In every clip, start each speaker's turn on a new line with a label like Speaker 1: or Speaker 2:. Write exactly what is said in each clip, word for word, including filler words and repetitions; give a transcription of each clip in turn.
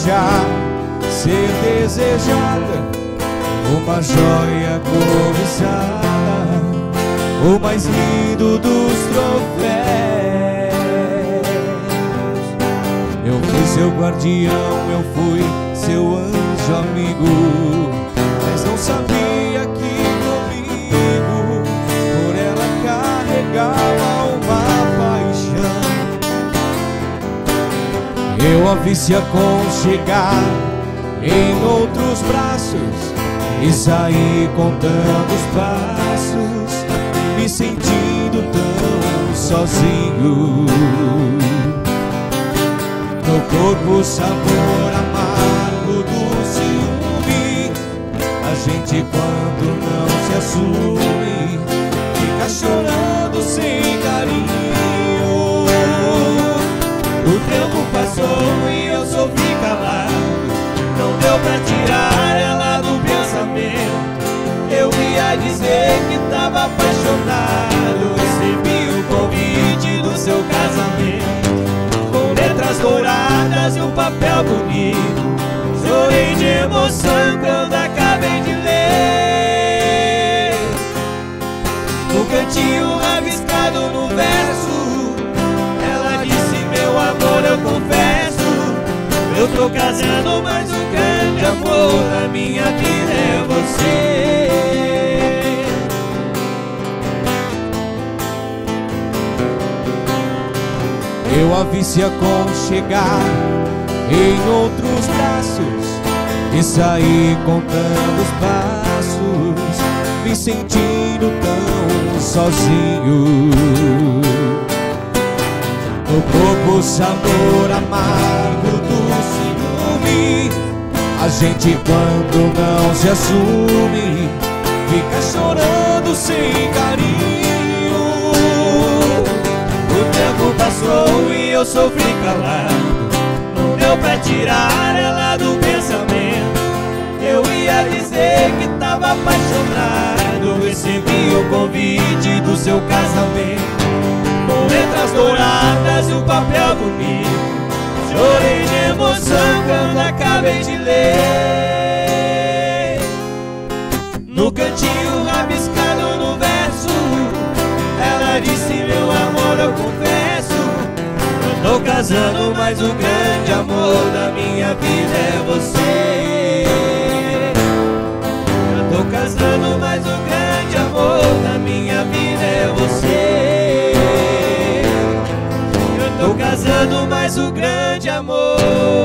Speaker 1: deixar ser desejada, uma joia cobiçada, o mais lindo dos troféus. Eu fui seu guardião, eu fui seu anjo amigo, mas não sabia que comigo por ela carregava uma paixão. Eu a vi se aconchegar em outros braços e saí contando os passos, me sentindo tão sozinho. No corpo o sabor amargo do ciúme, a gente quando não se assume fica chorando sem carinho. O tempo passou e eu sofri calado, não deu pra tirar ela do pensamento. Eu ia dizer que tava apaixonado, recebi o convite do seu casamento, com letras douradas e um papel bonito. Chorei de emoção quando acabei de ler. No cantinho rabiscado no verso, ela disse: meu amor, eu confesso, eu tô casando, mas o grande amor da minha vida é você. Eu a vi se aconchegar em outros braços e saí contando os passos, me sentindo tão sozinho. No corpo o sabor amargo do ciúme, a gente quando não se assume fica chorando sem carinho. O tempo passou e eu sofri calado, não deu pra tirar ela do pensamento. Eu ia dizer que tava apaixonado, recebi o convite do seu casamento, com letras douradas e um papel bonito. Chorei de emoção quando acabei de ler. No cantinho rabiscado no verso, ela disse: meu amor, eu confesso, eu tô casando, mas o grande amor da minha vida é você. Eu tô casando, mas o grande amor da minha vida é você. Tô casando, mas o grande amor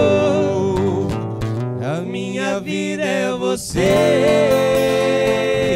Speaker 1: da minha vida é você.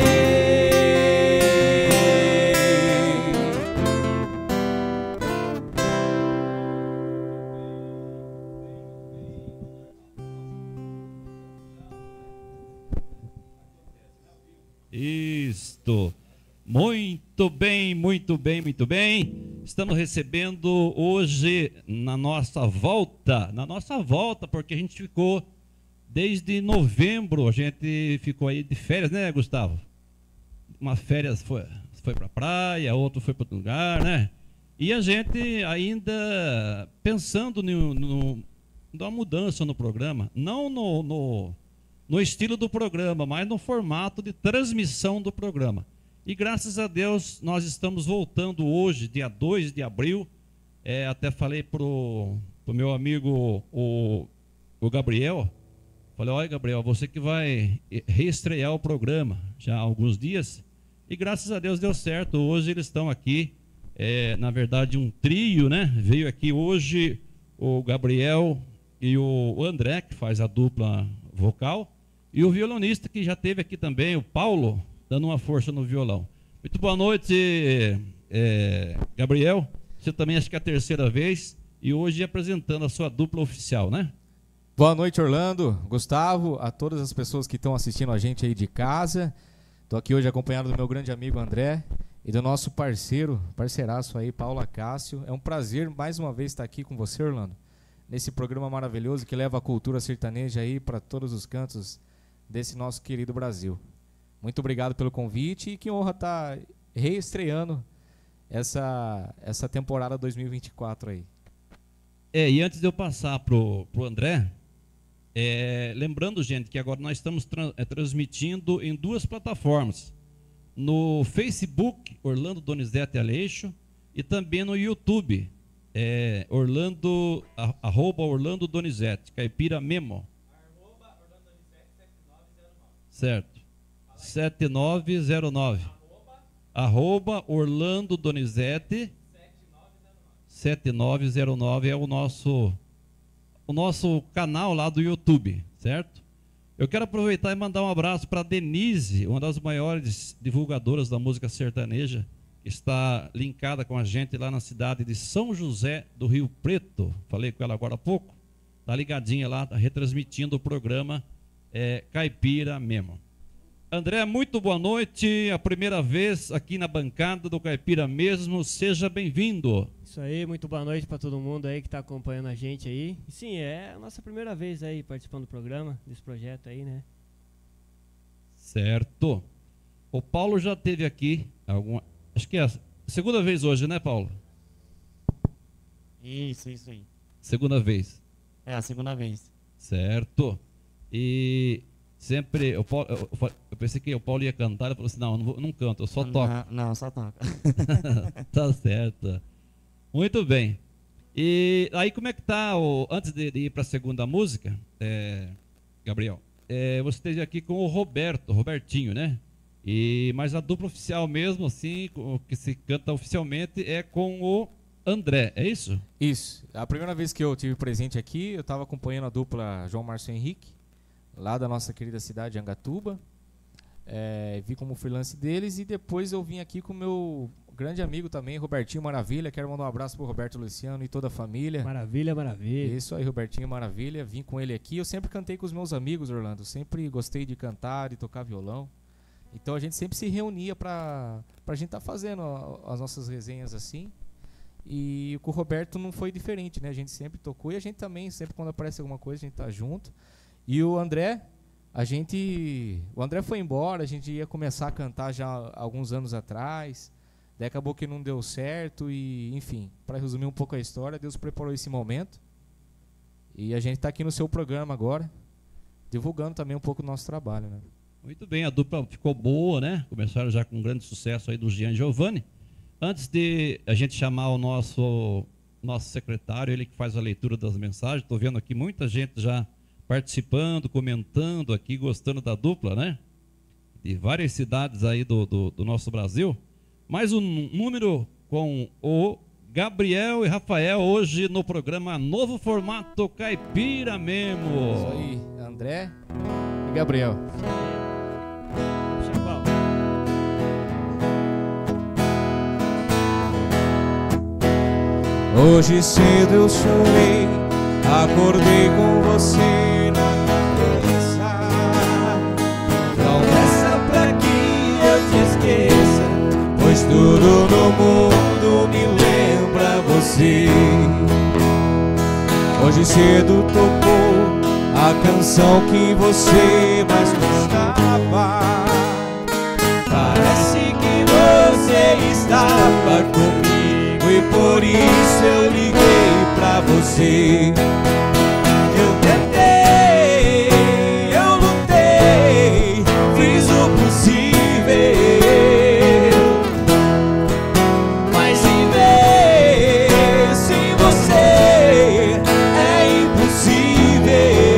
Speaker 2: Isto. Muito bem, muito bem, muito bem. Estamos recebendo hoje na nossa volta, na nossa volta, porque a gente ficou desde novembro, a gente ficou aí de férias, né, Gustavo? Uma férias foi, foi para a praia, outro foi para outro lugar, né? E a gente ainda pensando no, no, numa mudança no programa, não no, no, no estilo do programa, mas no formato de transmissão do programa. E graças a Deus nós estamos voltando hoje, dia dois de abril. É, até falei para o meu amigo, o, o Gabriel, falei: olha, Gabriel, você que vai reestrear o programa já há alguns dias. E graças a Deus deu certo, hoje eles estão aqui, é, na verdade um trio, né? Veio aqui hoje o Gabriel e o André, que faz a dupla vocal, e o violonista que já teve aqui também, o Paulo, dando uma força no violão. Muito boa noite, é, Gabriel. Você também acho que é a terceira vez, e hoje apresentando a sua dupla oficial, né?
Speaker 1: Boa noite, Orlando, Gustavo, a todas as pessoas que estão assistindo a gente aí de casa. Estou aqui hoje acompanhado do meu grande amigo André e do nosso parceiro, parceiraço aí, Paulo Acácio. É um prazer mais uma vez estar aqui com você, Orlando, nesse programa maravilhoso que leva a cultura sertaneja aí para todos os cantos desse nosso querido Brasil. Muito obrigado pelo convite e que honra estar reestreando essa, essa temporada dois mil e vinte e quatro aí.
Speaker 2: É, e antes de eu passar pro, pro André, É, lembrando, gente, que agora nós estamos tra é, transmitindo em duas plataformas. No Facebook, Orlando Donizete Aleixo, e também no YouTube, é, Orlando, a, arroba Orlando Donizete, Caipira Memo. Arroba Orlando Donizete sete nove zero nove. Certo. sete nove zero nove. Arroba, arroba Orlando Donizete sete nove zero nove é o nosso, o nosso canal lá do YouTube, certo? Eu quero aproveitar e mandar um abraço para a Denise, uma das maiores divulgadoras da música sertaneja, que está linkada com a gente lá na cidade de São José do Rio Preto. Falei com ela agora há pouco. Está ligadinha lá, tá retransmitindo o programa é, Caipira Mesmo. André, muito boa noite. A primeira vez aqui na bancada do Caipira Mesmo. Seja bem-vindo.
Speaker 3: Isso aí, muito boa noite para todo mundo aí que está acompanhando a gente aí. E sim, é a nossa primeira vez aí participando do programa, desse projeto aí, né?
Speaker 2: Certo. O Paulo já teve aqui, alguma, acho que é a segunda vez hoje, né, Paulo?
Speaker 4: Isso, isso aí.
Speaker 2: Segunda vez.
Speaker 4: É a segunda vez.
Speaker 2: Certo. E sempre, eu, eu, eu pensei que o Paulo ia cantar, ele falou assim, não, não, não canto, eu só toco.
Speaker 4: Não, não só toco.
Speaker 2: Tá certo. Muito bem. E aí como é que tá, o, antes de, de ir para a segunda música, é, Gabriel, é, você esteve aqui com o Roberto, Robertinho, né? E, mas a dupla oficial mesmo, assim, o que se canta oficialmente é com o André, é isso?
Speaker 5: Isso. A primeira vez que eu tive presente aqui, eu estava acompanhando a dupla João Márcio Henrique, lá da nossa querida cidade de Angatuba. É, vi como freelance deles e depois eu vim aqui com o meu grande amigo também, Robertinho Maravilha. Quero mandar um abraço pro Roberto Luciano e toda a família.
Speaker 3: Maravilha, maravilha.
Speaker 5: Isso aí, Robertinho Maravilha. Vim com ele aqui. Eu sempre cantei com os meus amigos, Orlando. Sempre gostei de cantar e tocar violão. Então a gente sempre se reunia pra, pra gente estar tá fazendo a, as nossas resenhas assim. E com o Roberto não foi diferente, né? A gente sempre tocou e a gente também, sempre quando aparece alguma coisa, a gente tá junto. E o André, a gente... O André foi embora, a gente ia começar a cantar já há alguns anos atrás. Daí acabou que não deu certo e, enfim, para resumir um pouco a história, Deus preparou esse momento. E a gente está aqui no seu programa agora, divulgando também um pouco do nosso trabalho, né?
Speaker 2: Muito bem, a dupla ficou boa, né? Começaram já com um grande sucesso aí do Jean Giovanni. Antes de a gente chamar o nosso, nosso secretário, ele que faz a leitura das mensagens, estou vendo aqui muita gente já participando, comentando aqui, gostando da dupla, né? De várias cidades aí do, do, do nosso Brasil. Mais um número com o Gabriel e Rafael hoje no programa Novo Formato Caipira Mesmo.
Speaker 5: Isso aí, André e Gabriel.
Speaker 1: Hoje cedo eu sonhei, acordei com você na cabeça. Não peça pra que eu te esqueça, pois tudo no mundo me lembra você. Hoje cedo tocou a canção que você mais gostava. Parece que você estava comigo e por isso eu liguei pra você. Eu tentei, eu lutei, fiz o possível, mas viver sem você é impossível.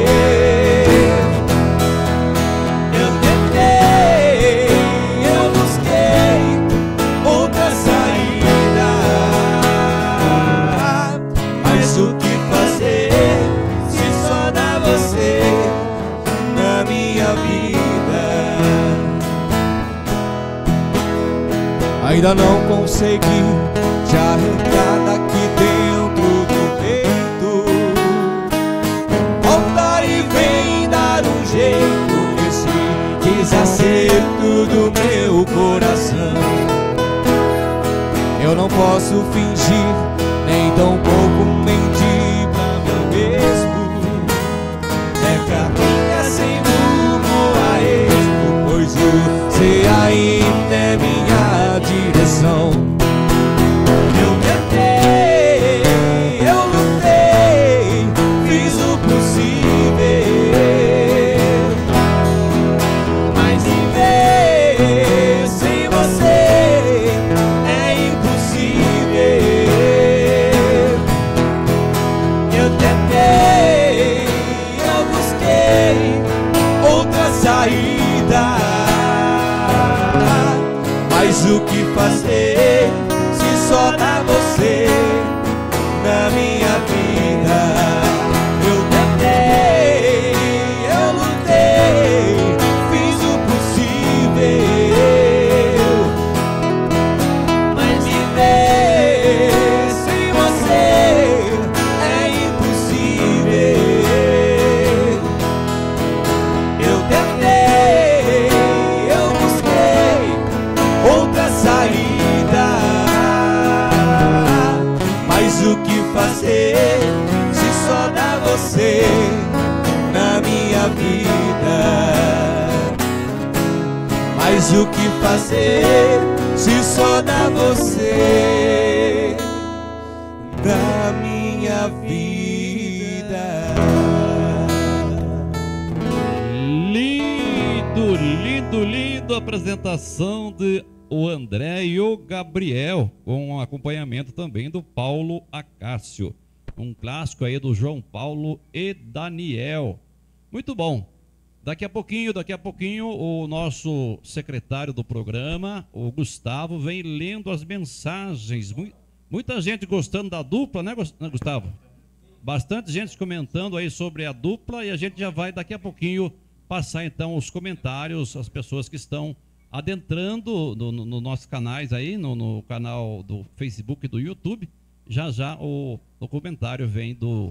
Speaker 1: Eu tentei, eu busquei outra saída, mas o que fazer se só dá você na minha vida? Ainda não consegui te arrancar daqui dentro do peito. Volta e vem dar um jeito nesse desacerto do meu coração. Eu não posso fingir, nem tão pouco mentir pra mim mesmo. É caminhar sem rumo a esmo, pois você ainda é minha direção. Eu tentei, fazer se só dá você na minha vida? Eu tentei, eu lutei, fiz o possível, mas me ver sem você é impossível. Eu tentei, eu busquei outra saída, mas o que fazer se só dá você na minha vida? Mas o que fazer se só dá você na minha vida?
Speaker 2: Lindo, lindo, lindo a apresentação de o André e o Gabriel, com acompanhamento também do Paulo Acácio. Um clássico aí do João Paulo e Daniel. Muito bom. Daqui a pouquinho, daqui a pouquinho, o nosso secretário do programa, o Gustavo, vem lendo as mensagens. Muita gente gostando da dupla, né, Gustavo? Bastante gente comentando aí sobre a dupla e a gente já vai daqui a pouquinho passar então os comentários, as pessoas que estão adentrando nos no, no nossos canais aí, no, no canal do Facebook e do YouTube. Já já o, o comentário vem do,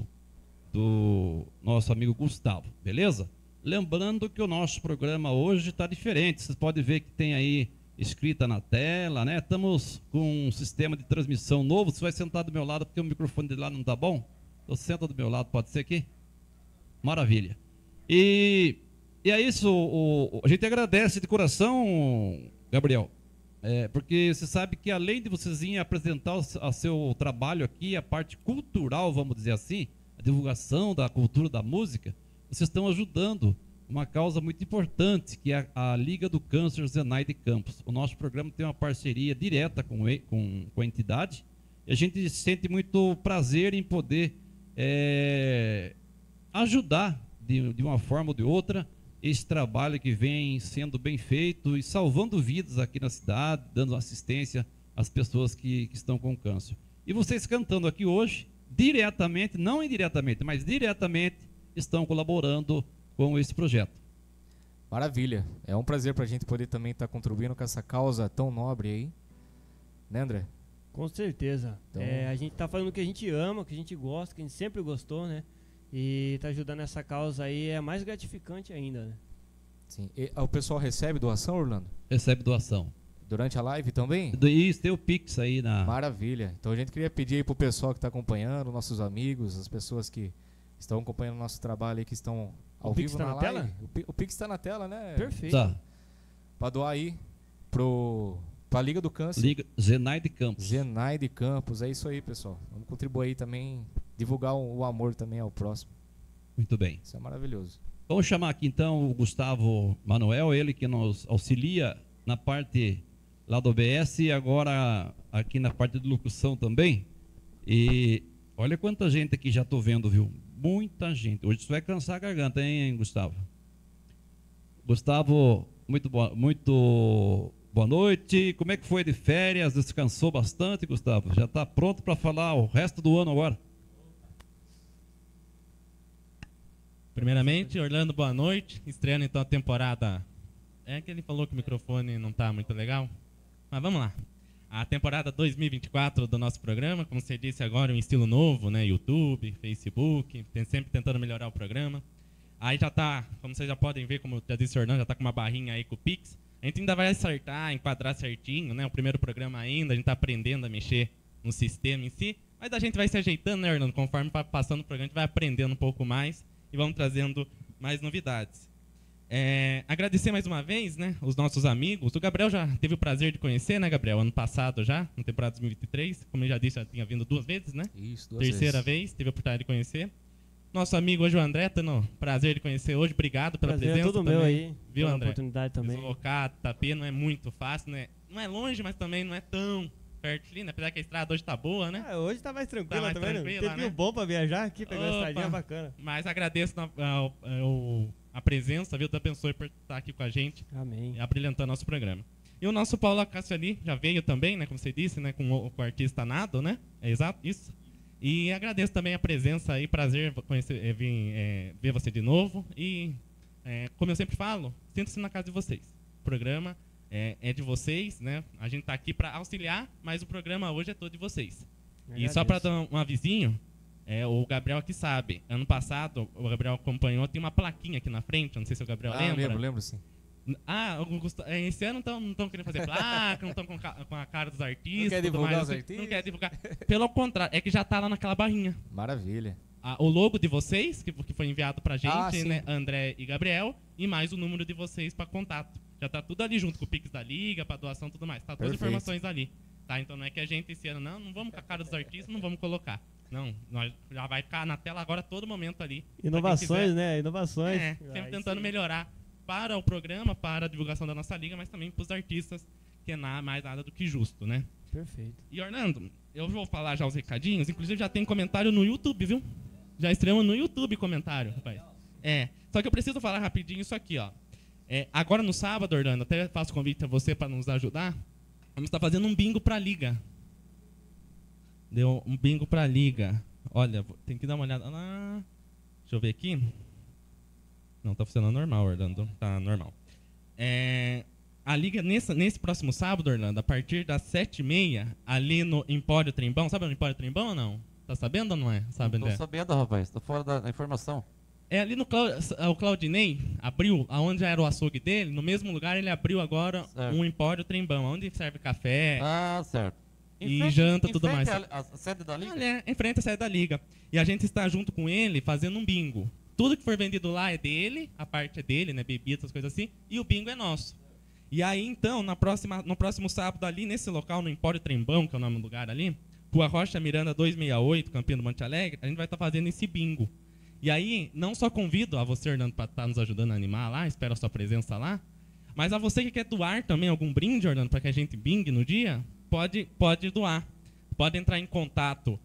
Speaker 2: do nosso amigo Gustavo, beleza? Lembrando que o nosso programa hoje está diferente, vocês podem ver que tem aí escrita na tela, né? Estamos com um sistema de transmissão novo. Você vai sentar do meu lado porque o microfone de lá não está bom? Então senta do meu lado, pode ser aqui? Maravilha. E, e é isso, o, o, a gente agradece de coração, Gabriel, é, porque você sabe que além de vocês irem apresentar o, a seu trabalho aqui, a parte cultural, vamos dizer assim, a divulgação da cultura da música, vocês estão ajudando uma causa muito importante, que é a, a Liga do Câncer Zenaide Campos. O nosso programa tem uma parceria direta com, com, com a entidade, e a gente sente muito prazer em poder é, ajudar de, de uma forma ou de outra esse trabalho que vem sendo bem feito e salvando vidas aqui na cidade, dando assistência às pessoas que, que estão com câncer. E vocês cantando aqui hoje, diretamente, não indiretamente, mas diretamente, estão colaborando com esse projeto.
Speaker 5: Maravilha. É um prazer para a gente poder também estar tá contribuindo com essa causa tão nobre aí. Né, André?
Speaker 3: Com certeza. Então... É, a gente está fazendo o que a gente ama, o que a gente gosta, que a gente sempre gostou, né? E tá ajudando essa causa aí é mais gratificante ainda, né?
Speaker 5: Sim. E, o pessoal recebe doação, Orlando?
Speaker 2: Recebe doação.
Speaker 5: Durante a live também?
Speaker 2: Isso, tem o Pix aí na...
Speaker 5: Maravilha. Então a gente queria pedir aí pro pessoal que está acompanhando, nossos amigos, as pessoas que estão acompanhando o nosso trabalho aí, que estão ao
Speaker 3: o
Speaker 5: vivo
Speaker 3: Pix tá
Speaker 5: na,
Speaker 3: na
Speaker 5: live.
Speaker 3: Tela?
Speaker 5: O, Pi, o Pix está na tela, né?
Speaker 3: Perfeito.
Speaker 2: Tá.
Speaker 5: Para doar aí pro... Para a Liga do Câncer.
Speaker 2: Liga Zenaide Campos.
Speaker 5: Zenaide Campos, é isso aí, pessoal. Vamos contribuir aí também, divulgar o, o amor também ao próximo.
Speaker 2: Muito bem.
Speaker 5: Isso é maravilhoso.
Speaker 2: Vamos chamar aqui então o Gustavo Manuel, ele que nos auxilia na parte lá do O B S e agora aqui na parte de locução também. E olha quanta gente aqui já estou vendo, viu? Muita gente. Hoje você vai cansar a garganta, hein, Gustavo? Gustavo, muito boa, muito boa noite. Como é que foi de férias? Descansou bastante, Gustavo? Já está pronto para falar o resto do ano agora?
Speaker 6: Primeiramente, Orlando, boa noite. Estreando então a temporada. É que ele falou que o microfone não está muito legal. Mas vamos lá. A temporada dois mil e vinte e quatro do nosso programa, como você disse agora, um estilo novo, né? YouTube, Facebook, tem sempre tentando melhorar o programa. Aí já tá, como vocês já podem ver, como já disse o Orlando, já tá com uma barrinha aí com o Pix. A gente ainda vai acertar, enquadrar certinho, né? O primeiro programa ainda, a gente tá aprendendo a mexer no sistema em si. Mas a gente vai se ajeitando, né, Orlando? Conforme vai passando o programa, a gente vai aprendendo um pouco mais e vamos trazendo mais novidades. É, agradecer mais uma vez, né, os nossos amigos. O Gabriel já teve o prazer de conhecer, né, Gabriel? Ano passado já, na temporada dois mil e vinte e três. Como ele já disse, já tinha vindo duas vezes, né?
Speaker 5: Isso, duas
Speaker 6: Terceira
Speaker 5: vezes.
Speaker 6: vez, teve a oportunidade de conhecer. Nosso amigo hoje, o André, tendo o prazer de conhecer hoje. Obrigado pela
Speaker 3: Prazer
Speaker 6: presença
Speaker 3: é todo
Speaker 6: também.
Speaker 3: meu aí.
Speaker 6: Viu,
Speaker 3: pela
Speaker 6: André?
Speaker 3: oportunidade também.
Speaker 6: Deslocar Tapê não é muito fácil, né? Não é longe, mas também não é tão perto ali, né? Apesar que a estrada hoje tá boa, né?
Speaker 3: Ah, hoje tá mais tranquilo,
Speaker 6: Tá mais
Speaker 3: tá vendo?
Speaker 6: tranquila,
Speaker 3: Tempinho
Speaker 6: né?
Speaker 3: bom pra viajar aqui, pegar uma
Speaker 6: Opa.
Speaker 3: estradinha bacana.
Speaker 6: Mas agradeço na, a, a, a presença, viu? Da pessoa por estar aqui com a gente.
Speaker 3: Amém.
Speaker 6: E abrilhantando nosso programa. E o nosso Paulo Acácio ali já veio também, né, como você disse, né, com o, com o artista Nado, né? É exato isso. E agradeço também a presença aí, prazer conhecer, é, vir, é, ver você de novo. E, é, como eu sempre falo, sinta-se na casa de vocês. O programa é, é de vocês, né? A gente está aqui para auxiliar, mas o programa hoje é todo de vocês.
Speaker 3: Agradeço.
Speaker 6: E só para dar um avisinho, é, o Gabriel aqui sabe. Ano passado, o Gabriel acompanhou, tem uma plaquinha aqui na frente, não sei se o Gabriel
Speaker 5: Ah,
Speaker 6: lembra.
Speaker 5: lembro, lembro sim.
Speaker 6: Ah, o Gusta- é, esse ano não estão querendo fazer placa, não estão com, ca- com a cara dos artistas.
Speaker 5: Não quer
Speaker 6: tudo
Speaker 5: divulgar
Speaker 6: mais,
Speaker 5: os
Speaker 6: assim,
Speaker 5: artistas?
Speaker 6: Não quer divulgar. Pelo contrário, é que já tá lá naquela barrinha.
Speaker 5: Maravilha.
Speaker 6: Ah, o logo de vocês, que, que foi enviado pra gente,
Speaker 5: Ah, sim.
Speaker 6: né, André e Gabriel, e mais o número de vocês para contato. Já tá tudo ali junto com o Pix da Liga, para doação e tudo mais. Tá todas as
Speaker 5: Perfeito.
Speaker 6: informações ali. Tá? Então não é que a gente esse ano, não, não vamos com a cara dos artistas, não vamos colocar. Não, nós já vai ficar na tela agora a todo momento ali. pra quem
Speaker 3: Inovações,
Speaker 6: quiser.
Speaker 3: né? Inovações.
Speaker 6: É, sempre
Speaker 3: Aí
Speaker 6: tentando
Speaker 3: sim.
Speaker 6: melhorar para o programa, para a divulgação da nossa liga, mas também para os artistas, que é na, mais nada do que justo, né?
Speaker 3: Perfeito.
Speaker 6: E Orlando, eu vou falar já os recadinhos, inclusive já tem comentário no YouTube, viu? Já estreamos no YouTube comentário, rapaz. É, só que eu preciso falar rapidinho isso aqui, ó. É, agora no sábado, Orlando, até faço convite a você para nos ajudar, vamos estar fazendo um bingo para a liga. Deu um bingo para a liga. Olha, tem que dar uma olhada lá. Deixa eu ver aqui. Não, tá funcionando normal, Orlando. Tá normal. É, a liga, nesse, nesse próximo sábado, Orlando, a partir das sete e meia, ali no Empório Trembão. Sabe o Empório Trembão ou não? Tá sabendo ou não é? Sabe,
Speaker 4: Tô
Speaker 6: André?
Speaker 4: sabendo, rapaz. Tô fora da, da informação.
Speaker 6: É ali no Clau- o Claudinei abriu, aonde já era o açougue dele, no mesmo lugar ele abriu agora
Speaker 4: Certo.
Speaker 6: um Empório Trembão, onde serve café.
Speaker 4: Ah, certo.
Speaker 6: E janta,
Speaker 4: em
Speaker 6: tudo
Speaker 4: frente
Speaker 6: mais.
Speaker 4: à- A, a sede da Liga?
Speaker 6: Ali é, em frente à sede da liga. E a gente está junto com ele fazendo um bingo. Tudo que for vendido lá é dele, a parte é dele, né, bebidas, essas coisas assim, e o bingo é nosso. E aí, então, na próxima, no próximo sábado ali, nesse local, no Empório Trembão, que é o nome do lugar ali, Rua Rocha Miranda duzentos e sessenta e oito, Campinho do Monte Alegre, a gente vai estar fazendo esse bingo. E aí, não só convido a você, Hernando, para estar nos ajudando a animar lá, espero a sua presença lá, mas a você que quer doar também algum brinde, Hernando, para que a gente bingue no dia, pode, pode doar. Pode entrar em contato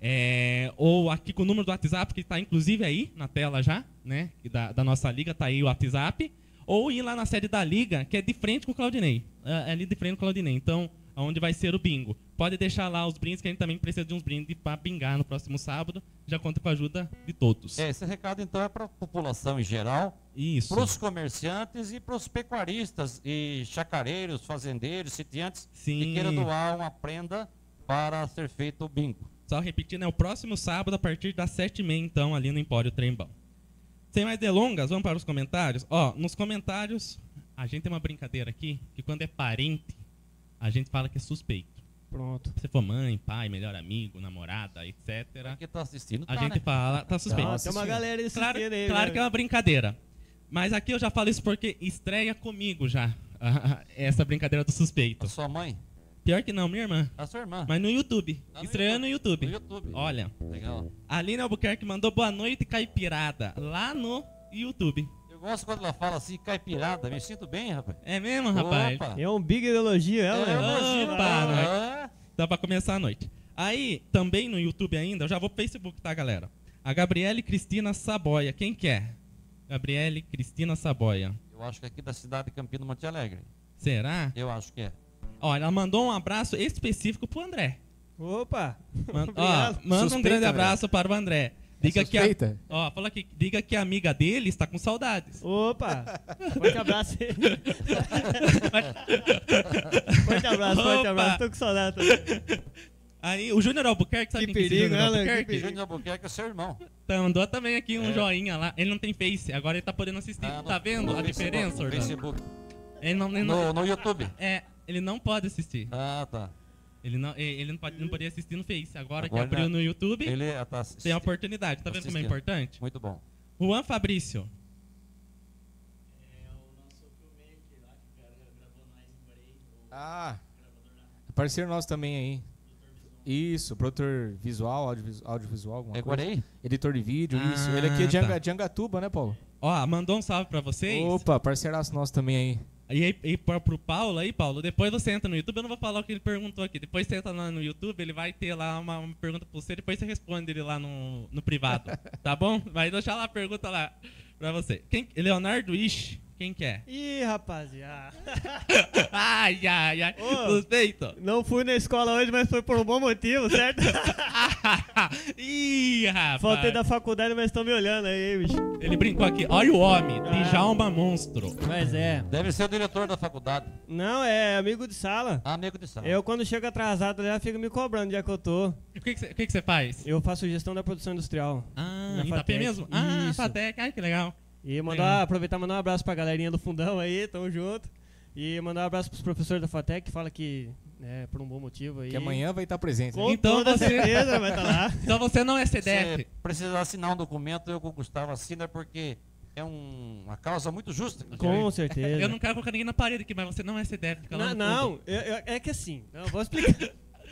Speaker 6: é, ou aqui com o número do WhatsApp, que está inclusive aí na tela já, né? Que da, da nossa liga está aí o WhatsApp, ou ir lá na sede da liga, que é de frente com o Claudinei. É, é ali de frente com o Claudinei. Então, onde vai ser o bingo. Pode deixar lá os brindes, que a gente também precisa de uns brindes para bingar no próximo sábado. Já conta com a ajuda de todos.
Speaker 4: É, esse recado então é para a população em geral,
Speaker 6: Isso.
Speaker 4: para os comerciantes e para os pecuaristas e chacareiros, fazendeiros, sitiantes
Speaker 6: Sim.
Speaker 4: que queiram doar uma prenda para ser feito o bingo.
Speaker 6: Só repetindo, é o próximo sábado, a partir das sete e meia, então, ali no Empório Trembão. Sem mais delongas, vamos para os comentários. Ó, nos comentários, a gente tem uma brincadeira aqui, que quando é parente, a gente fala que é suspeito.
Speaker 3: Pronto.
Speaker 6: Se for mãe, pai, melhor amigo, namorada, etcétera.
Speaker 4: Quem está assistindo
Speaker 6: A
Speaker 4: tá,
Speaker 6: gente
Speaker 4: né?
Speaker 6: fala, tá suspeito.
Speaker 3: Ah, tem uma galera assistindo
Speaker 6: Claro,
Speaker 3: aí.
Speaker 6: claro
Speaker 3: né?
Speaker 6: que é uma brincadeira. Mas aqui eu já falo isso porque estreia comigo já, essa brincadeira do suspeito.
Speaker 4: A sua mãe?
Speaker 6: Pior que não, minha irmã.
Speaker 4: A sua irmã?
Speaker 6: Mas no YouTube.
Speaker 4: Ah, no
Speaker 6: Estreia no YouTube.
Speaker 4: No YouTube.
Speaker 6: Olha,
Speaker 4: Legal.
Speaker 6: a Aline Albuquerque mandou boa noite, caipirada, lá no YouTube.
Speaker 4: Eu gosto quando ela fala assim, caipirada, me sinto bem, rapaz.
Speaker 6: É mesmo, rapaz?
Speaker 4: Opa.
Speaker 3: É um big elogio ela,
Speaker 4: É,
Speaker 3: né?
Speaker 4: elogio,
Speaker 6: Opa,
Speaker 4: né?
Speaker 6: né?
Speaker 4: É.
Speaker 6: Dá pra começar a noite. Aí, também no YouTube ainda, eu já vou pro Facebook, tá, galera? A Gabriele Cristina Saboia. Quem que é? Gabriele Cristina Saboia.
Speaker 4: Eu acho que aqui da cidade de Campino do Monte Alegre.
Speaker 6: Será?
Speaker 4: Eu acho que é.
Speaker 6: Ó, ela mandou um abraço específico pro André.
Speaker 3: Opa!
Speaker 6: Man- ó,
Speaker 3: Obrigado.
Speaker 6: manda um
Speaker 5: Suspeita,
Speaker 6: grande
Speaker 5: velho.
Speaker 6: abraço para o André. Diga que a,
Speaker 5: suspeita?
Speaker 6: ó, fala que diga que a amiga dele está com saudades.
Speaker 3: Opa! Forte abraço aí. Forte abraço, forte
Speaker 6: Opa.
Speaker 3: abraço. Tô com saudade também.
Speaker 6: Aí o Júnior Albuquerque, sabe
Speaker 3: Que
Speaker 6: quem é esse
Speaker 3: perigo,
Speaker 6: Júnior
Speaker 3: né,
Speaker 6: Albuquerque?
Speaker 3: que perigo.
Speaker 4: Júnior Albuquerque é seu irmão.
Speaker 6: Então, mandou também aqui um
Speaker 4: É.
Speaker 6: joinha lá. Ele não tem Face, agora ele tá podendo assistir.
Speaker 4: Ah, no-
Speaker 6: tá vendo
Speaker 4: no
Speaker 6: a
Speaker 4: Facebook,
Speaker 6: diferença,
Speaker 4: no
Speaker 6: Orlando?
Speaker 4: Facebook.
Speaker 6: Ele não, ele não-
Speaker 4: No, no YouTube.
Speaker 6: é, ele não pode assistir.
Speaker 4: Ah, tá.
Speaker 6: Ele não, ele não, pode, não podia assistir no Face. Agora,
Speaker 4: Agora
Speaker 6: que abriu
Speaker 4: ele-
Speaker 6: no YouTube,
Speaker 4: Ele é- tá
Speaker 6: tem a oportunidade. Tá vendo como é
Speaker 4: assistindo.
Speaker 6: importante?
Speaker 4: Muito bom.
Speaker 6: Juan Fabrício.
Speaker 5: Ah, parceiro nosso também aí. Isso, produtor visual, audiovis- audiovisual, alguma
Speaker 4: É
Speaker 5: coisa.
Speaker 4: Guarei?
Speaker 5: Editor de vídeo,
Speaker 6: Ah,
Speaker 5: isso. Ele aqui é de, Anga,
Speaker 6: tá.
Speaker 5: de Angatuba, né, Paulo?
Speaker 6: Ó, mandou um salve pra vocês.
Speaker 5: Opa, parceiraço nosso também aí.
Speaker 6: E aí, e pra, pro Paulo aí, Paulo, depois você entra no YouTube, eu não vou falar o que ele perguntou aqui. Depois você entra lá no YouTube, ele vai ter lá uma, uma pergunta pra você, depois você responde ele lá no, no privado. Tá bom? Vai deixar lá a pergunta lá pra você. Quem, Leonardo Ishi Quem que é?
Speaker 3: Ih, rapaziada.
Speaker 6: Ai, ai, ai.
Speaker 3: Ô.
Speaker 6: Suspeito.
Speaker 3: Não fui na escola hoje, mas foi por um bom motivo, certo?
Speaker 6: Ih, rapaz.
Speaker 3: Faltei da faculdade, mas estão me olhando aí, bicho.
Speaker 6: Ele brincou aqui. Olha o homem.
Speaker 3: Ah.
Speaker 6: Djalma Monstro.
Speaker 3: Mas é.
Speaker 4: Deve ser o diretor da faculdade.
Speaker 3: Não, é amigo de sala.
Speaker 4: Amigo de sala.
Speaker 3: Eu, quando chego atrasado, já fico me cobrando onde é que eu tô.
Speaker 6: O que que você que que você faz?
Speaker 3: Eu faço gestão da produção industrial.
Speaker 6: Ah,
Speaker 3: Na
Speaker 6: em Itapé
Speaker 3: Fatec.
Speaker 6: mesmo? Ah,
Speaker 3: Isso.
Speaker 6: Fatec. Ai, que legal.
Speaker 3: E mandar,
Speaker 6: Legal.
Speaker 3: aproveitar e mandar um abraço pra galerinha do fundão aí, tamo junto. E mandar um abraço pros professores da Fatec, que fala que é por um bom motivo aí.
Speaker 5: Que amanhã vai estar presente. né?
Speaker 3: Com
Speaker 6: Então
Speaker 3: toda
Speaker 6: você-
Speaker 3: certeza vai estar lá.
Speaker 6: Então você não é C D F.
Speaker 4: Se precisar assinar um documento, eu com o Gustavo assina porque é um- uma causa muito justa.
Speaker 3: Com certeza.
Speaker 6: Eu não quero colocar ninguém na parede aqui, mas você não é C D F. Fica lá
Speaker 3: Não,
Speaker 6: no
Speaker 3: não
Speaker 6: fundo.
Speaker 3: eu- eu- é que assim, não, vou explicar.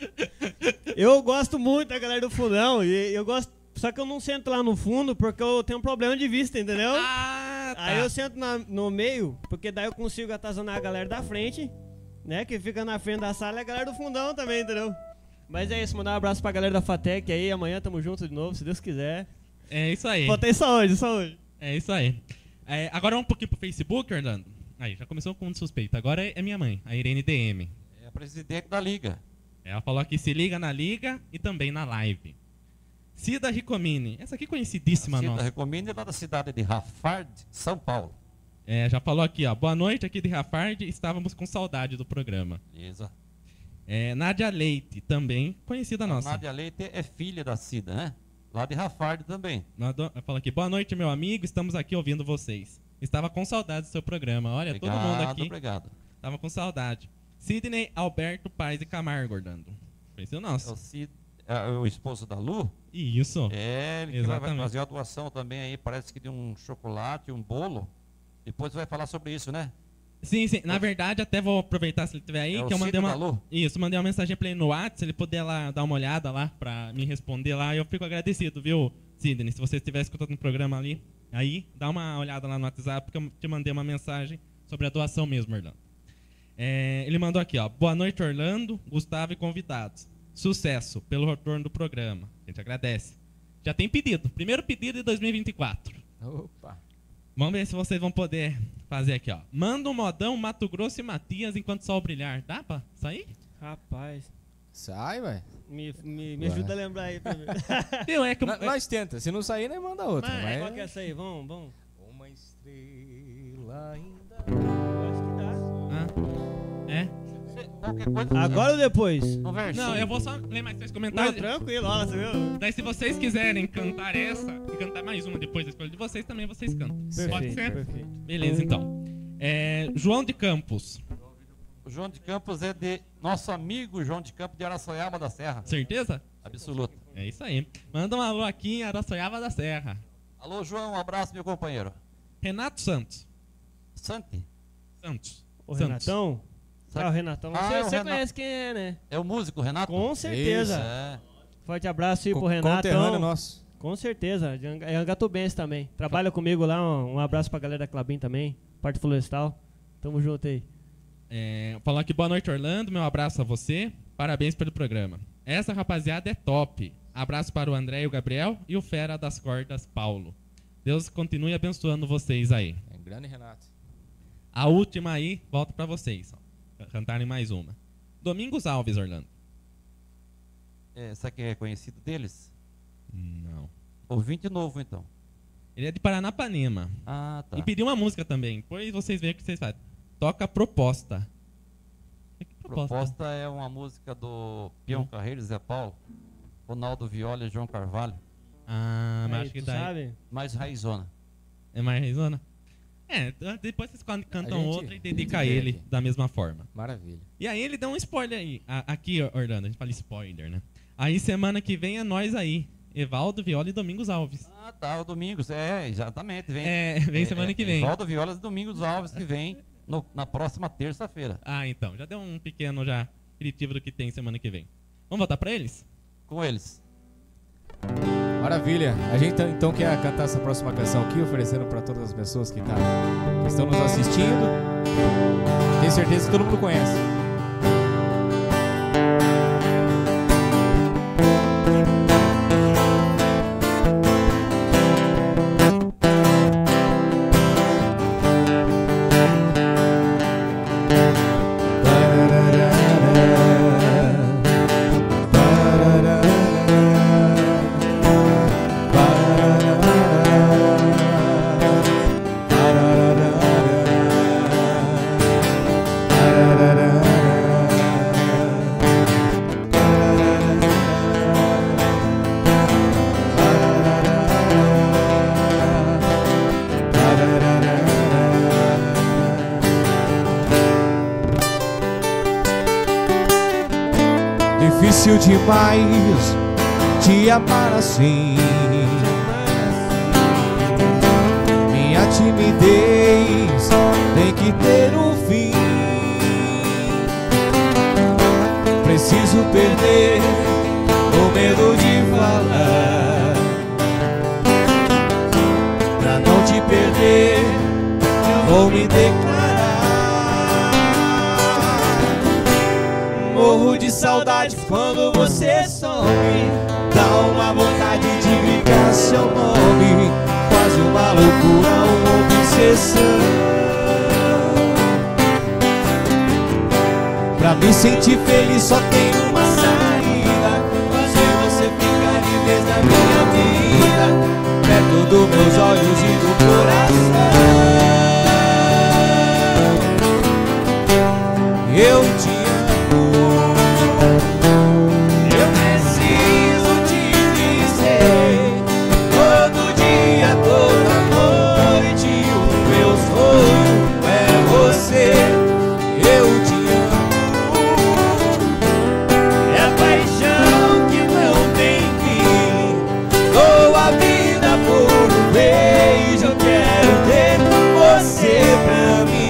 Speaker 3: Eu gosto muito da galera do fundão, e eu gosto, só que eu não sento lá no fundo porque eu tenho um problema de vista, entendeu?
Speaker 6: Ah, tá.
Speaker 3: Aí eu sento na- no meio, porque daí eu consigo atazanar a galera da frente, né? Que fica na frente da sala e a galera do fundão também, entendeu? Mas é isso, mandar um abraço pra galera da Fatec aí, amanhã tamo junto de novo, se Deus quiser.
Speaker 6: É isso aí.
Speaker 3: Botei só hoje, só hoje.
Speaker 6: É isso aí. É, agora um pouquinho pro Facebook, Orlando. Aí, já começou com um suspeito. Agora é, é minha mãe, a Irene D M.
Speaker 4: É a presidente da liga.
Speaker 6: Ela falou que se liga na liga e também na live. Cida Ricomini. Essa aqui conhecidíssima
Speaker 4: Cida
Speaker 6: nossa.
Speaker 4: Recomendo, é lá da cidade de Rafard, São Paulo.
Speaker 6: É, já falou aqui, ó. Boa noite aqui de Rafard. Estávamos com saudade do programa.
Speaker 4: Beleza.
Speaker 6: É, Nádia Leite, também conhecida
Speaker 4: A
Speaker 6: nossa.
Speaker 4: Nádia Leite é filha da Cida, né? Lá de Rafard também.
Speaker 6: Nado- Fala aqui, boa noite, meu amigo. Estamos aqui ouvindo vocês. Estava com saudade do seu programa. Olha,
Speaker 4: Obrigado,
Speaker 6: todo mundo aqui
Speaker 4: obrigado.
Speaker 6: estava com saudade. Sidney Alberto Paes de Camargo, Orlando. Conheceu o
Speaker 4: É
Speaker 6: nosso?
Speaker 4: o, Cid, é o esposo da Lu.
Speaker 6: Isso.
Speaker 4: É, ele que vai- vai
Speaker 6: Exatamente.
Speaker 4: fazer a doação também aí, parece que de um chocolate, um bolo. Depois vai falar sobre isso, né?
Speaker 6: Sim, sim. Na verdade, até vou aproveitar se ele estiver aí,
Speaker 4: É o
Speaker 6: que eu mandei
Speaker 4: Cid
Speaker 6: uma.
Speaker 4: da Lu?
Speaker 6: Isso, mandei uma mensagem pra ele no WhatsApp, se ele puder lá dar uma olhada lá pra me responder lá, eu fico agradecido, viu, Sidney? Se você estiver escutando o programa ali, aí, dá uma olhada lá no WhatsApp, porque eu te mandei uma mensagem sobre a doação mesmo, Orlando. É, ele mandou aqui, ó. Boa noite, Orlando, Gustavo e convidados. Sucesso pelo retorno do programa. A gente agradece. Já tem pedido. Primeiro pedido de dois mil e vinte e quatro.
Speaker 5: Opa.
Speaker 6: Vamos ver se vocês vão poder fazer aqui, ó. Manda um modão Mato Grosso e Matias enquanto o sol brilhar. Dá pra sair?
Speaker 3: Rapaz,
Speaker 5: Sai, vai.
Speaker 3: me, me, me
Speaker 5: Vai.
Speaker 3: ajuda a lembrar aí pra mim.
Speaker 6: Viu, é que...
Speaker 5: Nó- Nós tenta. Se não sair, nós manda outra.
Speaker 6: Mas-
Speaker 5: Mas...
Speaker 3: Qual que é essa aí? Vamos, vamos.
Speaker 5: Uma estrela ainda.
Speaker 3: Eu acho que dá.
Speaker 6: Ah, é?
Speaker 4: Você- Qualquer coisa.
Speaker 3: Agora ou depois?
Speaker 4: No versinho.
Speaker 6: Não, eu vou só ler mais três
Speaker 3: Não,
Speaker 6: comentários.
Speaker 3: tranquilo, olha, você viu?
Speaker 6: Daí se vocês quiserem cantar essa e cantar mais uma depois da escolha de vocês, também vocês cantam. Pode ser?
Speaker 3: perfeito.
Speaker 6: Beleza, então. É, João de Campos.
Speaker 4: O João de Campos é de nosso amigo João de Campos de Araçoiaba da Serra.
Speaker 6: Certeza?
Speaker 4: Absoluto.
Speaker 6: É isso aí. Manda um alô aqui em Araçoiaba da Serra.
Speaker 4: Alô, João, um abraço, meu companheiro.
Speaker 6: Renato Santos.
Speaker 4: Santi.
Speaker 6: Santos.
Speaker 3: O
Speaker 6: Santos.
Speaker 3: Renatão?
Speaker 4: Santi.
Speaker 3: Ah, o Renatão.
Speaker 4: Ah,
Speaker 3: Você,
Speaker 4: é o
Speaker 3: você
Speaker 4: Renato.
Speaker 3: conhece quem é, né?
Speaker 4: É o músico, Renato?
Speaker 3: Com certeza.
Speaker 4: É.
Speaker 3: Forte abraço aí pro
Speaker 5: Co-
Speaker 3: Renatão.
Speaker 5: Conterrâneo nosso.
Speaker 3: Com certeza. de Anga- É Angatubense também. Trabalha comigo lá. Um, um abraço pra galera da Clabin também. Parte Florestal. Tamo junto aí.
Speaker 6: É, falar aqui, boa noite, Orlando. Meu abraço a você. Parabéns pelo programa. Essa rapaziada é top. Abraço para o André e o Gabriel e o Fera das Cordas, Paulo. Deus continue abençoando vocês aí.
Speaker 5: É grande Renato.
Speaker 6: A última aí, volta pra vocês. ó. Cantarem mais uma. Domingos Alves, Orlando.
Speaker 4: É, sabe quem é conhecido deles?
Speaker 6: Não.
Speaker 4: Ouvinte novo, então.
Speaker 6: Ele é de Paranapanema.
Speaker 4: Ah, tá.
Speaker 6: E pediu uma música também. Depois vocês veem o que vocês fazem. Toca Proposta. Que proposta?
Speaker 4: Proposta é uma música do Pião
Speaker 6: Hum.
Speaker 4: Carreiro, Zé Paulo, Ronaldo Viola e João Carvalho.
Speaker 6: Ah, mas
Speaker 3: Aí,
Speaker 6: acho que
Speaker 3: tu
Speaker 6: daí.
Speaker 3: sabe?
Speaker 4: Mais raizona.
Speaker 6: É mais risona? É, depois vocês can- cantam
Speaker 5: gente-
Speaker 6: outra e
Speaker 5: a
Speaker 6: dedica a
Speaker 5: gente vê
Speaker 6: ele
Speaker 5: aqui.
Speaker 6: da mesma forma.
Speaker 5: Maravilha.
Speaker 6: E aí ele dá um spoiler aí. A- aqui, Orlando, a gente fala spoiler, né? Aí semana que vem é nós aí. Evaldo, Viola e Domingos Alves.
Speaker 4: Ah, tá, o Domingos, é, exatamente. Vem,
Speaker 6: É, vem semana que vem.
Speaker 4: Valdo Violas e Domingos Alves, que vem no- na próxima terça-feira.
Speaker 6: Ah, então. Já deu um pequeno já aperitivo do que tem semana que vem. Vamos voltar pra eles?
Speaker 4: Com eles.
Speaker 5: Maravilha. A gente então quer cantar essa próxima canção aqui, oferecendo para todas as pessoas que, tá, que estão nos assistindo. Tenho certeza que todo mundo conhece.
Speaker 1: Difícil demais te amar assim. Minha timidez tem que ter um fim. Preciso perder o medo de falar, pra não te perder, vou me declarar. Morro de saudade quando você some, dá uma vontade de gritar seu nome, quase uma loucura, uma obsessão. Pra me sentir feliz só tem uma saída, fazer você ficar de vez na minha vida, perto dos meus olhos e do coração. Eu te amo, eu preciso te dizer, todo dia, toda noite, o meu sonho é você. Eu te pra mim.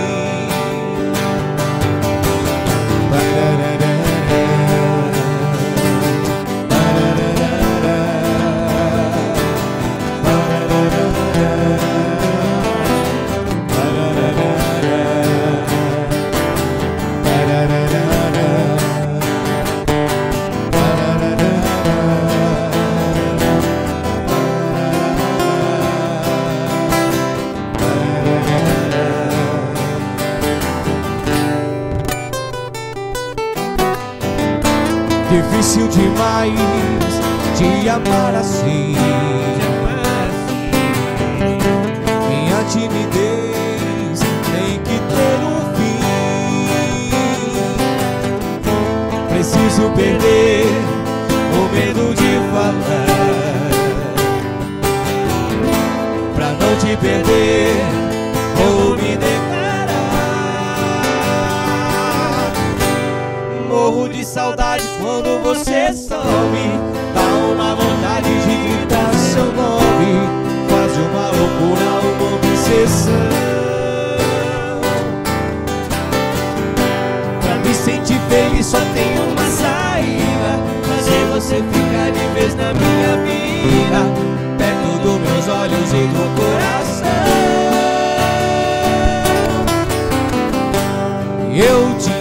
Speaker 1: Difícil demais te amar assim. Minha timidez tem que ter um fim. Preciso perder o medo de falar, pra não te perder, vou me declarar. Morro de saudade quando você some, dá uma vontade de gritar seu nome, quase uma loucura, uma obsessão. Pra me sentir feliz só tem uma saída, fazer você ficar de vez na minha vida, perto dos meus olhos e do coração. Eu te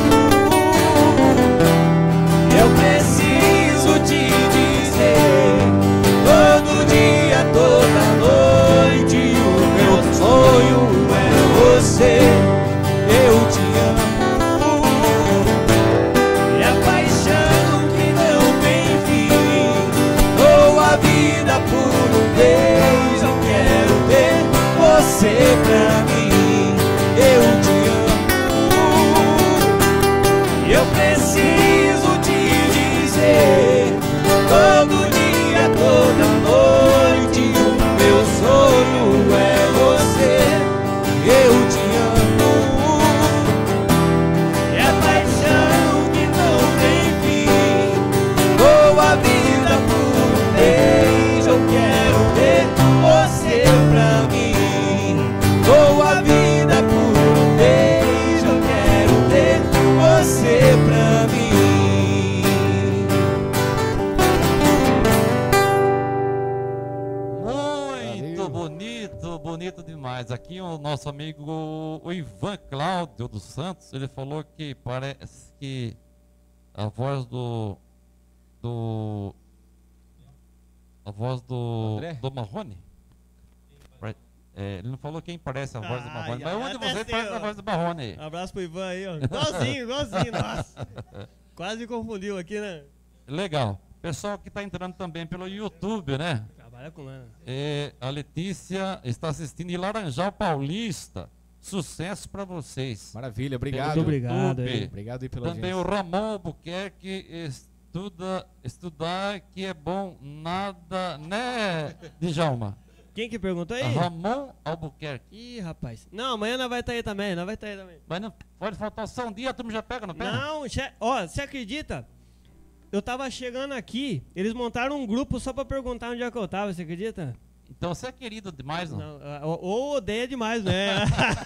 Speaker 1: eu preciso te dizer, todo dia, toda noite, o meu sonho é você. Eu te amo, é a paixão que não tem fim, dou a vida por um beijo, eu quero ter você pra mim. Eu te amo, eu preciso todo dia, toda noite, o meu sonho é você. Eu te amo, é a paixão que não tem fim, dou a vida por um beijo, eu quero ter você pra mim. Dou a vida por um beijo, eu quero ter você pra mim.
Speaker 4: Bonito demais. Aqui o nosso amigo o Ivan Cláudio dos Santos, ele falou que parece que a voz do do a voz do André? do Marrone, é, ele não falou quem parece a voz ah, do Marrone, mas onde você parece a voz do Marrone?
Speaker 3: Um abraço pro Ivan aí, ó. Igualzinho, igualzinho, nossa. Quase confundiu aqui, né?
Speaker 4: Legal. Pessoal que está entrando também pelo YouTube, né?
Speaker 3: Trabalha com lana.
Speaker 4: É, a Letícia está assistindo em Laranjal Paulista. Sucesso para vocês.
Speaker 5: Maravilha, obrigado.
Speaker 3: Muito obrigado.
Speaker 5: Aí. Obrigado aí pela
Speaker 4: Também
Speaker 5: audiência.
Speaker 4: o Ramon Albuquerque estuda, estudar que é bom, nada, né, Djalma?
Speaker 3: Quem que perguntou aí?
Speaker 4: Ramon Albuquerque.
Speaker 3: Ih, rapaz. Não, amanhã nós vai estar aí também, nós vai estar aí também.
Speaker 4: Mas não pode faltar só um dia, a turma já pega, não pega?
Speaker 3: Não, che... ó, você acredita eu tava chegando aqui, eles montaram um grupo só pra perguntar onde é que eu tava, você acredita?
Speaker 4: Então você é querido demais, não?
Speaker 3: Não, ah, ou, ou odeia demais, né?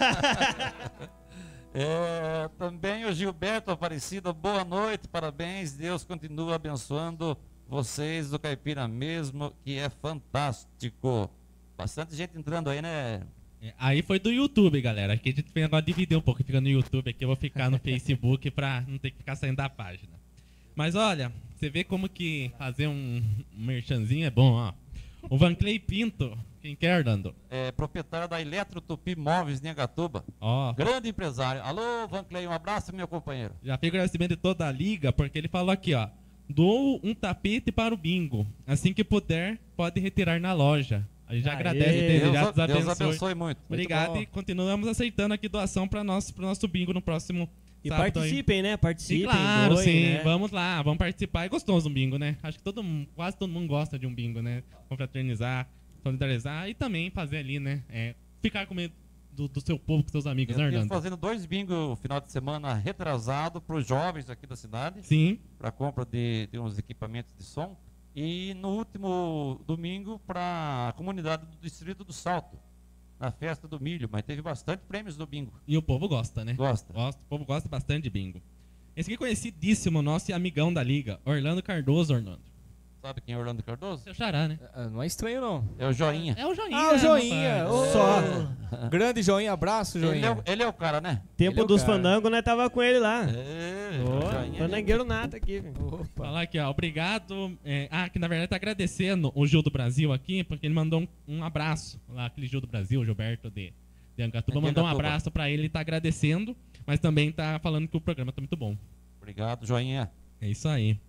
Speaker 4: É, também o Gilberto Aparecida, boa noite, parabéns, Deus continua abençoando vocês do Caipira mesmo, que é fantástico. Bastante gente entrando aí, né?
Speaker 6: É, aí foi do YouTube, galera. Aqui a gente fez agora dividir um pouco, fica no YouTube, aqui eu vou ficar no Facebook pra não ter que ficar saindo da página. Mas olha, você vê como que fazer um, um merchanzinho é bom, ó. O Vanclay Pinto, quem quer, Dando?
Speaker 4: É, proprietário da Eletro Tupi Móveis em Angatuba.
Speaker 6: Ó,
Speaker 4: Grande empresário. Alô, Vanclay, um abraço, meu companheiro.
Speaker 6: já fica o agradecimento de toda a liga, porque ele falou aqui, ó. Dou um tapete para o bingo. Assim que puder, pode retirar na loja. A gente já
Speaker 3: Aê.
Speaker 6: agradece desde
Speaker 4: Deus,
Speaker 6: já,
Speaker 4: a-
Speaker 6: Deus
Speaker 4: Deus
Speaker 6: abençoe.
Speaker 4: abençoe muito.
Speaker 6: Obrigado
Speaker 3: bom.
Speaker 6: e continuamos aceitando aqui doação para nosso, pro nosso bingo no próximo
Speaker 3: E
Speaker 6: sábado aí.
Speaker 3: participem, né?
Speaker 6: Sim,
Speaker 3: Participem.
Speaker 6: claro,
Speaker 3: doem,
Speaker 6: sim.
Speaker 3: né?
Speaker 6: Vamos lá, vamos participar. É gostoso um bingo, né? Acho que todo mundo, quase todo mundo gosta de um bingo, né? Confraternizar, solidarizar e também fazer ali, né? É, ficar com medo do, do seu povo, com seus amigos,
Speaker 4: Eu
Speaker 6: né,
Speaker 4: estive
Speaker 6: Hernando?
Speaker 4: fazendo dois bingos no final de semana retrasado para os jovens aqui da cidade,
Speaker 6: Sim.
Speaker 4: para compra de, de uns equipamentos de som. E no último domingo para a comunidade do Distrito do Salto, na festa do milho. Mas teve bastante prêmios no bingo.
Speaker 6: E o povo gosta, né?
Speaker 4: Gosta?
Speaker 6: Gosta, o povo gosta bastante de bingo. Esse aqui é conhecidíssimo, nosso e amigão da liga, Orlando Cardoso, Orlando.
Speaker 4: Sabe quem é Orlando Cardoso?
Speaker 6: Seu xará, né?
Speaker 5: Ah, não é estranho, não.
Speaker 4: É o Joinha.
Speaker 6: É o Joinha.
Speaker 5: Ah, o Joinha.
Speaker 6: rapaz.
Speaker 5: ô,
Speaker 3: Só.
Speaker 5: Grande Joinha, abraço,
Speaker 4: Ele é,
Speaker 5: Joinha.
Speaker 4: o, ele é o cara, né?
Speaker 3: Tempo
Speaker 5: Ele é o
Speaker 3: dos
Speaker 5: cara.
Speaker 3: fandangos, nós tava com ele lá.
Speaker 4: É,
Speaker 3: Ô,
Speaker 4: o Joinha.
Speaker 3: fandangueiro nato aqui, velho.
Speaker 5: Opa.
Speaker 6: Falar aqui, ó, obrigado. É, ah, que na verdade tá agradecendo o Gil do Brasil aqui, porque ele mandou um, um abraço lá, aquele Gil do Brasil, o Gilberto de, de Angatuba,
Speaker 4: De
Speaker 6: mandou um
Speaker 4: Angatuba.
Speaker 6: abraço pra ele, ele tá agradecendo, mas também tá falando que o programa tá muito bom.
Speaker 4: Obrigado, Joinha.
Speaker 6: É isso aí.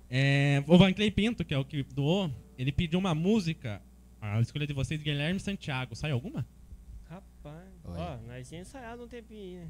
Speaker 6: É, o Vanclay Pinto, que é o que doou, ele pediu uma música, a escolha de vocês, Guilherme Santiago. Sai alguma?
Speaker 3: Rapaz.
Speaker 5: Oi.
Speaker 3: Ó, nós tínhamos ensaiado um tempinho aí, né?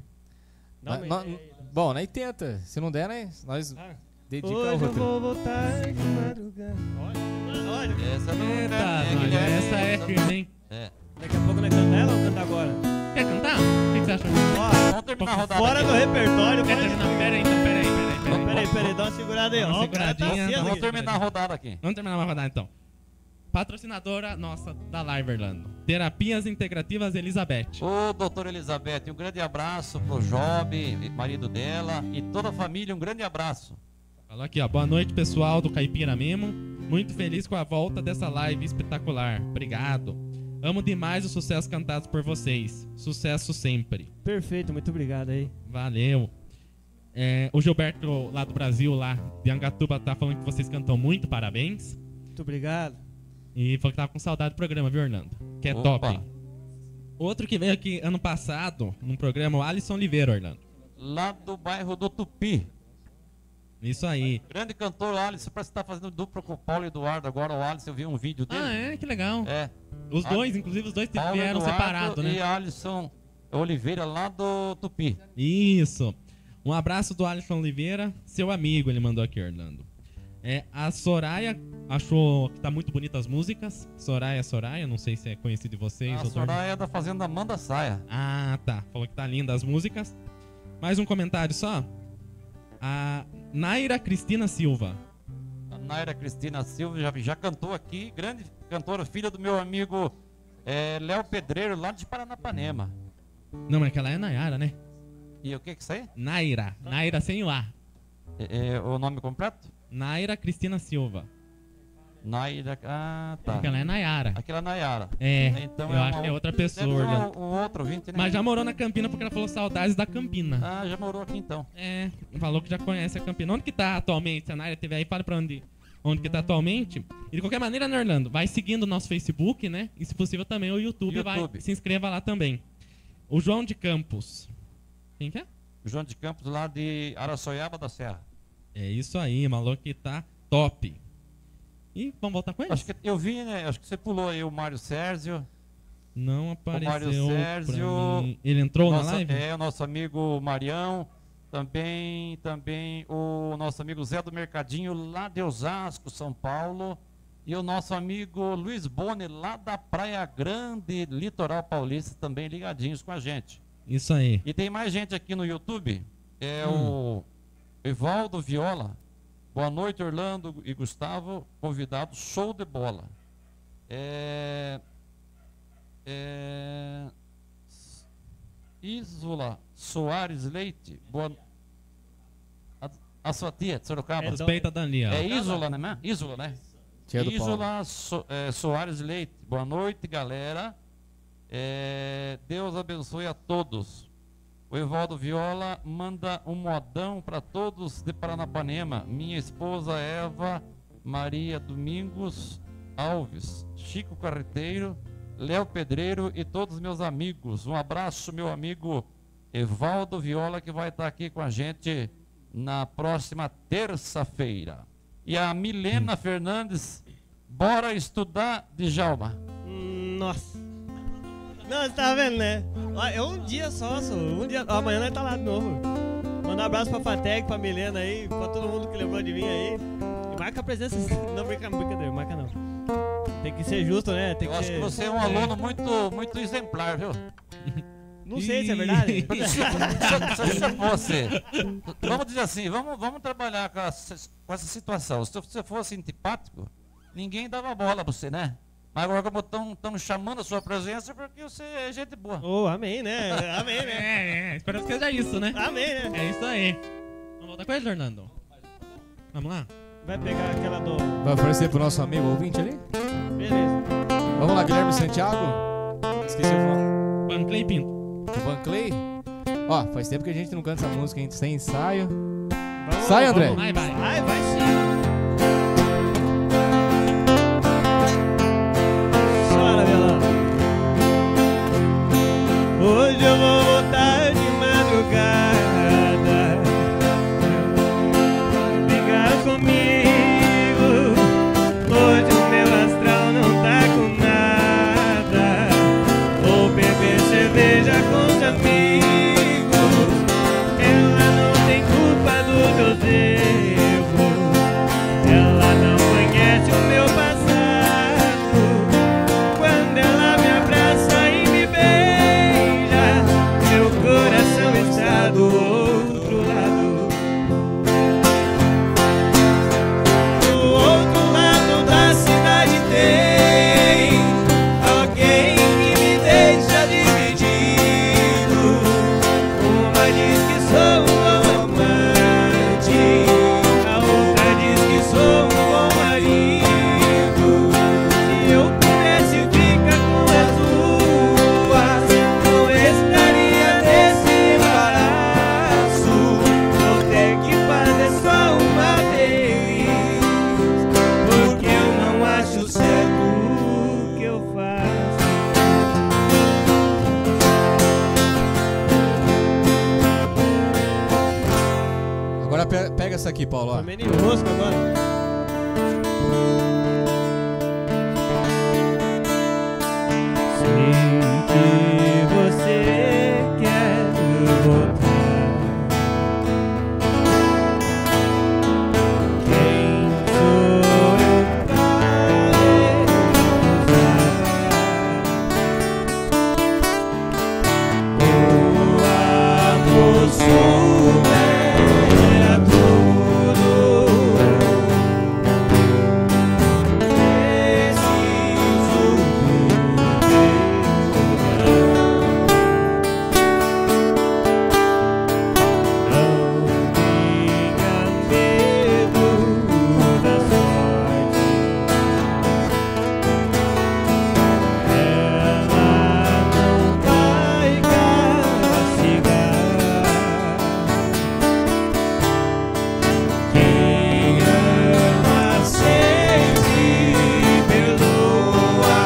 Speaker 3: Dá
Speaker 5: Mas-
Speaker 3: uma
Speaker 5: nó-
Speaker 3: ideia aí.
Speaker 5: bom, aí tenta. Se não der, né? Nós
Speaker 3: Ah,
Speaker 5: dedica ao
Speaker 3: hoje eu
Speaker 5: roteiro.
Speaker 3: vou voltar de madrugada. Olha, olha.
Speaker 4: Essa não
Speaker 6: Eita,
Speaker 4: é,
Speaker 6: nós,
Speaker 4: Guilherme,
Speaker 6: essa é firme, hein?
Speaker 4: É.
Speaker 3: Daqui a pouco nós cantamos ela ou canta agora?
Speaker 6: Quer cantar? O que, que você acha?
Speaker 3: Ó,
Speaker 4: Vamos terminar a rodada
Speaker 3: fora
Speaker 4: aqui.
Speaker 3: do repertório,
Speaker 6: Quer
Speaker 3: pode...
Speaker 6: terminar? Pera aí, então, pera aí, pera aí. Pera aí.
Speaker 3: Peraí, peraí, dá uma segurada aí.
Speaker 6: Dá uma
Speaker 3: Ó, o cara tá
Speaker 6: seguradinha,
Speaker 3: aceso
Speaker 6: dá uma
Speaker 3: aqui.
Speaker 4: Vamos terminar a rodada aqui.
Speaker 6: Vamos terminar uma rodada então. Patrocinadora nossa da Live, Orlando. Terapias Integrativas Elizabeth.
Speaker 4: Ô, doutora Elizabeth, um grande abraço pro Job, marido dela, e toda a família, um grande abraço.
Speaker 6: Falou aqui, ó. Boa noite, pessoal do Caipira Memo. Muito feliz com a volta dessa live espetacular. Obrigado. Amo demais os sucessos cantados por vocês. Sucesso sempre.
Speaker 3: Perfeito, muito obrigado aí.
Speaker 6: Valeu. É, o Gilberto lá do Brasil, lá de Angatuba, tá falando que vocês cantam muito. Parabéns.
Speaker 3: Muito obrigado.
Speaker 6: E falou que tava com saudade do programa, viu, Orlando? Que é
Speaker 4: Opa.
Speaker 6: top. Hein? Outro que veio aqui ano passado, num programa, o Alisson Oliveira, Orlando.
Speaker 4: Lá do bairro do Tupi.
Speaker 6: Isso aí.
Speaker 4: Grande cantor, Alisson, parece que tá fazendo dupla com o Paulo Eduardo agora. O Alisson, eu vi um vídeo dele.
Speaker 6: Ah, é? Que legal.
Speaker 4: É.
Speaker 6: Os
Speaker 4: Ah,
Speaker 6: dois, inclusive, os dois
Speaker 4: Paulo
Speaker 6: vieram
Speaker 4: Eduardo
Speaker 6: separados, né?
Speaker 4: E Alisson Oliveira, lá do Tupi.
Speaker 6: Isso. Um abraço do Alisson Oliveira, seu amigo, ele mandou aqui, Orlando. É, a Soraya achou que tá muito bonita as músicas. Soraya, Soraya, não sei se é conhecido de vocês.
Speaker 4: A
Speaker 6: doutor.
Speaker 4: Soraya é da Fazenda Manda Saia.
Speaker 6: Ah, tá. Falou que tá linda as músicas. Mais um comentário só. A Naira Cristina Silva.
Speaker 4: A Naira Cristina Silva já, já cantou aqui. Grande cantora, filha do meu amigo é, Léo Pedreiro, lá de Paranapanema.
Speaker 6: Não, mas aquela é Nayara, né?
Speaker 4: E o que que isso aí?
Speaker 6: Naira. Naira sem o A.
Speaker 4: É, é o nome completo?
Speaker 6: Naira Cristina Silva.
Speaker 4: Naira. Ah, tá.
Speaker 6: Aquela é Nayara.
Speaker 4: Aquela Nayara.
Speaker 6: É,
Speaker 4: Então
Speaker 6: eu
Speaker 4: é
Speaker 6: acho
Speaker 4: uma-
Speaker 6: que é outra
Speaker 4: deve
Speaker 6: pessoa,
Speaker 4: ser
Speaker 6: Orlando.
Speaker 4: um, um outro ouvinte, né?
Speaker 6: Mas já morou na Campina porque ela falou saudades da Campina.
Speaker 4: Ah, já morou aqui então.
Speaker 6: É, falou que já conhece a Campina. Onde que tá atualmente? Se a Naira estiver aí, fala pra onde, onde que tá atualmente. E de qualquer maneira, né, Orlando? Vai seguindo o nosso Facebook, né? E se possível também o YouTube,
Speaker 4: YouTube.
Speaker 6: vai se inscreva lá também. O João de Campos. Quem que é?
Speaker 4: João de Campos, lá de Araçoiaba da Serra.
Speaker 6: É isso aí, maluco que tá top. E vamos voltar com ele?
Speaker 4: Acho que eu vi, né? Acho que você pulou aí o Mário Sérgio.
Speaker 6: Não apareceu
Speaker 4: Mário
Speaker 6: pra
Speaker 4: Sérgio,
Speaker 6: mim. Ele entrou
Speaker 4: Nossa-
Speaker 6: na live?
Speaker 4: É, o nosso amigo Marião. Também, também o nosso amigo Zé do Mercadinho, lá de Osasco, São Paulo. E o nosso amigo Luiz Boni, lá da Praia Grande, Litoral Paulista, também ligadinhos com a gente.
Speaker 6: Isso aí.
Speaker 4: E tem mais gente aqui no YouTube. É
Speaker 6: Hum.
Speaker 4: o Evaldo Viola. Boa noite, Orlando e Gustavo, convidado, show de bola. É, é, Isola Soares Leite, boa, a, a sua tia de Sorocaba.
Speaker 3: É,
Speaker 6: Respeita a Daniel.
Speaker 4: É Isola, né? Isola, né?
Speaker 5: Tia do Paulo.
Speaker 4: Isola so, é, Soares Leite, boa noite, galera. É, Deus abençoe a todos. O Evaldo Viola manda um modão para todos de Paranapanema. Minha esposa Eva Maria Domingos Alves, Chico Carreteiro, Léo Pedreiro e todos os meus amigos. Um abraço, meu amigo Evaldo Viola, que vai estar aqui com a gente na próxima terça-feira. E a Milena Fernandes, bora estudar, Djalma.
Speaker 3: Nossa. Não, você tá vendo, né? Ó, é um dia só, só. Um dia. Ó, amanhã nós tá lá de novo. Manda um abraço pra Fatec, pra Milena aí, pra todo mundo que lembrou de vir aí. E marca a presença. Não, brinca, brincadeira, marca não. Tem que ser justo, né? Tem
Speaker 4: Eu
Speaker 3: que
Speaker 4: acho
Speaker 3: ser...
Speaker 4: que você é um aluno muito, muito exemplar, viu?
Speaker 3: Não sei se é verdade.
Speaker 4: Se, se, se fosse, vamos dizer assim, vamos, vamos trabalhar com essa, com essa situação. Se você fosse antipático, ninguém dava bola pra você, né? Mas agora como estão chamando a sua presença, porque você é gente boa.
Speaker 3: Oh, amém, né? Amém, né?
Speaker 6: É, é, esperamos que seja isso, né?
Speaker 3: Amém, né?
Speaker 6: É isso aí. Vamos voltar com ele, Fernando? Vamos lá?
Speaker 3: Vai pegar aquela do...
Speaker 5: Vai oferecer pro nosso amigo ouvinte ali?
Speaker 3: Beleza.
Speaker 5: Vamos lá, Guilherme Santiago. Esqueci o nome.
Speaker 6: Van Clay Pinto.
Speaker 5: O Van Clay. Ó, faz tempo que a gente não canta essa música, a gente sem ensaio.
Speaker 3: Vamos,
Speaker 5: Sai, André.
Speaker 6: Vai, vai.
Speaker 3: Vai, vai sim. Chora, Belão. Hoje eu vou voltar de madrugada. Brigar comigo. Hoje o meu astral não tá com nada. Vou beber cerveja com os amigos. Ela não tem culpa dos meus erros. Ela não conhece o meu passado. Quando ela me abraça e me beija, meu coração está do outro lado. Do outro lado da cidade tem alguém que me deixa dividido. Uma diz que sou um bom amante, a outra diz que sou um bom marido. Se eu pudesse ficar com as duas, não estaria nesse embaraço. Vou ter que fazer só uma vez, porque eu não acho certo o que eu faço.
Speaker 5: Agora pe- pega essa aqui, Paulo. Ó.
Speaker 3: Comendo enrosco agora. Sei que você quer voltar. Quem sou eu pra recusar? O amor supera tudo. Preciso não tenha medo da sorte. Ela não vai castigar quem ama sempre perdoa.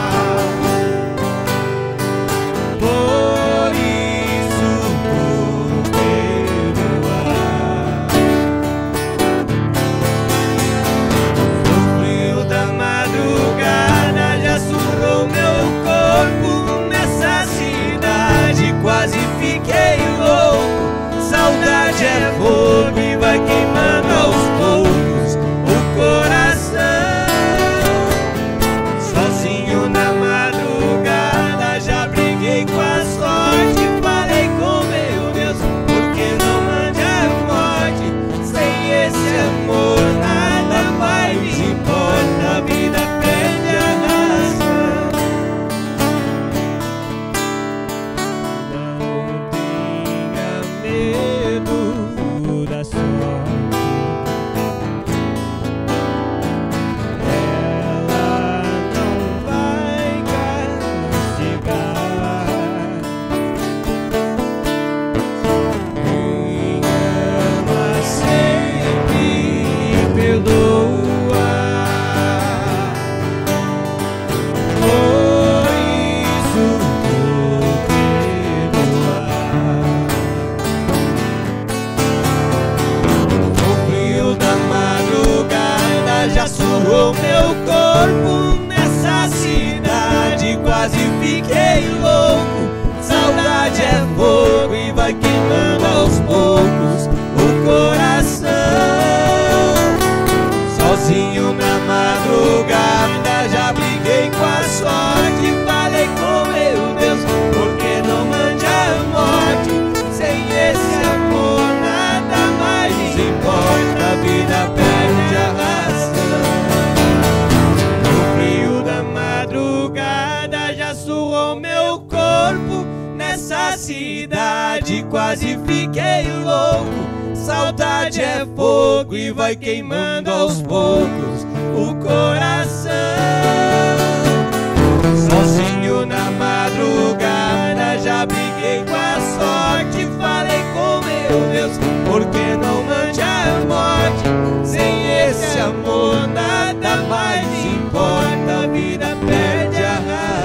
Speaker 3: Por isso vou perdoar. O frio da madrugada já surrou meu corpo nessa cidade. Quase fiquei louco. Saudade é fogo e vai queimando aos poucos o coração. Sozinho na madrugada já briguei com a sorte. Falei com meu Deus, por que não mande a morte sem esse amor?
Speaker 1: nessa cidade, quase fiquei louco. Saudade é fogo e vai queimando aos poucos o coração. Sozinho na madrugada, já briguei com a sorte. Falei com meu Deus, por que não mande a morte? Sem esse amor nada mais importa, a vida perde a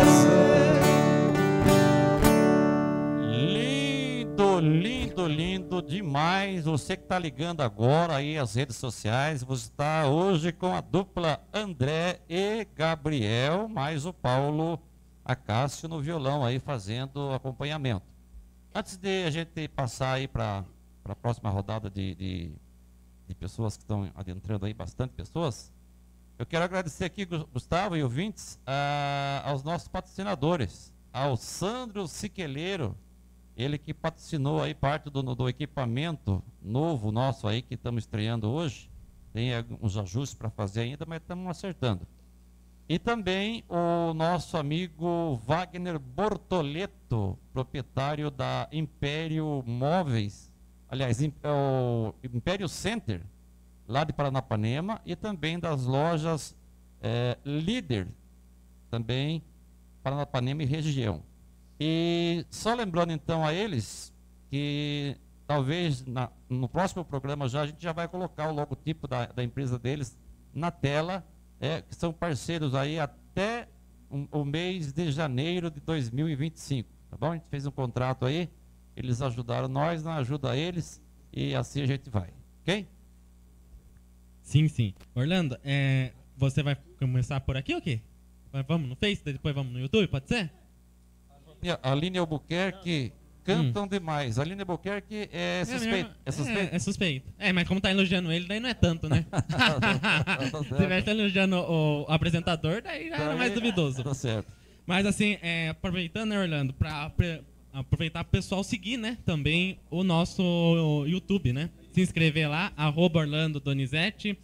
Speaker 1: razão.
Speaker 4: Lindo, lindo, lindo demais. Você que está ligando agora aí as redes sociais, você está hoje com a dupla André e Gabriel, mais o Paulo Acácio no violão aí fazendo acompanhamento. Antes de a gente passar aí para a próxima rodada de, de, de pessoas que estão adentrando aí, bastante pessoas, eu quero agradecer aqui, Gustavo e ouvintes, a, aos nossos patrocinadores, ao Sandro Siqueleiro, ele que patrocinou aí parte do, do equipamento novo nosso aí que estamos estreando hoje. Tem alguns ajustes para fazer ainda, mas estamos acertando. E também o nosso amigo Wagner Bortoleto, proprietário da Império Móveis, aliás, o Império Center, lá de Paranapanema, e também das lojas é, Líder, também Paranapanema e região. E só lembrando então a eles que talvez na, no próximo programa já a gente já vai colocar o logotipo da, da empresa deles na tela, é, que são parceiros aí até um, o mês de janeiro de dois mil e vinte e cinco, tá bom? A gente fez um contrato aí, eles ajudaram nós, nós ajuda eles e assim a gente vai, ok?
Speaker 6: Sim, sim. Orlando, é, você vai começar por aqui ou o quê? Vamos no Face, depois vamos no YouTube, pode ser?
Speaker 4: A Aline Albuquerque cantam hum. demais. A Aline Albuquerque é suspeito. É, é suspeito?
Speaker 6: É, é suspeito. É, mas como tá elogiando ele, daí não é tanto, né? Se tivesse elogiando o, o apresentador, daí já era mais duvidoso.
Speaker 4: Tá certo.
Speaker 6: Mas assim, é, aproveitando, né, Orlando, pra, pra aproveitar o pessoal seguir, né, também o nosso YouTube, né? Se inscrever lá, arroba Orlando Donizete,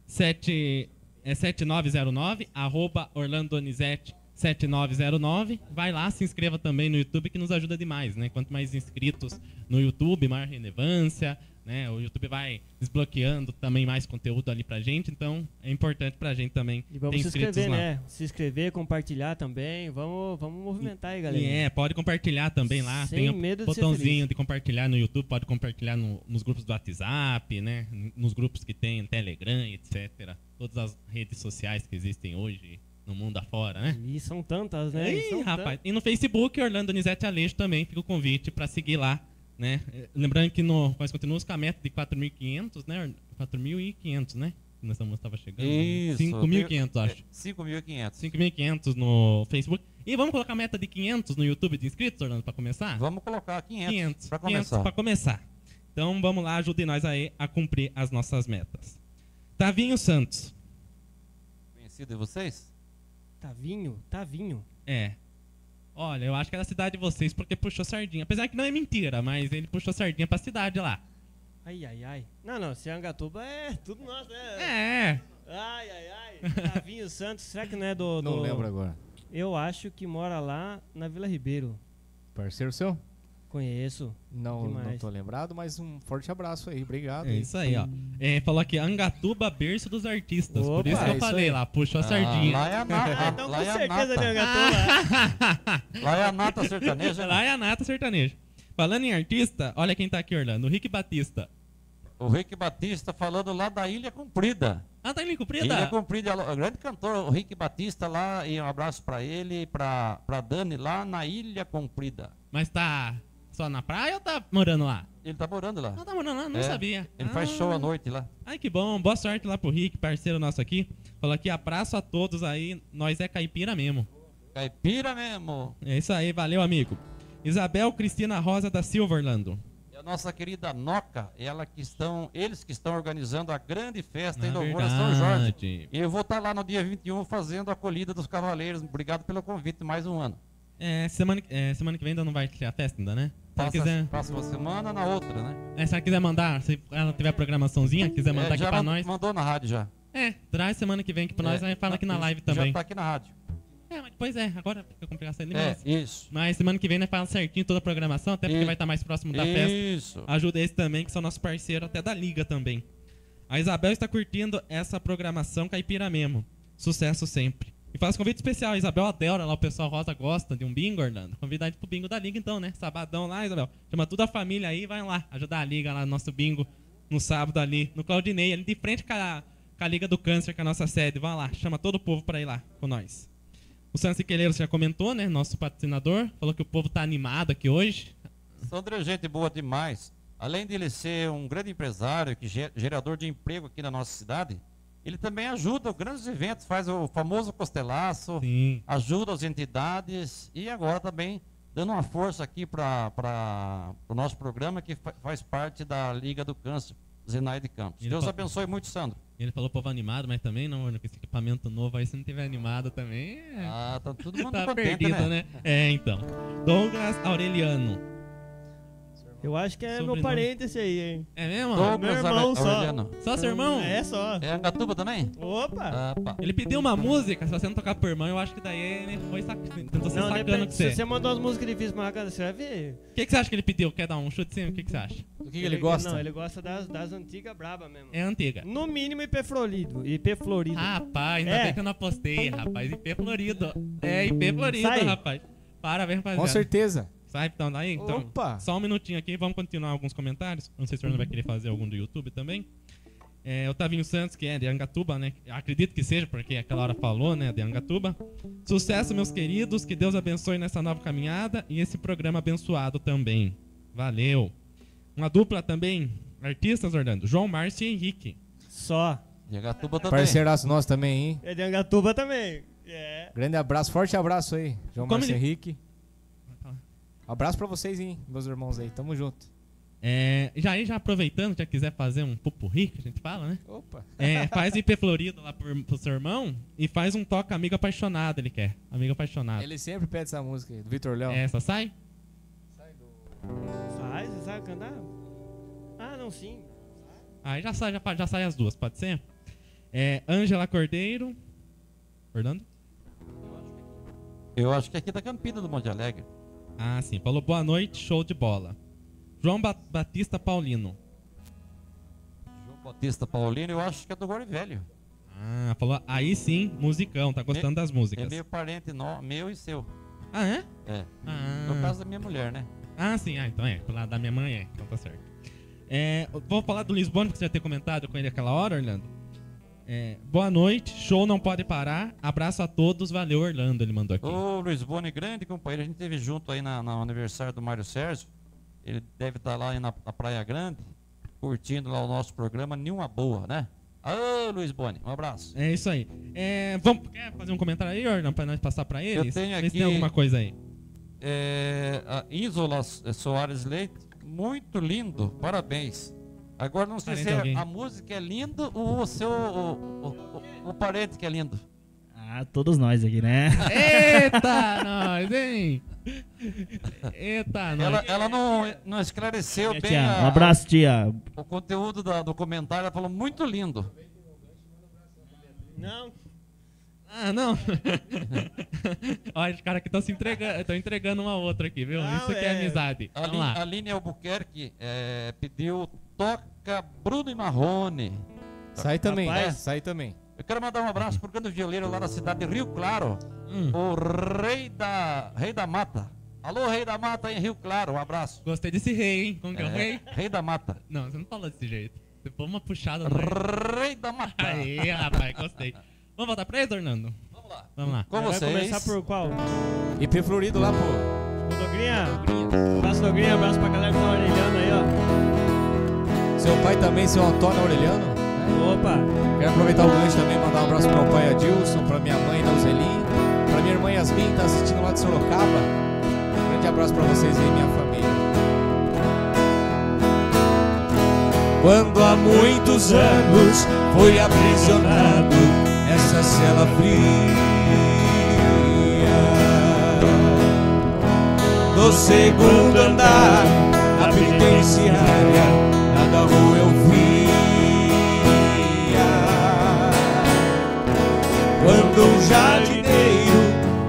Speaker 6: sete, é sete nove zero nove, arroba Orlando Donizete, sete nove zero nove, vai lá, se inscreva também no YouTube, que nos ajuda demais, né? Quanto mais inscritos no YouTube, maior relevância, né? O YouTube vai desbloqueando também mais conteúdo ali pra gente, então é importante pra gente também
Speaker 3: e vamos
Speaker 6: ter
Speaker 3: se
Speaker 6: inscritos
Speaker 3: inscrever,
Speaker 6: lá.
Speaker 3: né? Se inscrever, compartilhar também, vamos, vamos movimentar aí, galera.
Speaker 6: E é, pode compartilhar também lá,
Speaker 3: sem
Speaker 6: tem o
Speaker 3: medo de
Speaker 6: botãozinho de compartilhar no YouTube, pode compartilhar no, nos grupos do WhatsApp, né? Nos grupos que tem Telegram, etcétera. Todas as redes sociais que existem hoje no mundo afora, né?
Speaker 3: E são tantas, né?
Speaker 6: Ih,
Speaker 3: são
Speaker 6: rapaz. E no Facebook, Orlando Donizete Aleixo também, fica o convite para seguir lá, né? Lembrando que no, nós continuamos com a meta de quatro mil e quinhentos, né? quatro mil e quinhentos, né? Nós estava chegando.
Speaker 4: Isso.
Speaker 6: cinco mil e quinhentos, acho.
Speaker 4: cinco mil e quinhentos.
Speaker 6: cinco mil e quinhentos no Facebook. E vamos colocar a meta de quinhentos no YouTube de inscritos, Orlando, para começar?
Speaker 4: Vamos colocar quinhentos,
Speaker 6: quinhentos
Speaker 4: para começar.
Speaker 6: para começar. Então vamos lá, ajudem nós aí a cumprir as nossas metas. Tavinho Santos.
Speaker 4: Conhecido de vocês?
Speaker 3: Tavinho, Tavinho.
Speaker 6: É. Olha, eu acho que é da cidade de vocês porque puxou sardinha. Apesar que não é mentira, mas ele puxou sardinha pra cidade lá.
Speaker 3: Ai, ai, ai. Não, não, se é Angatuba é tudo nosso, né?
Speaker 6: É.
Speaker 3: Ai, ai, ai. Tavinho Santos, será que não é do, do...
Speaker 5: Não lembro agora.
Speaker 3: Eu acho que mora lá na Vila Ribeiro.
Speaker 5: Parceiro seu?
Speaker 3: Conheço.
Speaker 5: Não,
Speaker 3: Demais.
Speaker 5: não tô lembrado, mas um forte abraço aí, obrigado.
Speaker 6: É isso aí, ó. É, falou aqui, Angatuba, berço dos artistas.
Speaker 3: Opa,
Speaker 6: Por isso que
Speaker 5: é
Speaker 6: eu
Speaker 5: isso
Speaker 6: falei
Speaker 5: aí.
Speaker 6: lá, puxou a
Speaker 4: Ah,
Speaker 6: sardinha.
Speaker 4: lá é a
Speaker 3: Ah,
Speaker 4: nata.
Speaker 3: então
Speaker 4: lá
Speaker 3: com
Speaker 4: é a
Speaker 3: certeza de
Speaker 4: nata.
Speaker 3: Angatuba.
Speaker 4: Lá é a nata sertaneja.
Speaker 6: Lá é a nata sertaneja. Falando em artista, olha quem tá aqui, Orlando. O Rick Batista.
Speaker 4: O Rick Batista falando lá da Ilha Comprida.
Speaker 6: Ah, tá em Comprida?
Speaker 4: Ilha Comprida, o grande cantor, o Rick Batista lá, e um abraço pra ele e pra, pra Dani lá na Ilha Comprida.
Speaker 6: Mas tá só na praia ou tá morando lá?
Speaker 4: Ele tá morando lá.
Speaker 6: Ah, tá morando lá, não
Speaker 4: É,
Speaker 6: sabia.
Speaker 4: Ele
Speaker 6: ah.
Speaker 4: faz show à noite lá.
Speaker 6: Ai, que bom. Boa sorte lá pro Rick, parceiro nosso aqui. Falou aqui, abraço a todos aí. Nós é caipira mesmo.
Speaker 4: Caipira mesmo.
Speaker 6: É isso aí, valeu, amigo. Isabel Cristina Rosa da Silva, Orlando.
Speaker 4: E a nossa querida Noca, ela que estão, eles que estão organizando a grande festa em
Speaker 6: Na
Speaker 4: louvor a São Jorge.
Speaker 6: verdade.
Speaker 4: E eu vou estar lá no dia vinte e um fazendo a acolhida dos cavaleiros. Obrigado pelo convite, mais um ano.
Speaker 6: É, semana, é, semana que vem ainda não vai ter a festa ainda, né? Se ela
Speaker 4: Passa,
Speaker 6: quiser,
Speaker 4: passa uma semana, na outra, né?
Speaker 6: é, se ela quiser mandar, se ela tiver programaçãozinha, quiser mandar
Speaker 4: É,
Speaker 6: aqui
Speaker 4: já
Speaker 6: pra
Speaker 4: man-
Speaker 6: nós.
Speaker 4: mandou na rádio já.
Speaker 6: É, traz semana que vem aqui pra nós,
Speaker 4: É,
Speaker 6: aí fala aqui na
Speaker 4: já-
Speaker 6: live
Speaker 4: Já
Speaker 6: também.
Speaker 4: tá aqui na rádio.
Speaker 6: É, mas depois é, agora fica complicado sair
Speaker 4: É,
Speaker 6: mais.
Speaker 4: isso.
Speaker 6: Mas semana que vem nós falamos certinho toda a programação, até porque
Speaker 4: E-
Speaker 6: vai estar mais próximo da festa.
Speaker 4: Isso.
Speaker 6: Ajuda esse também, que são nossos parceiros até da Liga também. A Isabel está curtindo essa programação caipira mesmo. Sucesso sempre. E faz convite especial, a Isabel adora lá, o pessoal rosa gosta de um bingo, Orlando. Convida a gente pro bingo da Liga então, né? Sabadão lá, Isabel. Chama toda a família aí, vai lá, ajudar a Liga lá no nosso bingo no sábado ali, no Claudinei, ali de frente com a, com a Liga do Câncer, com a nossa sede. Vai lá, chama todo o povo para ir lá com nós. O Sandro Siqueleiro já comentou, né? Nosso patrocinador, falou que o povo tá animado aqui hoje.
Speaker 4: Sandro é gente boa demais. Além de ele ser um grande empresário, que ge- gerador de emprego aqui na nossa cidade, ele também ajuda grandes eventos, faz o famoso costelaço,
Speaker 6: Sim.
Speaker 4: ajuda as entidades e agora também dando uma força aqui para o nosso programa que fa- faz parte da Liga do Câncer, Zenaide Campos.
Speaker 6: Ele
Speaker 4: Deus
Speaker 6: fa-
Speaker 4: abençoe muito, Sandro.
Speaker 6: Ele falou povo animado, mas também não, com esse equipamento novo aí, se não tiver animado também, é...
Speaker 4: Ah, tá todo mundo
Speaker 6: tá
Speaker 4: contente,
Speaker 6: perdido,
Speaker 4: né?
Speaker 6: né? É, então. Douglas Aureliano.
Speaker 3: Eu acho que é
Speaker 6: Sobrenome.
Speaker 3: meu parente esse aí, hein?
Speaker 6: É mesmo?
Speaker 4: Douglas
Speaker 3: Meu irmão só.
Speaker 4: Aureliano.
Speaker 6: Só seu irmão?
Speaker 3: É só.
Speaker 4: É Angatuba também?
Speaker 3: Opa!
Speaker 4: Ah, pá.
Speaker 6: Ele pediu uma música, se você não tocar por irmão, eu acho que daí ele foi sac... tentou ser
Speaker 3: Não,
Speaker 6: sacano
Speaker 3: depende.
Speaker 6: com
Speaker 3: Se
Speaker 6: você.
Speaker 3: você mandou as músicas difíceis pra cá, você vai ver.
Speaker 6: O que, que você acha que ele pediu? Quer dar um chute sim? O que, que você acha?
Speaker 5: O que, que ele gosta?
Speaker 3: Não, ele gosta das, das antigas braba mesmo.
Speaker 6: É antiga.
Speaker 3: No mínimo I P Florido. I P Florido.
Speaker 6: Rapaz, ainda
Speaker 3: É.
Speaker 6: bem que eu não apostei, rapaz. I P Florido. É, I P Florido,
Speaker 3: Sai.
Speaker 6: rapaz. Parabéns, rapaziada.
Speaker 5: Com certeza.
Speaker 6: Sai, então, daí? Então,
Speaker 5: Opa!
Speaker 6: só um minutinho aqui, vamos continuar alguns comentários. Não sei se o senhor vai querer fazer algum do YouTube também. É, o Tavinho Santos, que é de Angatuba, né? Acredito que seja, porque aquela hora falou, né? De Angatuba. Sucesso, meus queridos. Que Deus abençoe nessa nova caminhada e esse programa abençoado também. Valeu. Uma dupla também, artistas, Orlando. João Márcio e Henrique.
Speaker 3: Só.
Speaker 4: E Angatuba também.
Speaker 5: Parceiraço nosso também, hein?
Speaker 3: É de Angatuba também. É.
Speaker 5: Grande abraço, forte abraço aí, João
Speaker 6: Como
Speaker 5: Márcio
Speaker 6: ele-
Speaker 5: Henrique. Abraço pra vocês, hein, meus irmãos aí. Tamo junto.
Speaker 6: É, já aí, já aproveitando, já quiser fazer um pupurri, que a gente fala, né?
Speaker 5: Opa!
Speaker 6: É, faz I P Florido lá pro, pro seu irmão e faz um toca Amigo Apaixonado, ele quer. Amigo Apaixonado.
Speaker 5: Ele sempre pede essa música aí, do Vitor Léo.
Speaker 6: É, essa sai?
Speaker 3: Sai, você sabe cantar? Ah, não, sim.
Speaker 6: Aí já sai, já, pa- já sai as duas, pode ser? É, Ângela Cordeiro. Orlando?
Speaker 4: Eu acho que aqui da Campina do Monte Alegre.
Speaker 6: Ah, sim. Falou boa noite, show de bola. João Ba- Batista Paulino.
Speaker 4: João Batista Paulino, eu acho que é do Gore Velho.
Speaker 6: Ah, falou aí sim, musicão, tá gostando das
Speaker 4: É
Speaker 6: músicas.
Speaker 4: meio parente no, meu e seu.
Speaker 6: Ah, é?
Speaker 4: É.
Speaker 6: Ah.
Speaker 4: No caso da minha mulher, né?
Speaker 6: Ah, sim, ah, então é. Pro lado da minha mãe é, então tá certo. É, vou falar do Lisbona, que você já ter comentado com ele aquela hora, Orlando. É, boa noite, show não pode parar. Abraço a todos, valeu, Orlando, ele mandou aqui.
Speaker 4: Ô, Luiz Boni, grande companheiro, a gente esteve junto aí na, no aniversário do Mário Sérgio. Ele deve estar lá aí na, na Praia Grande, curtindo lá o nosso programa, nenhuma boa, né? Ô, Luiz Boni, um abraço.
Speaker 6: É isso aí. É, vamos, quer fazer um comentário aí, Orlando, pra nós passar pra eles?
Speaker 4: tenho
Speaker 6: Vê se
Speaker 4: aqui-
Speaker 6: tem alguma coisa aí.
Speaker 4: É, a Isola Soares Leite, muito lindo, parabéns. Agora não sei
Speaker 6: Parente
Speaker 4: se é
Speaker 6: alguém.
Speaker 4: a música é linda ou o seu o, o, o, o parente que é lindo.
Speaker 7: Ah, todos nós aqui, né?
Speaker 6: Eita, nós, hein? Eita, nós.
Speaker 4: Ela, ela não, não esclareceu
Speaker 7: Minha
Speaker 4: bem
Speaker 7: tia,
Speaker 4: a-
Speaker 7: um abraço, tia.
Speaker 4: o conteúdo da- do comentário, ela falou muito lindo.
Speaker 3: Não.
Speaker 6: Ah, não. Olha, os caras aqui estão se entregando, estão entregando um ao outro aqui, viu?
Speaker 3: Não,
Speaker 6: Isso que é
Speaker 3: é-
Speaker 6: amizade.
Speaker 4: A
Speaker 6: Vamos
Speaker 4: Aline,
Speaker 6: lá.
Speaker 4: Aline Albuquerque é, pediu Toca Bruno e Marrone.
Speaker 5: Sai também,
Speaker 3: Rapaz.
Speaker 5: né? Sai também.
Speaker 4: Eu quero mandar um abraço pro grande violeiro lá da cidade de Rio Claro,
Speaker 6: Hum,
Speaker 4: o rei da, rei da Mata. Alô, rei da Mata em Rio Claro, um abraço.
Speaker 6: gostei desse rei, hein? Como que é o
Speaker 4: É,
Speaker 6: rei?
Speaker 4: rei da Mata.
Speaker 6: Não, você não falou desse jeito. Você foi uma puxada no rei.
Speaker 4: Rei da Mata.
Speaker 6: Aí, rapaz, gostei. Vamos voltar pra eles, Orlando?
Speaker 4: Vamos lá.
Speaker 6: Vamos lá.
Speaker 4: Com
Speaker 3: Vai
Speaker 4: vocês.
Speaker 3: começar por qual?
Speaker 5: I P Florido lá, pô.
Speaker 3: O Dogrinha? Abraço, Dogrinha. Abraço pra galera que tá orelhando aí, ó.
Speaker 5: Seu pai também, seu Antônio Aureliano.
Speaker 3: Opa.
Speaker 5: Quero aproveitar o gancho também e mandar um abraço pro meu pai Adilson, pra minha mãe Nauzeli, pra minha irmã Yasmin, que tá assistindo lá de Sorocaba. Um grande abraço pra vocês aí, minha família.
Speaker 1: Quando há muitos anos foi aprisionado nessa cela fria do segundo andar da penitenciária, nada rua eu via. Quando um jardineiro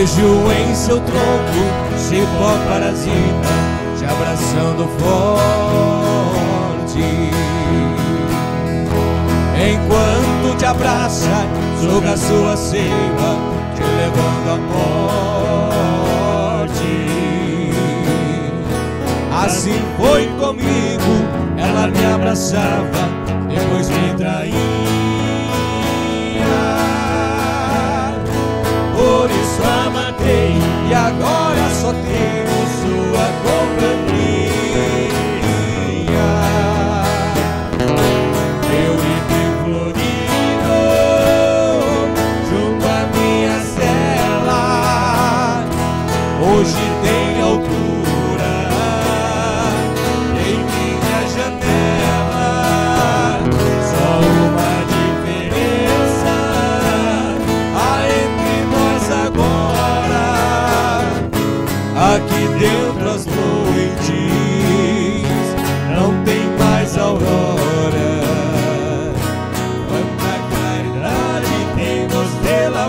Speaker 1: Vejo em seu tronco cipó parasita te abraçando forte. Enquanto te abraça, suga sua seiva, te levando à morte. Assim foi comigo, ela me abraçava, depois me traía. Por isso a matei e agora só tenho sua companhia. Eu vivi florido junto à minha cela. Hoje tem altura em minha janela. Só uma diferença há entre nós agora. Aqui dentro as noites não tem mais aurora. Quanta claridade tem você lá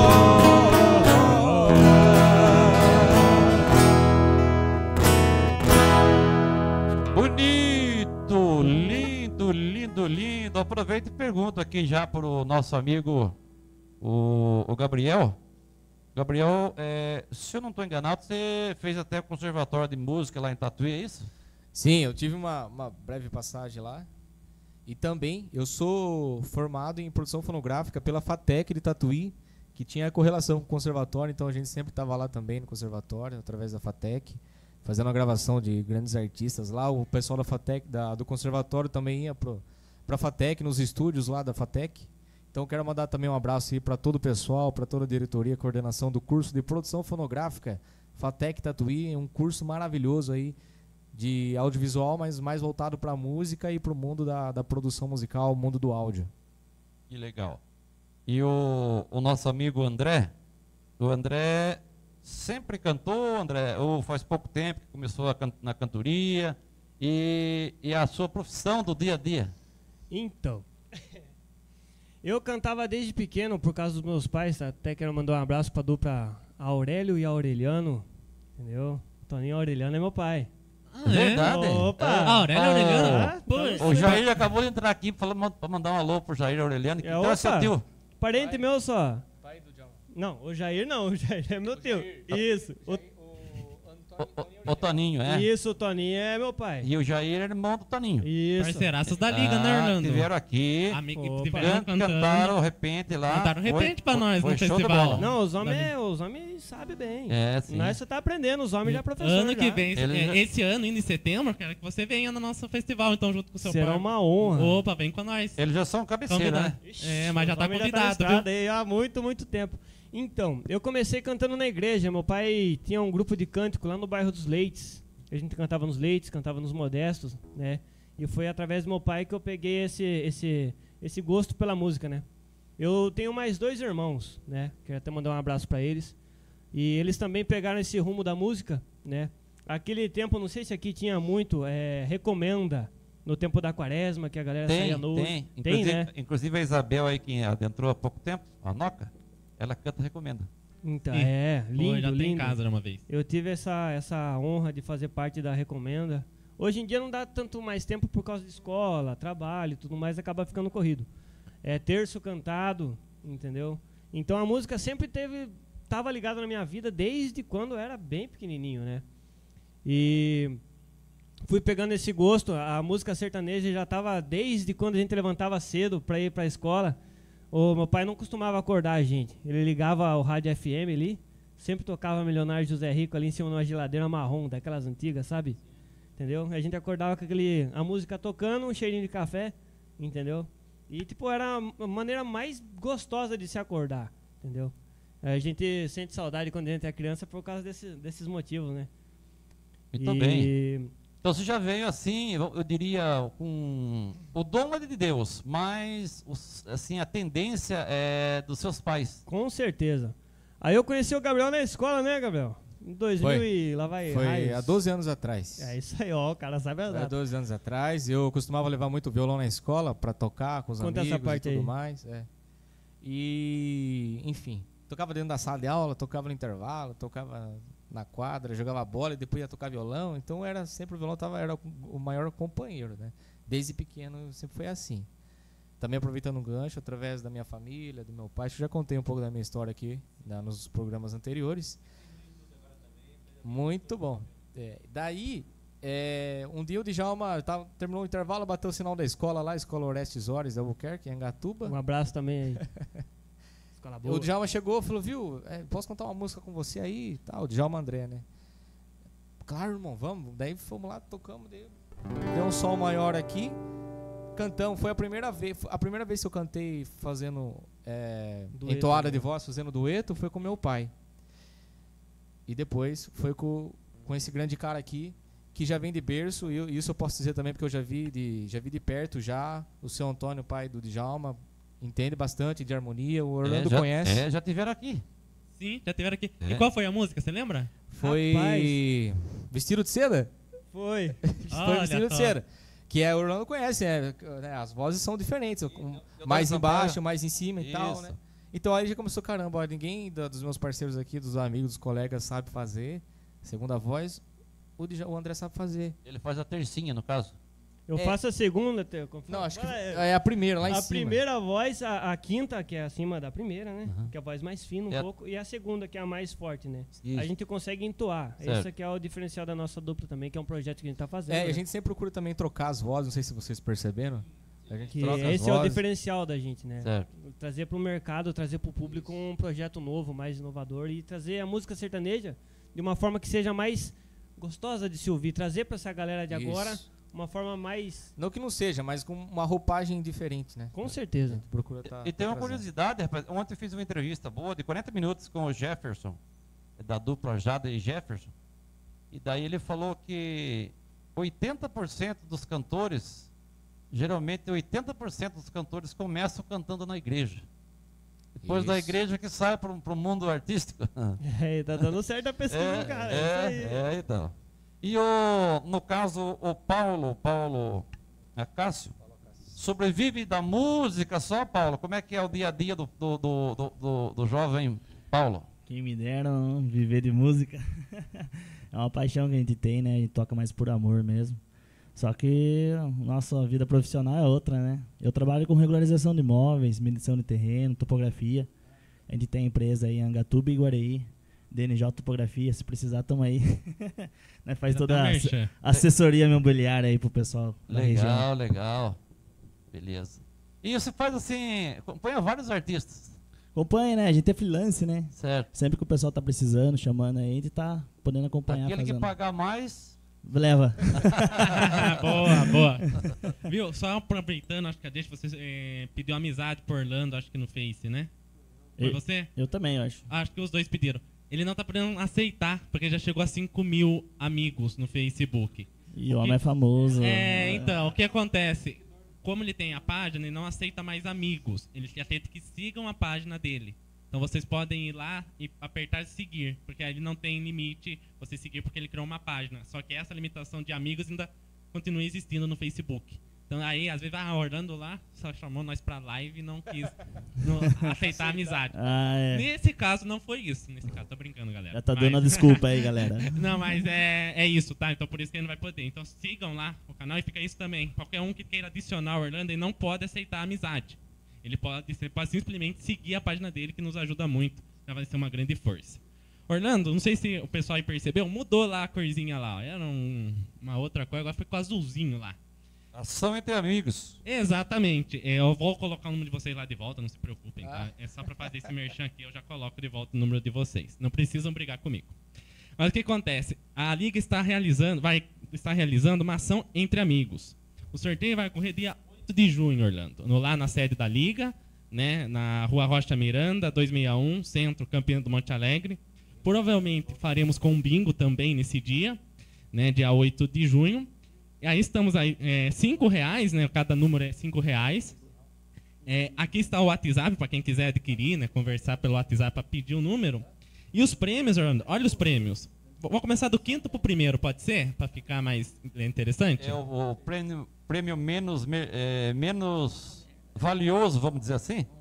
Speaker 1: fora.
Speaker 4: Bonito, lindo, lindo, lindo. Aproveito e pergunto aqui já para o nosso amigo, o, o Gabriel. Gabriel, é, se eu não estou enganado, você fez até o conservatório de música lá em Tatuí, é isso?
Speaker 5: Sim, eu tive uma, uma breve passagem lá. E também eu sou formado em produção fonográfica pela FATEC de Tatuí, que tinha correlação com o conservatório, então a gente sempre estava lá também no conservatório, através da FATEC, fazendo a gravação de grandes artistas lá. O pessoal da FATEC, da, do conservatório, também ia para a FATEC, nos estúdios lá da FATEC. Então quero mandar também um abraço aí para todo o pessoal, para toda a diretoria, coordenação do curso de produção fonográfica FATEC Tatuí, um curso maravilhoso aí de audiovisual, mas mais voltado para a música e para o mundo da, da produção musical, o mundo do áudio.
Speaker 4: Que legal. E o, o nosso amigo André, o André sempre cantou, André, ou faz pouco tempo que começou a can, na cantoria, e, e a sua profissão do dia a dia?
Speaker 3: Então, eu cantava desde pequeno por causa dos meus pais, até quero mandar um abraço para a dupla Aurélio e Aureliano, entendeu? Toninho Aureliano é meu pai.
Speaker 6: Ah,
Speaker 4: é verdade?
Speaker 3: Opa!
Speaker 6: Ah, Aurélio Aureliano?
Speaker 3: Ah,
Speaker 6: Poxa.
Speaker 4: O Jair acabou de entrar aqui para mandar um alô pro Jair Aureliano, que
Speaker 3: É,
Speaker 4: então é
Speaker 3: opa.
Speaker 4: seu tio.
Speaker 3: Parente meu só.
Speaker 5: Pai do Djalma.
Speaker 3: Não, o Jair não, o Jair é meu tio. Isso, o,
Speaker 4: O, o, o Toninho, é?
Speaker 3: isso, o Toninho é meu pai.
Speaker 4: E o Jair é irmão do Toninho.
Speaker 3: Isso.
Speaker 6: Parceiraços da liga, né,
Speaker 4: Ah,
Speaker 6: Orlando?
Speaker 4: Tiveram aqui,
Speaker 6: Amigo que
Speaker 3: Opa.
Speaker 6: tiveram
Speaker 4: can,
Speaker 6: cantando.
Speaker 4: cantaram o repente lá.
Speaker 6: Cantaram repente pra
Speaker 4: Foi-
Speaker 6: nós
Speaker 4: foi
Speaker 6: no
Speaker 4: show de
Speaker 6: festival.
Speaker 4: bola.
Speaker 3: Não, os homens,
Speaker 6: Da-
Speaker 3: os homens sabem bem.
Speaker 4: É, sim.
Speaker 3: Nós você tá aprendendo, os homens já é professor.
Speaker 6: Ano que
Speaker 3: já.
Speaker 6: vem,
Speaker 4: Ele
Speaker 6: é,
Speaker 4: já-
Speaker 6: esse ano, indo em setembro, quero que você venha no nosso festival, então, junto com o seu
Speaker 3: Será
Speaker 6: pai.
Speaker 3: uma honra.
Speaker 6: Opa, vem com nós.
Speaker 4: Eles já são cabeceira,
Speaker 6: Convidado.
Speaker 4: né?
Speaker 6: É, mas já
Speaker 3: Os
Speaker 6: tá
Speaker 3: homens
Speaker 6: convidado,
Speaker 3: na
Speaker 6: viu?
Speaker 3: estrada aí há muito, muito tempo. Então, eu comecei cantando na igreja. Meu pai tinha um grupo de cântico lá no bairro dos Leites. A gente cantava nos Leites, cantava nos Modestos, né? E foi através do meu pai que eu peguei esse, esse, esse gosto pela música, né? Eu tenho mais dois irmãos, né? Quero até mandar um abraço para eles. E eles também pegaram esse rumo da música, né? Aquele tempo, não sei se aqui tinha muito, é, recomenda, no tempo da quaresma, que a galera
Speaker 4: Tem,
Speaker 3: saía no...
Speaker 4: tem.
Speaker 3: Tem,
Speaker 4: Inclusive,
Speaker 3: né?
Speaker 4: inclusive a Isabel aí, que adentrou há pouco tempo, a Noca, ela canta Recomenda.
Speaker 3: Então,
Speaker 6: Ih,
Speaker 3: é,
Speaker 6: Pô,
Speaker 3: lindo,
Speaker 6: já tem em
Speaker 3: lindo.
Speaker 6: casa uma vez.
Speaker 3: Eu tive essa, essa honra de fazer parte da Recomenda. Hoje em dia não dá tanto mais tempo por causa de escola, trabalho e tudo mais, acaba ficando corrido. É terço cantado, entendeu? Então a música sempre teve, estava ligada na minha vida desde quando eu era bem pequenininho, né? E fui pegando esse gosto, a música sertaneja já estava desde quando a gente levantava cedo para ir para a escola. O meu pai não costumava acordar a gente. Ele ligava o rádio F M ali, sempre tocava Milionário José Rico ali em cima de uma geladeira marrom, daquelas antigas, sabe? Entendeu? A gente acordava com aquele, a música tocando, um cheirinho de café, entendeu? E tipo, era a maneira mais gostosa de se acordar, entendeu? A gente sente saudade quando a gente é criança por causa desse, desses motivos, né?
Speaker 4: Muito bem. Então você já veio assim, eu, eu diria, com o dom é de Deus, mas os- assim, a tendência é dos seus pais.
Speaker 3: Com certeza. Aí eu conheci o Gabriel na escola, né, Gabriel? Em dois mil e lá vai
Speaker 5: Foi
Speaker 3: raios.
Speaker 5: há doze anos atrás.
Speaker 3: É isso aí, ó, o cara sabe a
Speaker 5: Foi há
Speaker 3: data.
Speaker 5: doze anos atrás. Eu costumava levar muito violão na escola para tocar com os
Speaker 3: Conta essa
Speaker 5: amigos
Speaker 3: parte
Speaker 5: e tudo
Speaker 3: aí.
Speaker 5: mais. É. E, enfim, tocava dentro da sala de aula, tocava no intervalo, tocava na quadra, jogava bola e depois ia tocar violão. Então era sempre o violão tava, era o maior companheiro, né? Desde pequeno sempre foi assim. Também aproveitando um gancho, através da minha família, do meu pai, acho que já contei um pouco da minha história aqui, né, nos programas anteriores. Muito bom. É, daí, é, um dia o Djalma tava, terminou o intervalo, bateu o sinal da escola lá, Escola Orestes Ores, da Albuquerque, em Angatuba.
Speaker 3: Um abraço também aí. Escola boa.
Speaker 5: O Djalma chegou e falou, viu, é, posso contar uma música com você aí? Tá, o Djalma André, né? Claro, irmão, vamos. Daí fomos lá, tocamos, daí, deu um sol maior aqui. Cantamos, foi a primeira vez, a primeira vez que eu cantei fazendo é,
Speaker 3: Dueto,
Speaker 5: entoada
Speaker 3: né?
Speaker 5: de voz, fazendo dueto, foi com meu pai. E depois foi com, com esse grande cara aqui, que já vem de berço, e eu, isso eu posso dizer também porque eu já vi de, já vi de perto já, o seu Antônio, pai do Djalma, entende bastante de harmonia, o Orlando
Speaker 4: é, já,
Speaker 5: conhece.
Speaker 4: É, já tiveram aqui.
Speaker 6: Sim, já tiveram aqui.
Speaker 4: É.
Speaker 6: E qual foi a música, você lembra?
Speaker 5: Foi
Speaker 3: Rapaz.
Speaker 5: Vestido de Seda?
Speaker 3: Foi.
Speaker 5: Foi
Speaker 6: Olha
Speaker 5: Vestido de
Speaker 6: só.
Speaker 5: Seda. Que é, o Orlando conhece, é, né, as vozes são diferentes, um,
Speaker 4: eu
Speaker 5: mais
Speaker 4: tava
Speaker 5: embaixo,
Speaker 4: Sampaio.
Speaker 5: mais em cima e tal,
Speaker 4: Isso.
Speaker 5: né? Então aí já começou, caramba, ó, ninguém da- dos meus parceiros aqui, dos amigos, dos colegas, sabe fazer segunda voz, o, Dja- o André sabe fazer.
Speaker 4: Ele faz a tercinha, no caso.
Speaker 3: Eu
Speaker 5: É.
Speaker 3: faço a segunda. te- como
Speaker 5: Não,
Speaker 3: fala?
Speaker 5: acho que
Speaker 3: Ah, é-
Speaker 5: é a primeira, lá em
Speaker 3: a
Speaker 5: cima.
Speaker 3: primeira voz, a, a quinta, que é acima da primeira, né?
Speaker 4: Uhum.
Speaker 3: Que é a voz mais fina um
Speaker 4: É a-
Speaker 3: pouco. E a segunda, que é a mais forte, né?
Speaker 4: Isso.
Speaker 3: A gente consegue entoar.
Speaker 4: Certo.
Speaker 3: Esse aqui é o diferencial da nossa dupla também, que é um projeto que a gente tá fazendo.
Speaker 5: É, e
Speaker 3: né?
Speaker 5: a gente sempre procura também trocar as vozes, não sei se vocês perceberam. A gente
Speaker 3: Que
Speaker 5: troca as
Speaker 3: esse é o
Speaker 5: vozes.
Speaker 3: diferencial da gente, né?
Speaker 4: Certo.
Speaker 3: Trazer para o mercado, trazer para o público um projeto novo, mais inovador e trazer a música sertaneja de uma forma que seja mais gostosa de se ouvir. Trazer para essa galera de
Speaker 5: Isso.
Speaker 3: agora uma forma mais...
Speaker 5: Não que não seja, mas com uma roupagem diferente, né?
Speaker 3: Com
Speaker 5: A
Speaker 3: certeza.
Speaker 5: gente procura tá,
Speaker 4: E tem uma
Speaker 5: tá trazendo.
Speaker 4: curiosidade, rapaz. Ontem eu fiz uma entrevista boa de quarenta minutos com o Jefferson, da dupla Jada e Jefferson. E daí ele falou que oitenta por cento dos cantores, geralmente oitenta por cento dos cantores começam cantando na igreja. Depois da
Speaker 5: Isso.
Speaker 4: igreja que sai para o mundo artístico.
Speaker 3: É, tá dando certo a pesquisa, cara. É, isso aí.
Speaker 4: é, é, então. E o, no caso, o Paulo, Paulo Acácio, sobrevive da música só, Paulo? Como é que é o dia a dia do, do, do, do, do- do jovem Paulo?
Speaker 7: Quem me dera não viver de música. É uma paixão que a gente tem, né? A gente toca mais por amor mesmo. Só que a nossa vida profissional é outra, né? Eu trabalho com regularização de imóveis, medição de terreno, topografia. A gente tem empresa aí em Angatuba e Guareí. D N J Topografia, se precisar, tamo aí. Né, faz
Speaker 6: Já
Speaker 7: toda
Speaker 6: tá
Speaker 7: a ass-
Speaker 6: merchan.
Speaker 7: assessoria imobiliária aí pro pessoal da região.
Speaker 4: Legal, legal. Beleza. E você faz assim, acompanha vários artistas,
Speaker 7: Acompanha, né? A gente é freelance, né?
Speaker 4: certo?
Speaker 7: Sempre que o pessoal tá precisando, chamando aí, a gente tá podendo acompanhar.
Speaker 4: Aquele que
Speaker 7: fazendo.
Speaker 4: pagar mais,
Speaker 7: Leva.
Speaker 6: boa, boa. Viu, só aproveitando, acho que a deixa você eh, pediu amizade por Orlando, acho que no Face, né? Foi
Speaker 7: E-
Speaker 6: você?
Speaker 7: Eu também, eu acho.
Speaker 6: Acho que os dois pediram. Ele não tá podendo aceitar, porque já chegou a cinco mil amigos no Facebook.
Speaker 7: E o
Speaker 6: O
Speaker 7: homem
Speaker 6: que-
Speaker 7: é famoso.
Speaker 6: É, então, o que acontece? Como ele tem a página, ele não aceita mais amigos. Ele aceita que sigam a página dele. Então vocês podem ir lá e apertar seguir, porque aí ele não tem limite você seguir porque ele criou uma página. Só que essa limitação de amigos ainda continua existindo no Facebook. Então aí, às vezes, ah, Orlando lá só chamou nós pra live e não quis não aceitar a amizade.
Speaker 7: Ah, é.
Speaker 6: Nesse caso não foi isso. Nesse caso, tô brincando, galera.
Speaker 7: Já tá
Speaker 6: Mas-
Speaker 7: dando a desculpa aí, galera.
Speaker 6: Não, mas é, é isso, tá? Então por isso que ele não vai poder. Então sigam lá o canal e fica isso também. Qualquer um que queira adicionar o Orlando, ele não pode aceitar a amizade. Ele pode, ele pode simplesmente seguir a página dele, que nos ajuda muito. Já vai ser uma grande força. Orlando, não sei se o pessoal aí percebeu, mudou lá a corzinha lá. Ó. Era um- uma outra cor, agora foi com azulzinho lá.
Speaker 4: ação entre amigos.
Speaker 6: Exatamente. É, eu vou colocar o número de vocês lá de volta, não se preocupem,
Speaker 5: Ah.
Speaker 6: tá? É só pra fazer esse merchan aqui, eu já coloco de volta o número de vocês. Não precisam brigar comigo. Mas o que acontece? A Liga está realizando, vai estar realizando uma ação entre amigos. O sorteio vai ocorrer dia oito de junho, Orlando. No, lá na sede da Liga, né? Na Rua Rocha Miranda, duzentos e sessenta e um, Centro Campinas do Monte Alegre. Provavelmente faremos com um bingo também nesse dia, né? Dia oito de junho. E aí estamos aí, é, cinco reais, né? Cada número é cinco reais. É, aqui está o WhatsApp para quem quiser adquirir, né? Conversar pelo WhatsApp para pedir o número. E os prêmios, Orlando, olha os prêmios. Vou começar do quinto pro primeiro, pode ser? Para ficar mais interessante?
Speaker 4: É o, o prêmio, prêmio menos, me- é, menos valioso, vamos dizer assim?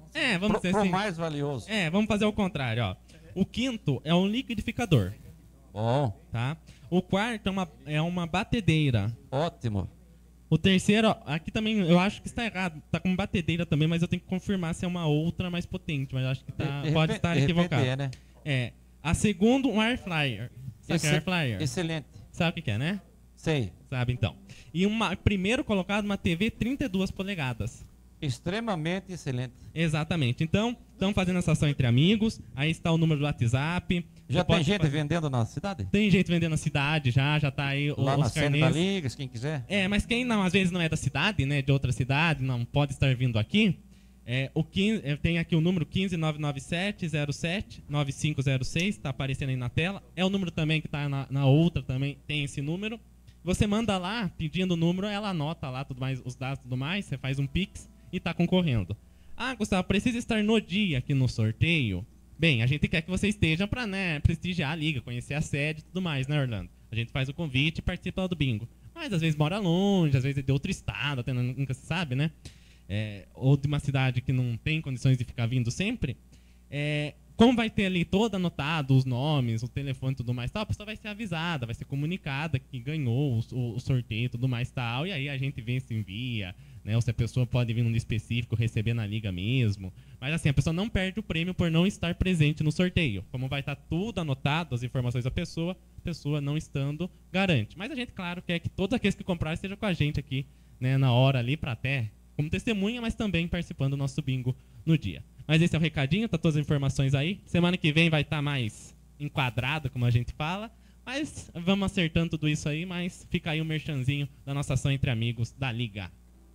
Speaker 6: É, vamos
Speaker 4: Pro,
Speaker 6: dizer
Speaker 4: pro
Speaker 6: assim.
Speaker 4: mais valioso.
Speaker 6: É, vamos fazer o contrário, ó. O quinto é um liquidificador,
Speaker 4: Bom,
Speaker 6: tá? O quarto é uma, é uma batedeira.
Speaker 4: ótimo.
Speaker 6: O terceiro, ó, aqui também eu acho que está errado, tá com batedeira também, mas eu tenho que confirmar se é uma outra mais potente, mas eu acho que tá,
Speaker 4: De- de
Speaker 6: pode
Speaker 4: repente-
Speaker 6: estar
Speaker 4: de repente
Speaker 6: equivocado.
Speaker 4: é, né?
Speaker 6: É. A segunda, um air fryer. Sabe o que é air fryer?
Speaker 4: Excelente.
Speaker 6: Sabe o que que é, né?
Speaker 4: Sei.
Speaker 6: Sabe então. E uma, primeiro colocado uma T V trinta e duas polegadas.
Speaker 4: Extremamente excelente.
Speaker 6: Exatamente. Então, estamos fazendo essa ação entre amigos. Aí está o número do WhatsApp.
Speaker 4: Já
Speaker 6: Você
Speaker 4: tem
Speaker 6: pode
Speaker 4: gente
Speaker 6: fazer-
Speaker 4: vendendo na cidade?
Speaker 6: Tem gente vendendo na cidade já, já tá aí o-
Speaker 4: Lá na
Speaker 6: os
Speaker 4: Sena da
Speaker 6: carnês.
Speaker 4: Ligas, quem quiser.
Speaker 6: É, mas quem não, às vezes não é da cidade, né, de outra cidade, não pode estar vindo aqui, é, o quinze, é, tem aqui o número quinze nove nove sete zero sete nove cinco zero seis, está aparecendo aí na tela. É o número também que está na, na outra, também tem esse número. Você manda lá, pedindo o número, ela anota lá tudo mais, os dados e tudo mais, você faz um Pix e está concorrendo. Ah, Gustavo, precisa estar no dia aqui no sorteio? Bem, a gente quer que você esteja para, né, prestigiar a liga, conhecer a sede e tudo mais, né, Orlando? A gente faz o convite e participa do bingo. Mas às vezes mora longe, às vezes é de outro estado, até nunca se sabe, né? É, ou de uma cidade que não tem condições de ficar vindo sempre. É, como vai ter ali todo anotado, os nomes, o telefone e tudo mais tal, a pessoa vai ser avisada, vai ser comunicada que ganhou o, o, o sorteio e tudo mais tal, e aí a gente vê se envia, né, ou se a pessoa pode vir num específico receber na liga mesmo. Mas assim, a pessoa não perde o prêmio por não estar presente no sorteio. Como vai estar tudo anotado, as informações da pessoa, a pessoa não estando garante. Mas a gente, claro, quer que todos aqueles que compraram estejam com a gente aqui, né, na hora ali, para até como testemunha, mas também participando do nosso bingo no dia. Mas esse é o recadinho, tá todas as informações aí. Semana que vem vai estar mais enquadrado, como a gente fala. Mas vamos acertando tudo isso aí, mas fica aí o merchanzinho da nossa ação entre amigos da Liga.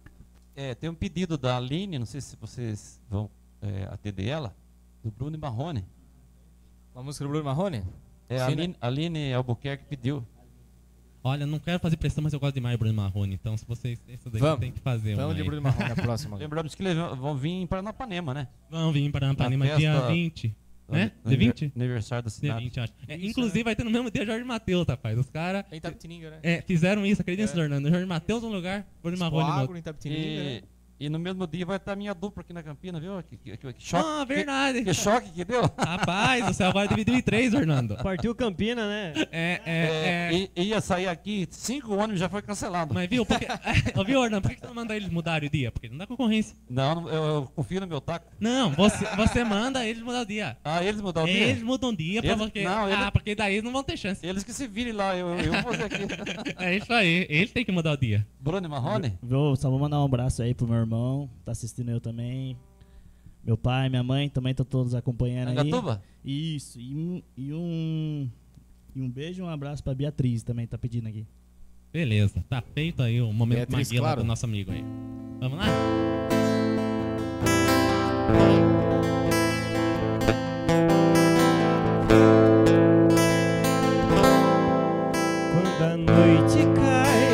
Speaker 4: É, tem um pedido da Aline, não sei se vocês vão é, atender ela, do Bruno Marrone.
Speaker 5: Uma música do Bruno Marrone?
Speaker 4: É, a
Speaker 5: Sim,
Speaker 4: Aline, Aline Albuquerque pediu.
Speaker 6: Olha, não quero fazer pressão, mas eu gosto demais do Bruno Marrone. Então, se vocês isso daqui
Speaker 5: Vamos.
Speaker 6: tem que fazer.
Speaker 5: Vamos
Speaker 6: uma
Speaker 5: de
Speaker 6: aí.
Speaker 5: Bruno Marrone na próxima.
Speaker 4: Lembramos que eles vão vir em Paranapanema, né?
Speaker 6: Vamos vir para Anapanema
Speaker 4: Na
Speaker 6: dia
Speaker 4: festa-
Speaker 6: vinte. Né?
Speaker 4: No
Speaker 6: Dia vinte?
Speaker 4: Aniversário da
Speaker 6: Dia
Speaker 4: cidade.
Speaker 6: vinte, acho. É,
Speaker 5: Isso,
Speaker 6: inclusive, vai ter no mesmo dia Jorge Matheus, rapaz. Os caras
Speaker 5: Em Itapetininga, né?
Speaker 6: é, fizeram isso, acredita,
Speaker 5: É.
Speaker 6: Fernando? Jorge Matheus num lugar, Bruno Marrone no
Speaker 5: Agro
Speaker 6: outro.
Speaker 5: em Itapetininga, né?
Speaker 4: E, e no mesmo dia vai estar a minha dupla aqui na Campina, viu? Que, que, que, que choque,
Speaker 6: Ah, verdade.
Speaker 4: que, que choque que deu.
Speaker 6: Rapaz, o céu agora dividiu em três, Fernando.
Speaker 3: Partiu Campina, né?
Speaker 6: É, é,
Speaker 4: É,
Speaker 6: é.
Speaker 4: e- ia sair aqui, cinco ônibus já foi cancelado.
Speaker 6: Mas viu, porque. Ô, viu, Orlando, por que você não manda eles mudarem o dia? Porque não dá concorrência.
Speaker 4: Não, não, eu, eu confio no meu taco.
Speaker 6: Não, você, você manda eles mudar o dia.
Speaker 4: Ah, eles mudaram o dia?
Speaker 6: Eles mudam o dia pra
Speaker 4: Eles-
Speaker 6: porque.
Speaker 4: não, ele-
Speaker 6: Ah, porque daí eles não vão ter chance.
Speaker 4: Eles que se virem lá, eu, eu vou fazer aqui.
Speaker 6: É isso aí, eles têm que mudar o dia.
Speaker 4: Bruno Marrone?
Speaker 7: Vou, só vou mandar um abraço aí pro meu irmão, tá assistindo eu também. Meu pai, minha mãe também estão todos acompanhando aí.
Speaker 4: Angatuba?
Speaker 7: Isso, e um, e um e um beijo e um abraço pra Beatriz também, tá pedindo aqui.
Speaker 6: Beleza, tá feito aí o momento
Speaker 5: Beatriz,
Speaker 6: Maguila
Speaker 5: claro.
Speaker 6: do nosso amigo aí. Vamos lá?
Speaker 3: Quando a noite cai,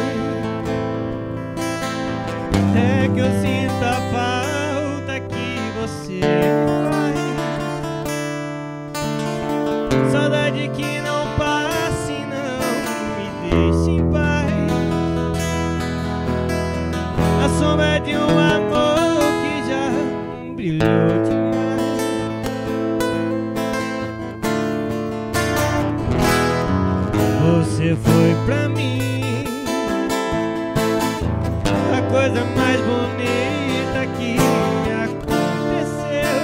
Speaker 3: é que eu sinto a falta que você faz. Saudade que não passe, não me deixe em paz. A sombra de um amor que já brilhou demais. Você foi pra mim a coisa mais bonita que me aconteceu.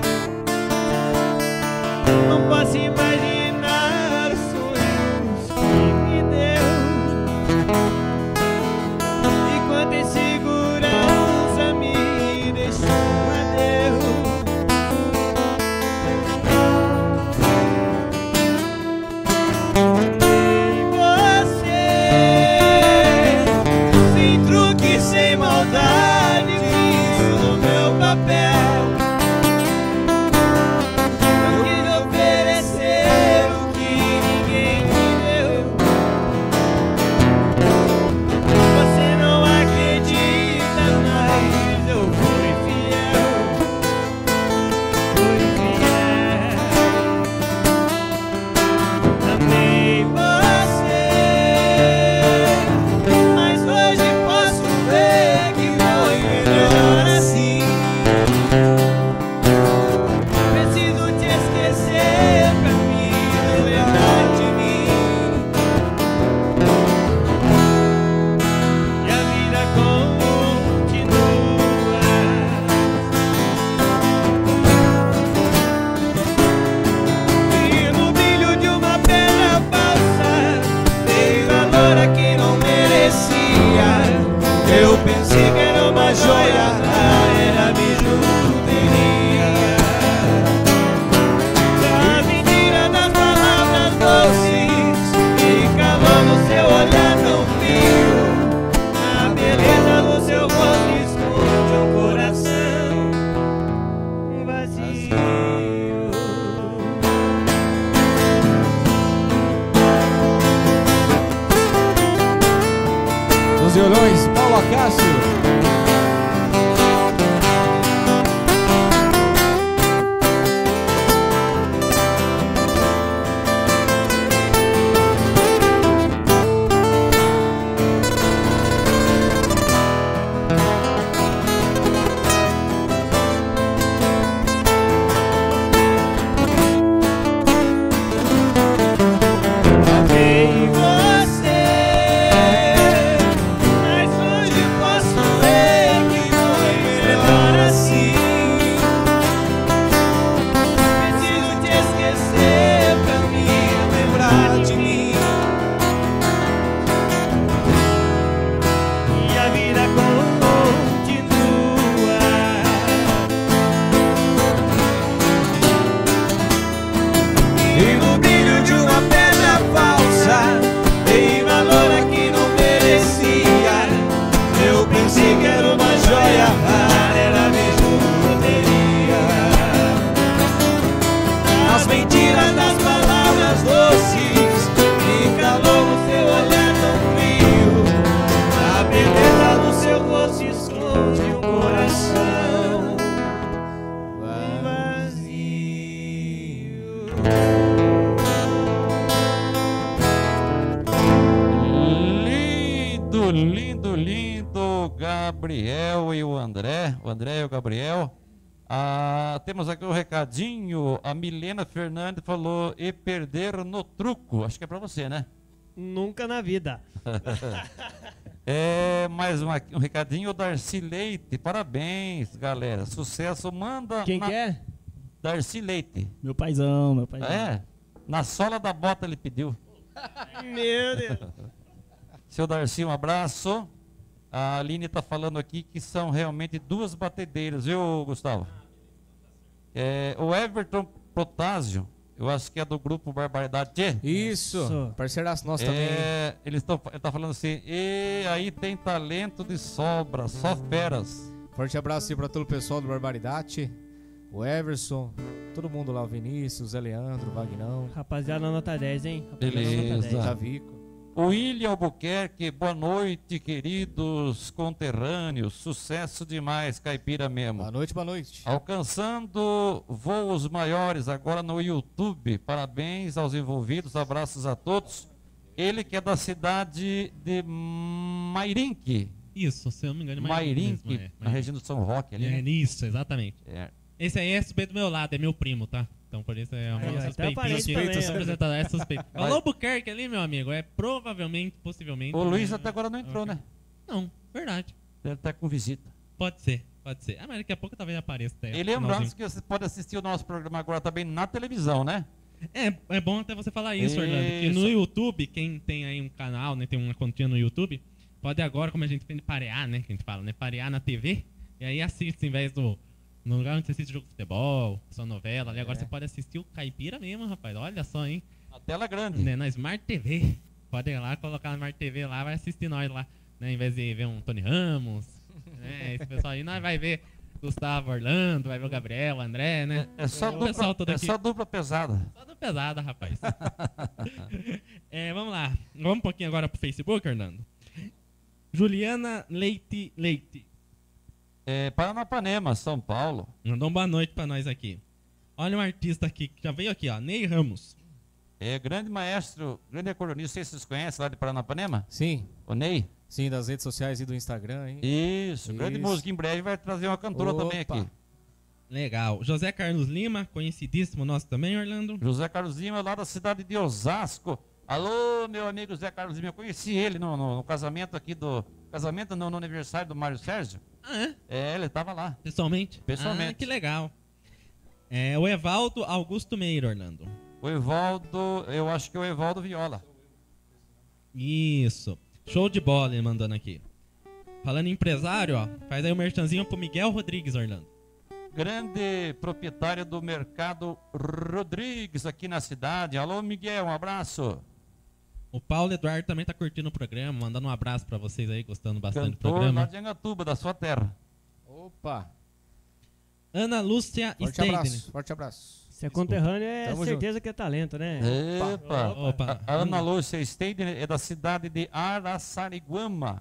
Speaker 3: Não posso imaginar os sonhos que me deu. E quanta insegurança me deixou adeus. E você, sem truque, sem maldade, fiz o meu papel. Eu quis oferecer
Speaker 5: Nos violões, Paulo Acácio.
Speaker 4: Lindo, lindo, Gabriel e o André, o André e o Gabriel. Ah, temos aqui um recadinho, a Milena Fernandes falou, e perder no truco, acho que é pra você, né?
Speaker 3: Nunca na vida.
Speaker 4: É, mais uma, um recadinho, o Darcy Leite, parabéns, galera, sucesso, manda...
Speaker 3: Quem
Speaker 4: na...
Speaker 3: que é?
Speaker 4: Darcy Leite.
Speaker 7: Meu paizão, meu paizão.
Speaker 4: É, na sola da bota ele pediu.
Speaker 3: Meu Deus.
Speaker 4: Seu Darcy, um abraço. A Aline está falando aqui que são realmente duas batedeiras, viu, Gustavo? É, o Everton Protásio, eu acho que é do grupo Barbaridade.
Speaker 5: Isso,
Speaker 3: Isso.
Speaker 5: parceiraço nosso também.
Speaker 4: É, ele está falando assim, e aí tem talento de sobra, só feras.
Speaker 5: Forte abraço aí para todo o pessoal do Barbaridade. O Everson, todo mundo lá, o Vinícius, o Zé Leandro, o Vagnão.
Speaker 3: Rapaziada, nota dez, hein? Rapaziada,
Speaker 4: Beleza.
Speaker 3: nota dez.
Speaker 5: Davico.
Speaker 4: O William Albuquerque, boa noite, queridos conterrâneos. Sucesso demais, caipira mesmo.
Speaker 5: Boa noite, boa noite.
Speaker 4: Alcançando voos maiores agora no YouTube. Parabéns aos envolvidos, abraços a todos. Ele que é da cidade de Mairinque.
Speaker 6: Isso, se eu não me engano, é
Speaker 4: Mairinque,
Speaker 6: mesmo, é,
Speaker 4: na região do São Roque ali,
Speaker 6: É,
Speaker 4: né?
Speaker 6: isso, exatamente.
Speaker 4: É.
Speaker 6: Esse aí é suspeito do meu lado, é meu primo, tá? Então por isso é uma
Speaker 3: Aí, ó, então é
Speaker 6: suspeitinha
Speaker 3: parente
Speaker 6: aqui.
Speaker 3: também,
Speaker 6: Só
Speaker 3: ó.
Speaker 6: apresentar, é suspeito. Falou Albuquerque ali, meu amigo, é provavelmente, possivelmente...
Speaker 4: O Luiz
Speaker 6: é-
Speaker 4: até agora não entrou, né?
Speaker 6: Não, verdade.
Speaker 4: Ele tá com visita.
Speaker 6: Pode ser, pode ser. Ah, mas daqui a pouco talvez apareça. Até,
Speaker 4: E lembrando que você pode assistir o nosso programa agora também na televisão, né?
Speaker 6: É, é bom até você falar isso, Orlando. Que
Speaker 4: Isso.
Speaker 6: no YouTube, quem tem aí um canal, né, tem uma continha no YouTube, pode agora, como a gente tem de parear, né, que a gente fala, né, parear na T V, e aí assiste, em vez do... No lugar onde você assiste jogo de futebol, sua novela, ali agora
Speaker 4: É.
Speaker 6: você pode assistir o Caipira mesmo, rapaz. Olha só, hein?
Speaker 4: Na tela grande.
Speaker 6: Né, na Smart T V. Pode ir lá, colocar na Smart T V lá, vai assistir nós lá. Né, em vez de ver um Tony Ramos, né, esse pessoal aí, nós vai ver Gustavo, Orlando, vai ver o Gabriel, o André, né?
Speaker 4: É só,
Speaker 6: O pessoal
Speaker 4: dupla,
Speaker 6: todo
Speaker 4: é
Speaker 6: aqui.
Speaker 4: só dupla pesada.
Speaker 6: Só do pesada, rapaz. É, vamos lá. Vamos um pouquinho agora pro Facebook, Orlando. Juliana Leite Leite.
Speaker 4: É, Paranapanema, São Paulo.
Speaker 6: Mandou uma boa noite pra nós aqui. Olha um artista aqui que já veio aqui, ó. Ney Ramos.
Speaker 4: É, grande maestro, grande acordeonista, não sei se vocês conhecem lá de Paranapanema,
Speaker 5: Sim,
Speaker 4: o Ney.
Speaker 5: sim, das redes sociais e do Instagram, hein?
Speaker 4: Isso, grande
Speaker 5: Isso.
Speaker 4: música. Em breve vai trazer uma cantora também
Speaker 5: Opa.
Speaker 4: aqui.
Speaker 6: Legal. José Carlos Lima, conhecidíssimo nosso também, Orlando.
Speaker 4: José Carlos Lima, lá da cidade de Osasco. Alô, meu amigo José Carlos Lima, eu conheci ele no, no- no casamento aqui do... Casamento não, no aniversário do Mário Sérgio.
Speaker 6: Ah, é?
Speaker 4: É, ele tava lá.
Speaker 6: Pessoalmente?
Speaker 4: Pessoalmente.
Speaker 6: Ah, que legal. É, o Evaldo Augusto Meira, Orlando.
Speaker 4: O Evaldo, eu acho que é o Evaldo Viola.
Speaker 6: Isso. Show de bola ele mandando aqui. Falando em empresário, ó. Faz aí o merchanzinho pro Miguel Rodrigues, Orlando.
Speaker 4: Grande proprietário do Mercado Rodrigues aqui na cidade. Alô, Miguel, um abraço.
Speaker 6: O Paulo Eduardo também tá curtindo o programa, mandando um abraço pra vocês aí, gostando bastante do
Speaker 4: Cantor lá
Speaker 6: programa.
Speaker 4: de Angatuba, da sua terra.
Speaker 5: Opa,
Speaker 6: Ana Lúcia
Speaker 5: forte
Speaker 6: Steiden.
Speaker 5: abraço, forte abraço.
Speaker 3: Se é conterrâneo, é
Speaker 5: Tamo
Speaker 3: certeza que é talento, né?
Speaker 4: Epa.
Speaker 6: Opa.
Speaker 4: A Ana Lúcia Steiden é da cidade de Araçariguama.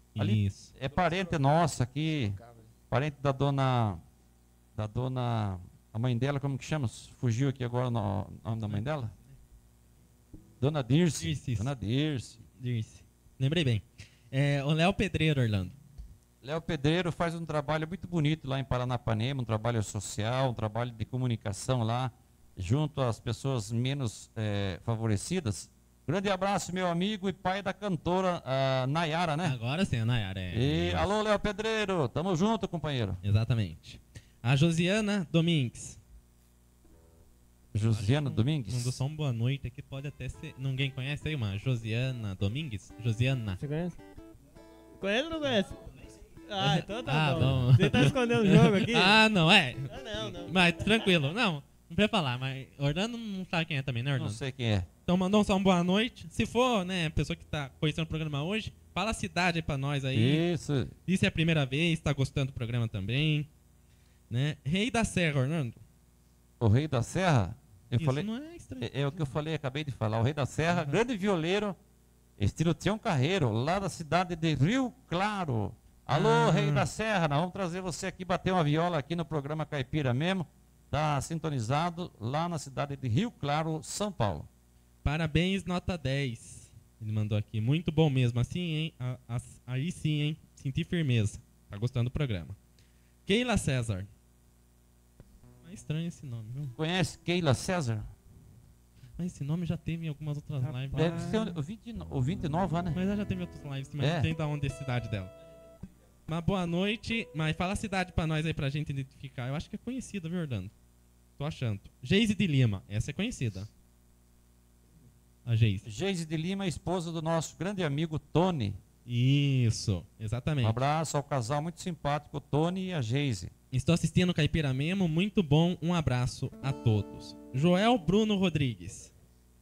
Speaker 4: Ali
Speaker 6: Isso.
Speaker 4: é parente nossa aqui, parente da dona, da dona, a mãe dela, como que chama? Fugiu aqui agora o no- nome da mãe dela? Dona Dirce.
Speaker 6: Dirce, isso.
Speaker 4: Dona Dirce.
Speaker 6: Disse. Lembrei bem. É, o Léo Pedreiro, Orlando.
Speaker 4: Léo Pedreiro faz um trabalho muito bonito lá em Paranapanema, um trabalho social, um trabalho de comunicação lá, junto às pessoas menos eh, favorecidas. Grande abraço, meu amigo e pai da cantora ah, Nayara, né?
Speaker 6: Agora sim, a Nayara. É.
Speaker 4: E, alô, Léo Pedreiro, tamo junto, companheiro.
Speaker 6: Exatamente. A Josiana Domingues.
Speaker 4: Josiana
Speaker 6: Mandou
Speaker 4: Domingues.
Speaker 6: só um boa noite aqui, pode até ser. Ninguém conhece aí uma Josiana Domingues? Josiana.
Speaker 3: Você conhece? Conhece ou não conhece? Ah, então tá
Speaker 6: Ah,
Speaker 3: bom.
Speaker 6: bom.
Speaker 3: Você tá escondendo o jogo aqui?
Speaker 6: Ah, não, é.
Speaker 3: Ah, não, não.
Speaker 6: Mas tranquilo. Não, não precisa falar, mas Orlando não sabe quem é também, né,
Speaker 4: Não
Speaker 6: Orlando?
Speaker 4: sei quem é.
Speaker 6: Então mandou só uma boa noite. Se for, né, pessoa que tá conhecendo o programa hoje, fala a cidade aí pra nós aí.
Speaker 4: Isso.
Speaker 6: Disse é a primeira vez, tá gostando do programa também. Né? Rei da Serra, Orlando.
Speaker 4: O Rei da Serra. Eu
Speaker 6: Isso
Speaker 4: falei,
Speaker 6: não é estranho.
Speaker 4: é, é o que eu falei, acabei de falar. O Rei da Serra, grande violeiro, estilo Tião Carreiro, lá da cidade de Rio Claro. Alô,
Speaker 6: Ah.
Speaker 4: Rei da Serra, nós vamos trazer você aqui, bater uma viola aqui no programa Caipira mesmo. Tá sintonizado lá na cidade de Rio Claro, São Paulo.
Speaker 6: Parabéns, nota dez. Ele mandou aqui. Muito bom mesmo. Assim, hein? A- a- aí sim, hein? Senti firmeza. Tá gostando do programa. Keila César. É estranho esse nome, viu?
Speaker 4: Conhece Keila César?
Speaker 6: Mas esse nome já teve em algumas outras lives.
Speaker 4: Deve ser o, vinte, o vinte e nove, né?
Speaker 6: Mas ela já teve outras lives, mas
Speaker 4: É.
Speaker 6: não tem da onde é a cidade dela. Uma boa noite, mas fala a cidade pra nós aí pra gente identificar. Eu acho que é conhecida, viu, Orlando? Tô achando. Geise de Lima, essa é conhecida. A Geise.
Speaker 4: Geise de Lima, esposa do nosso grande amigo Tony.
Speaker 6: Isso,
Speaker 4: Um
Speaker 6: exatamente.
Speaker 4: abraço ao casal muito simpático, o Tony e a Geise.
Speaker 6: Estou assistindo o Caipira Memo, muito bom, um abraço a todos. Joel Bruno Rodrigues.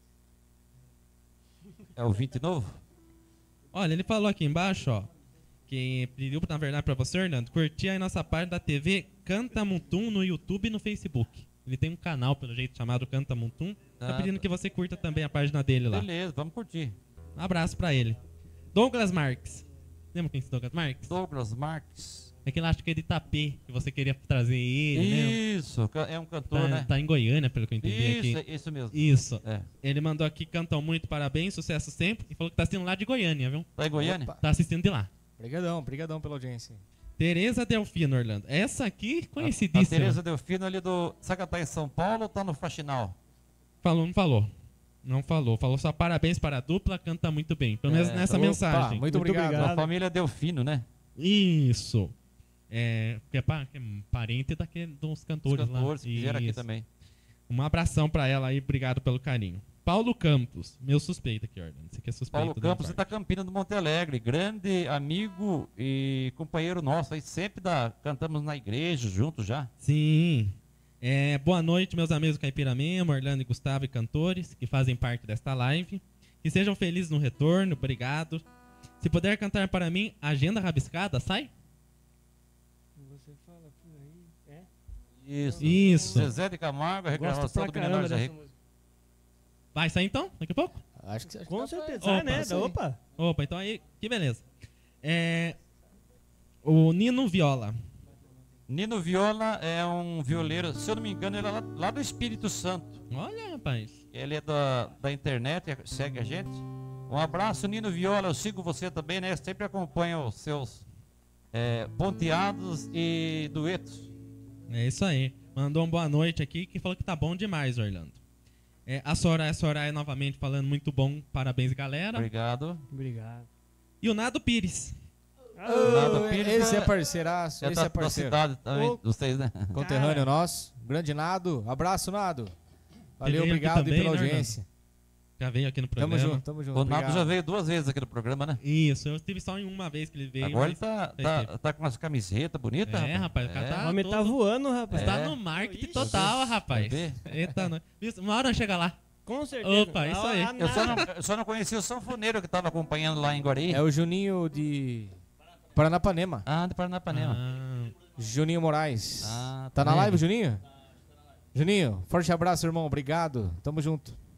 Speaker 4: É o vinte novo?
Speaker 6: Olha, ele falou aqui embaixo, ó, que pediu, na verdade, pra você, Orlando, curtir aí nossa parte da T V Canta Mutum no YouTube e no Facebook. Ele tem um canal, pelo jeito, chamado Canta Mutum. Tá
Speaker 4: Ah,
Speaker 6: pedindo
Speaker 4: tá.
Speaker 6: que você curta também a página dele lá.
Speaker 4: Beleza, vamos curtir.
Speaker 6: Um abraço pra ele. Douglas Marques. Lembra quem é esse Douglas Marques?
Speaker 4: Douglas Marques.
Speaker 6: É que ele acha que é de Itapê, que você queria trazer ele, né?
Speaker 4: Isso, ca- é um cantor,
Speaker 6: Tá,
Speaker 4: né?
Speaker 6: tá em Goiânia, pelo que eu entendi
Speaker 4: Isso,
Speaker 6: aqui.
Speaker 4: isso mesmo.
Speaker 6: Isso.
Speaker 4: É.
Speaker 6: Ele mandou aqui, cantam muito, parabéns, sucesso sempre. E falou que tá assistindo lá de Goiânia, viu?
Speaker 4: Tá em Goiânia?
Speaker 5: Opa.
Speaker 6: Tá assistindo de lá.
Speaker 5: Obrigadão, obrigadão pela audiência.
Speaker 6: Tereza Delfino, Orlando. Essa aqui,
Speaker 4: A
Speaker 6: conhecidíssima.
Speaker 4: Tereza Delfino ali do... Sabe que ela tá em São Paulo ou tá no Faxinal?
Speaker 6: Falou, não falou. Não falou. Falou só parabéns para a dupla, canta muito bem. Pelo menos
Speaker 4: É,
Speaker 6: nessa
Speaker 5: Opa,
Speaker 6: mensagem.
Speaker 5: muito,
Speaker 3: Muito
Speaker 5: obrigado.
Speaker 3: obrigado.
Speaker 4: Da família Delfino, né?
Speaker 6: Isso. É, que é, pa- que é parente daquele, dos
Speaker 4: Os
Speaker 6: cantores,
Speaker 4: cantores
Speaker 6: lá.
Speaker 4: que vieram aqui
Speaker 6: Isso.
Speaker 4: também.
Speaker 6: Um abração pra ela aí, obrigado pelo carinho. Paulo Campos, meu suspeito aqui, Orlando. Você que é suspeito
Speaker 4: Paulo
Speaker 6: da
Speaker 4: Campos,
Speaker 6: minha
Speaker 4: você tá
Speaker 6: parte.
Speaker 4: Campina do Monte Alegre, grande amigo e companheiro nosso, aí sempre dá, cantamos na igreja juntos já.
Speaker 6: Sim. É, boa noite, meus amigos do Caipira Memo, Orlando e Gustavo e cantores que fazem parte desta live. Que sejam felizes no retorno, obrigado. Se puder cantar para mim, Agenda Rabiscada, sai?
Speaker 3: Você fala por aí. É?
Speaker 4: Isso.
Speaker 6: Isso.
Speaker 4: Zezé de Camargo, a
Speaker 3: Gosto
Speaker 4: reclamação
Speaker 3: pra
Speaker 4: do menor
Speaker 3: caramba
Speaker 4: Zé
Speaker 3: dessa
Speaker 4: Rico.
Speaker 3: música.
Speaker 6: Vai sair então, daqui a pouco?
Speaker 5: Acho que, acho que
Speaker 3: Com
Speaker 5: dá
Speaker 3: certeza.
Speaker 5: pra-
Speaker 3: Ah,
Speaker 6: Opa,
Speaker 3: né?
Speaker 5: isso aí.
Speaker 3: Opa.
Speaker 6: Opa, então aí, que beleza. É, o Nino Viola.
Speaker 4: Nino Viola é um violeiro, se eu não me engano, ele é lá, lá do Espírito Santo.
Speaker 6: Olha, rapaz.
Speaker 4: Ele é da, da internet, segue a gente. Um abraço, Nino Viola, eu sigo você também, né? Sempre acompanho os seus é, ponteados e duetos.
Speaker 6: É isso aí. Mandou uma boa noite aqui que falou que tá bom demais, Orlando. É, a Soraya, a Soraya novamente falando muito bom. Parabéns, galera.
Speaker 4: Obrigado.
Speaker 3: Obrigado.
Speaker 6: E o Nado Pires.
Speaker 4: Nado
Speaker 5: Ô,
Speaker 4: Pires
Speaker 5: esse
Speaker 4: é-
Speaker 5: é parceiraço,
Speaker 4: É
Speaker 5: esse
Speaker 4: da,
Speaker 5: é
Speaker 4: da
Speaker 5: parceiro.
Speaker 4: cidade também,
Speaker 3: Ô.
Speaker 4: vocês, né?
Speaker 5: Conterrâneo nosso, grande Nado. Abraço, Nado. Valeu,
Speaker 6: veio aqui
Speaker 5: obrigado aí
Speaker 6: também,
Speaker 5: pela
Speaker 6: né,
Speaker 5: audiência.
Speaker 6: Já veio aqui no
Speaker 5: Tamo
Speaker 6: programa.
Speaker 5: junto, tamo junto.
Speaker 4: O Nado
Speaker 5: obrigado.
Speaker 4: já veio duas vezes aqui no programa, né?
Speaker 6: Isso, eu estive só em uma vez que ele veio.
Speaker 4: Agora ele
Speaker 6: mas-
Speaker 4: tá,
Speaker 6: Fez
Speaker 4: tá,
Speaker 6: tempo.
Speaker 4: tá com umas camisetas bonitas,
Speaker 6: É, rapaz, o cara
Speaker 4: É.
Speaker 6: tá
Speaker 3: O homem tá
Speaker 6: todo-
Speaker 3: voando, rapaz.
Speaker 6: Está
Speaker 4: É.
Speaker 6: no marketing
Speaker 3: Ixi.
Speaker 6: total, rapaz.
Speaker 4: Vai ver?
Speaker 6: Eita, não. Isso, uma hora chega lá.
Speaker 3: Com certeza.
Speaker 6: Opa, isso aí.
Speaker 3: Ah,
Speaker 4: Eu só,
Speaker 3: nada.
Speaker 4: não, eu só não conheci o sanfoneiro que estava acompanhando lá em Guari.
Speaker 5: É o Juninho de Paranapanema.
Speaker 4: Ah, de Paranapanema.
Speaker 6: Ah,
Speaker 5: Juninho Moraes.
Speaker 4: Ah,
Speaker 5: tá na
Speaker 4: vendo?
Speaker 5: live, Juninho? Juninho, forte abraço, irmão. Obrigado. Tamo junto.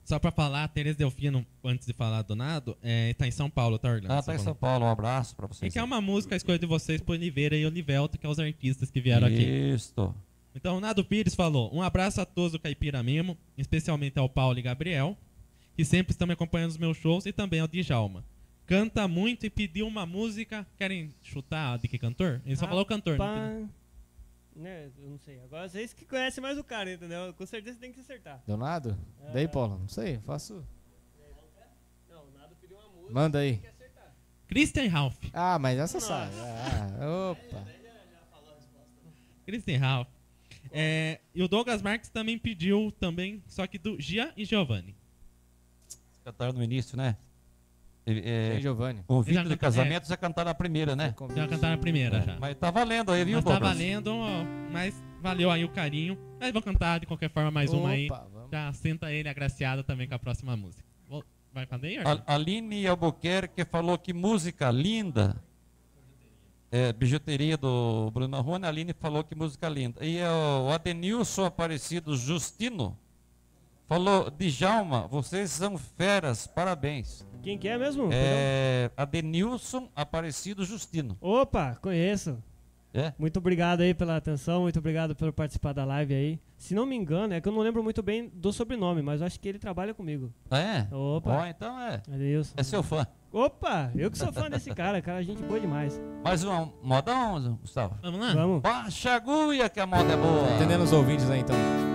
Speaker 6: Só pra falar, a Tereza Delfino, antes de falar do Nado, é, tá em São Paulo, tá, Orlando?
Speaker 4: Ah, tá em São Paulo. Um abraço pra vocês.
Speaker 6: E que é uma música, a escolha de vocês, por Oliveira e Olivelto, que é os artistas que vieram aqui.
Speaker 4: Isso.
Speaker 6: Então, o Nado Pires falou, um abraço a todos do Caipira Mimo, especialmente ao Paulo e Gabriel, que sempre estão me acompanhando nos meus shows, e também ao Djalma. Canta muito e pediu uma música. Querem chutar de que cantor? Ele só falou cantor. Não pediu.
Speaker 3: Né, eu não sei. Agora vocês que conhecem mais o cara, entendeu? Com certeza tem que acertar.
Speaker 5: Leonardo?
Speaker 3: É.
Speaker 5: Daí, Paulo? Não sei, faço.
Speaker 3: Não, o Nado pediu uma música.
Speaker 5: Manda aí.
Speaker 3: Tem que acertar.
Speaker 6: Christian Ralph.
Speaker 5: Ah, mas essa
Speaker 3: Nossa.
Speaker 5: sabe. Ah, opa.
Speaker 6: Christian Ralph. É, e o Douglas Marques também pediu, também, só que do Gia e Giovanni.
Speaker 4: Cantaram no início, né? É,
Speaker 5: Tem Giovanni.
Speaker 4: convite
Speaker 6: Já
Speaker 4: de
Speaker 6: canta-
Speaker 4: casamento, já cantaram a primeira, né?
Speaker 6: Já cantaram a primeira,
Speaker 4: É,
Speaker 6: já.
Speaker 4: Mas tá valendo aí, viu,
Speaker 6: Mas tá
Speaker 4: Douglas?
Speaker 6: valendo, ó, mas valeu aí o carinho. Mas vou cantar de qualquer forma mais uma aí.
Speaker 5: Opa, vamos.
Speaker 6: Já senta ele agraciado também com a próxima música. Vou- Vai fazer aí,
Speaker 4: A Aline Albuquerque falou que música linda. É, bijuteria do Bruno Marrone. A Aline falou que música linda. E o Adenilson Aparecido Justino falou: Djalma, vocês são feras, parabéns.
Speaker 3: Quem que é mesmo?
Speaker 4: É, Adenilson Aparecido Justino.
Speaker 3: Opa, conheço.
Speaker 4: É?
Speaker 3: Muito obrigado aí pela atenção, muito obrigado por participar da live aí. Se não me engano, é que eu não lembro muito bem do sobrenome, mas eu acho que ele trabalha comigo.
Speaker 4: Ah, é?
Speaker 3: Opa.
Speaker 4: Ó, então é.
Speaker 3: Adeilson.
Speaker 4: É seu fã.
Speaker 3: Opa, eu que sou fã desse cara, cara, gente boa demais.
Speaker 4: Mais uma modão, Gustavo?
Speaker 6: Vamos lá?
Speaker 3: Vamos.
Speaker 4: Baixa a agulha que a moda é boa.
Speaker 5: Entendendo os ouvintes aí, então.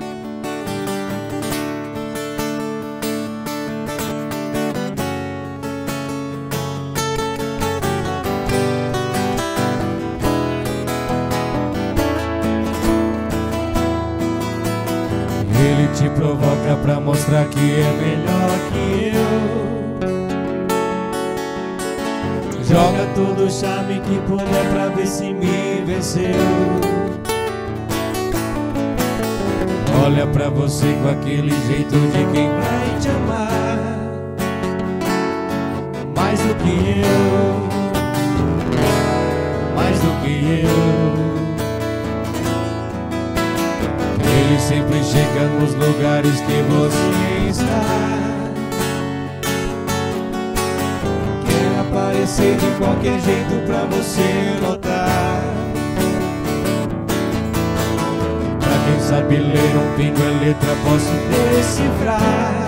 Speaker 5: Ele te provoca pra mostrar que é melhor que eu. Joga todo o charme que puder pra ver se me venceu. Olha pra você com aquele jeito de quem vai te amar mais do que eu, mais do que eu. Ele sempre chega nos lugares que você está. Quer aparecer de qualquer jeito pra você notar. Pra quem sabe ler um pingo é letra, posso decifrar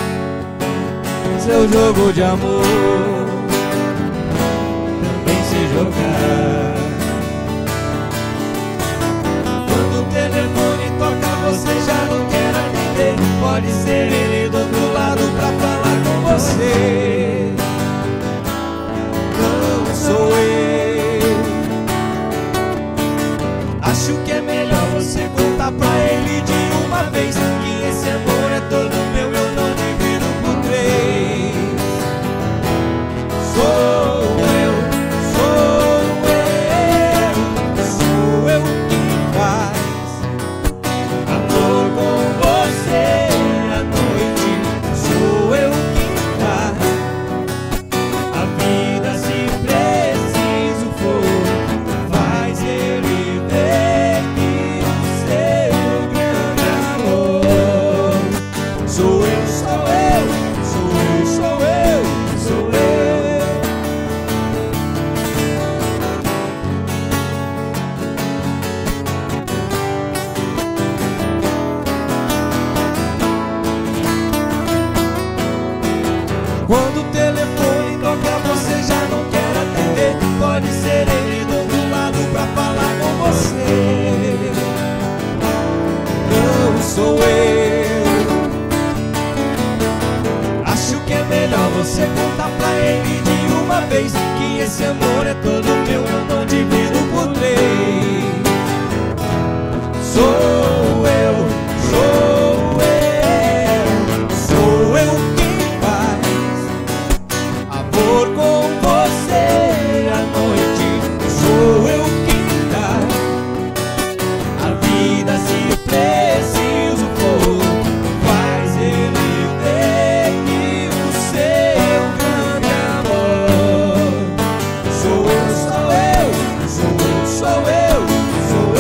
Speaker 5: seu jogo de amor, também se jogar. Quando o telefone toca, você já não quer atender. Pode ser ele do outro lado pra falar com você. Não sou eu. Acho que é melhor você contar pra ele de uma vez que esse amor é todo meu, eu não divido por três. Sou eu, sou eu, sou eu quem faz amor com você à noite. Sou eu quem dá a vida se preciso for. Faz ele ver que o seu grande amor sou eu, sou eu, sou eu, sou eu, sou eu. Quando o telefone toca, você já não quer atender. Pode ser ele do outro lado pra falar com você. Não sou eu. Acho que é melhor você contar pra ele de uma vez que esse amor é todo meu, eu não divido por três. Sou eu, sou eu, sou eu quem faz amor com você à noite. Sou eu quem dá a vida se preciso for. Faz ele ver que o seu grande amor sou eu, sou eu, sou eu, sou eu, sou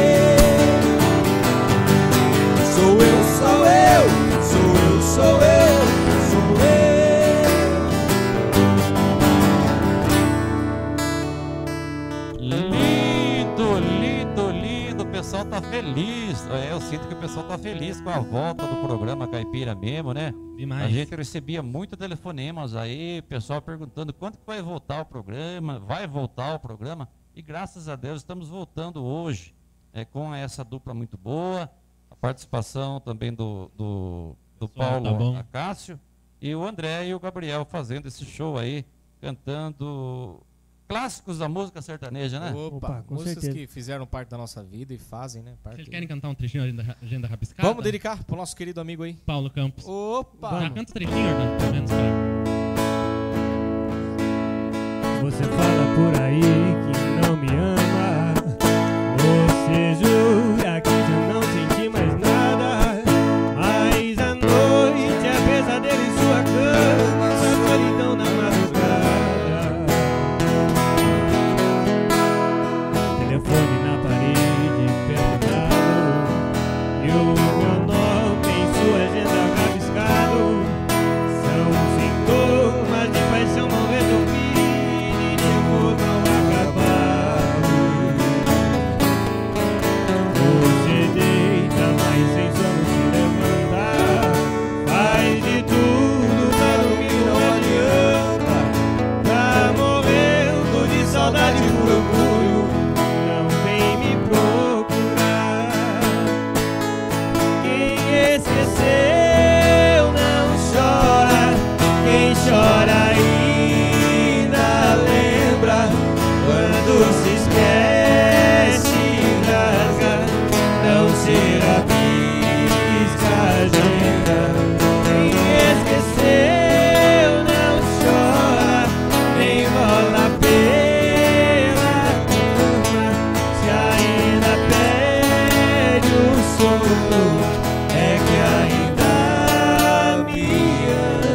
Speaker 5: eu. Sou eu, sou eu, sou eu, sou eu.
Speaker 4: pessoal tá feliz. É, eu sinto que o pessoal tá feliz com a volta do programa Caipira mesmo, né?
Speaker 6: Demais.
Speaker 4: A gente recebia muito telefonemas aí, o pessoal perguntando quando que vai voltar o programa, vai voltar o programa. E graças a Deus estamos voltando hoje, é, com essa dupla muito boa, a participação também do, do, do
Speaker 6: Pessoal, tá
Speaker 4: Paulo
Speaker 6: bom.
Speaker 4: Acácio e o André e o Gabriel fazendo esse show aí, cantando clássicos da música sertaneja, né?
Speaker 5: Opa,
Speaker 3: Opa, com
Speaker 5: músicas
Speaker 3: certeza.
Speaker 5: que fizeram parte da nossa vida e fazem, né? Parte
Speaker 6: Vocês querem cantar um trechinho da agenda, agenda rabiscada?
Speaker 5: Vamos dedicar pro nosso querido amigo aí.
Speaker 6: Paulo Campos.
Speaker 5: Opa!
Speaker 6: Já canta o trechinho, Orlando, pelo menos, cara.
Speaker 3: Você fala por aí que não me ama. Você jura que já não senti mais nada. Mas à noite é pesadelo em sua cama, sua solidão na madrugada. Telefone na parede, perguntado. E o meu nome em sua agenda rabiscado. São sintomas de paixão não resolvida. Saudade por orgulho, não vem me procurar. Quem esqueceu não chora, quem chora ainda lembra. Quando se esquece e rasga, não será pisca agenda. Quem esqueceu não chora, nem rola a pena. É que ainda me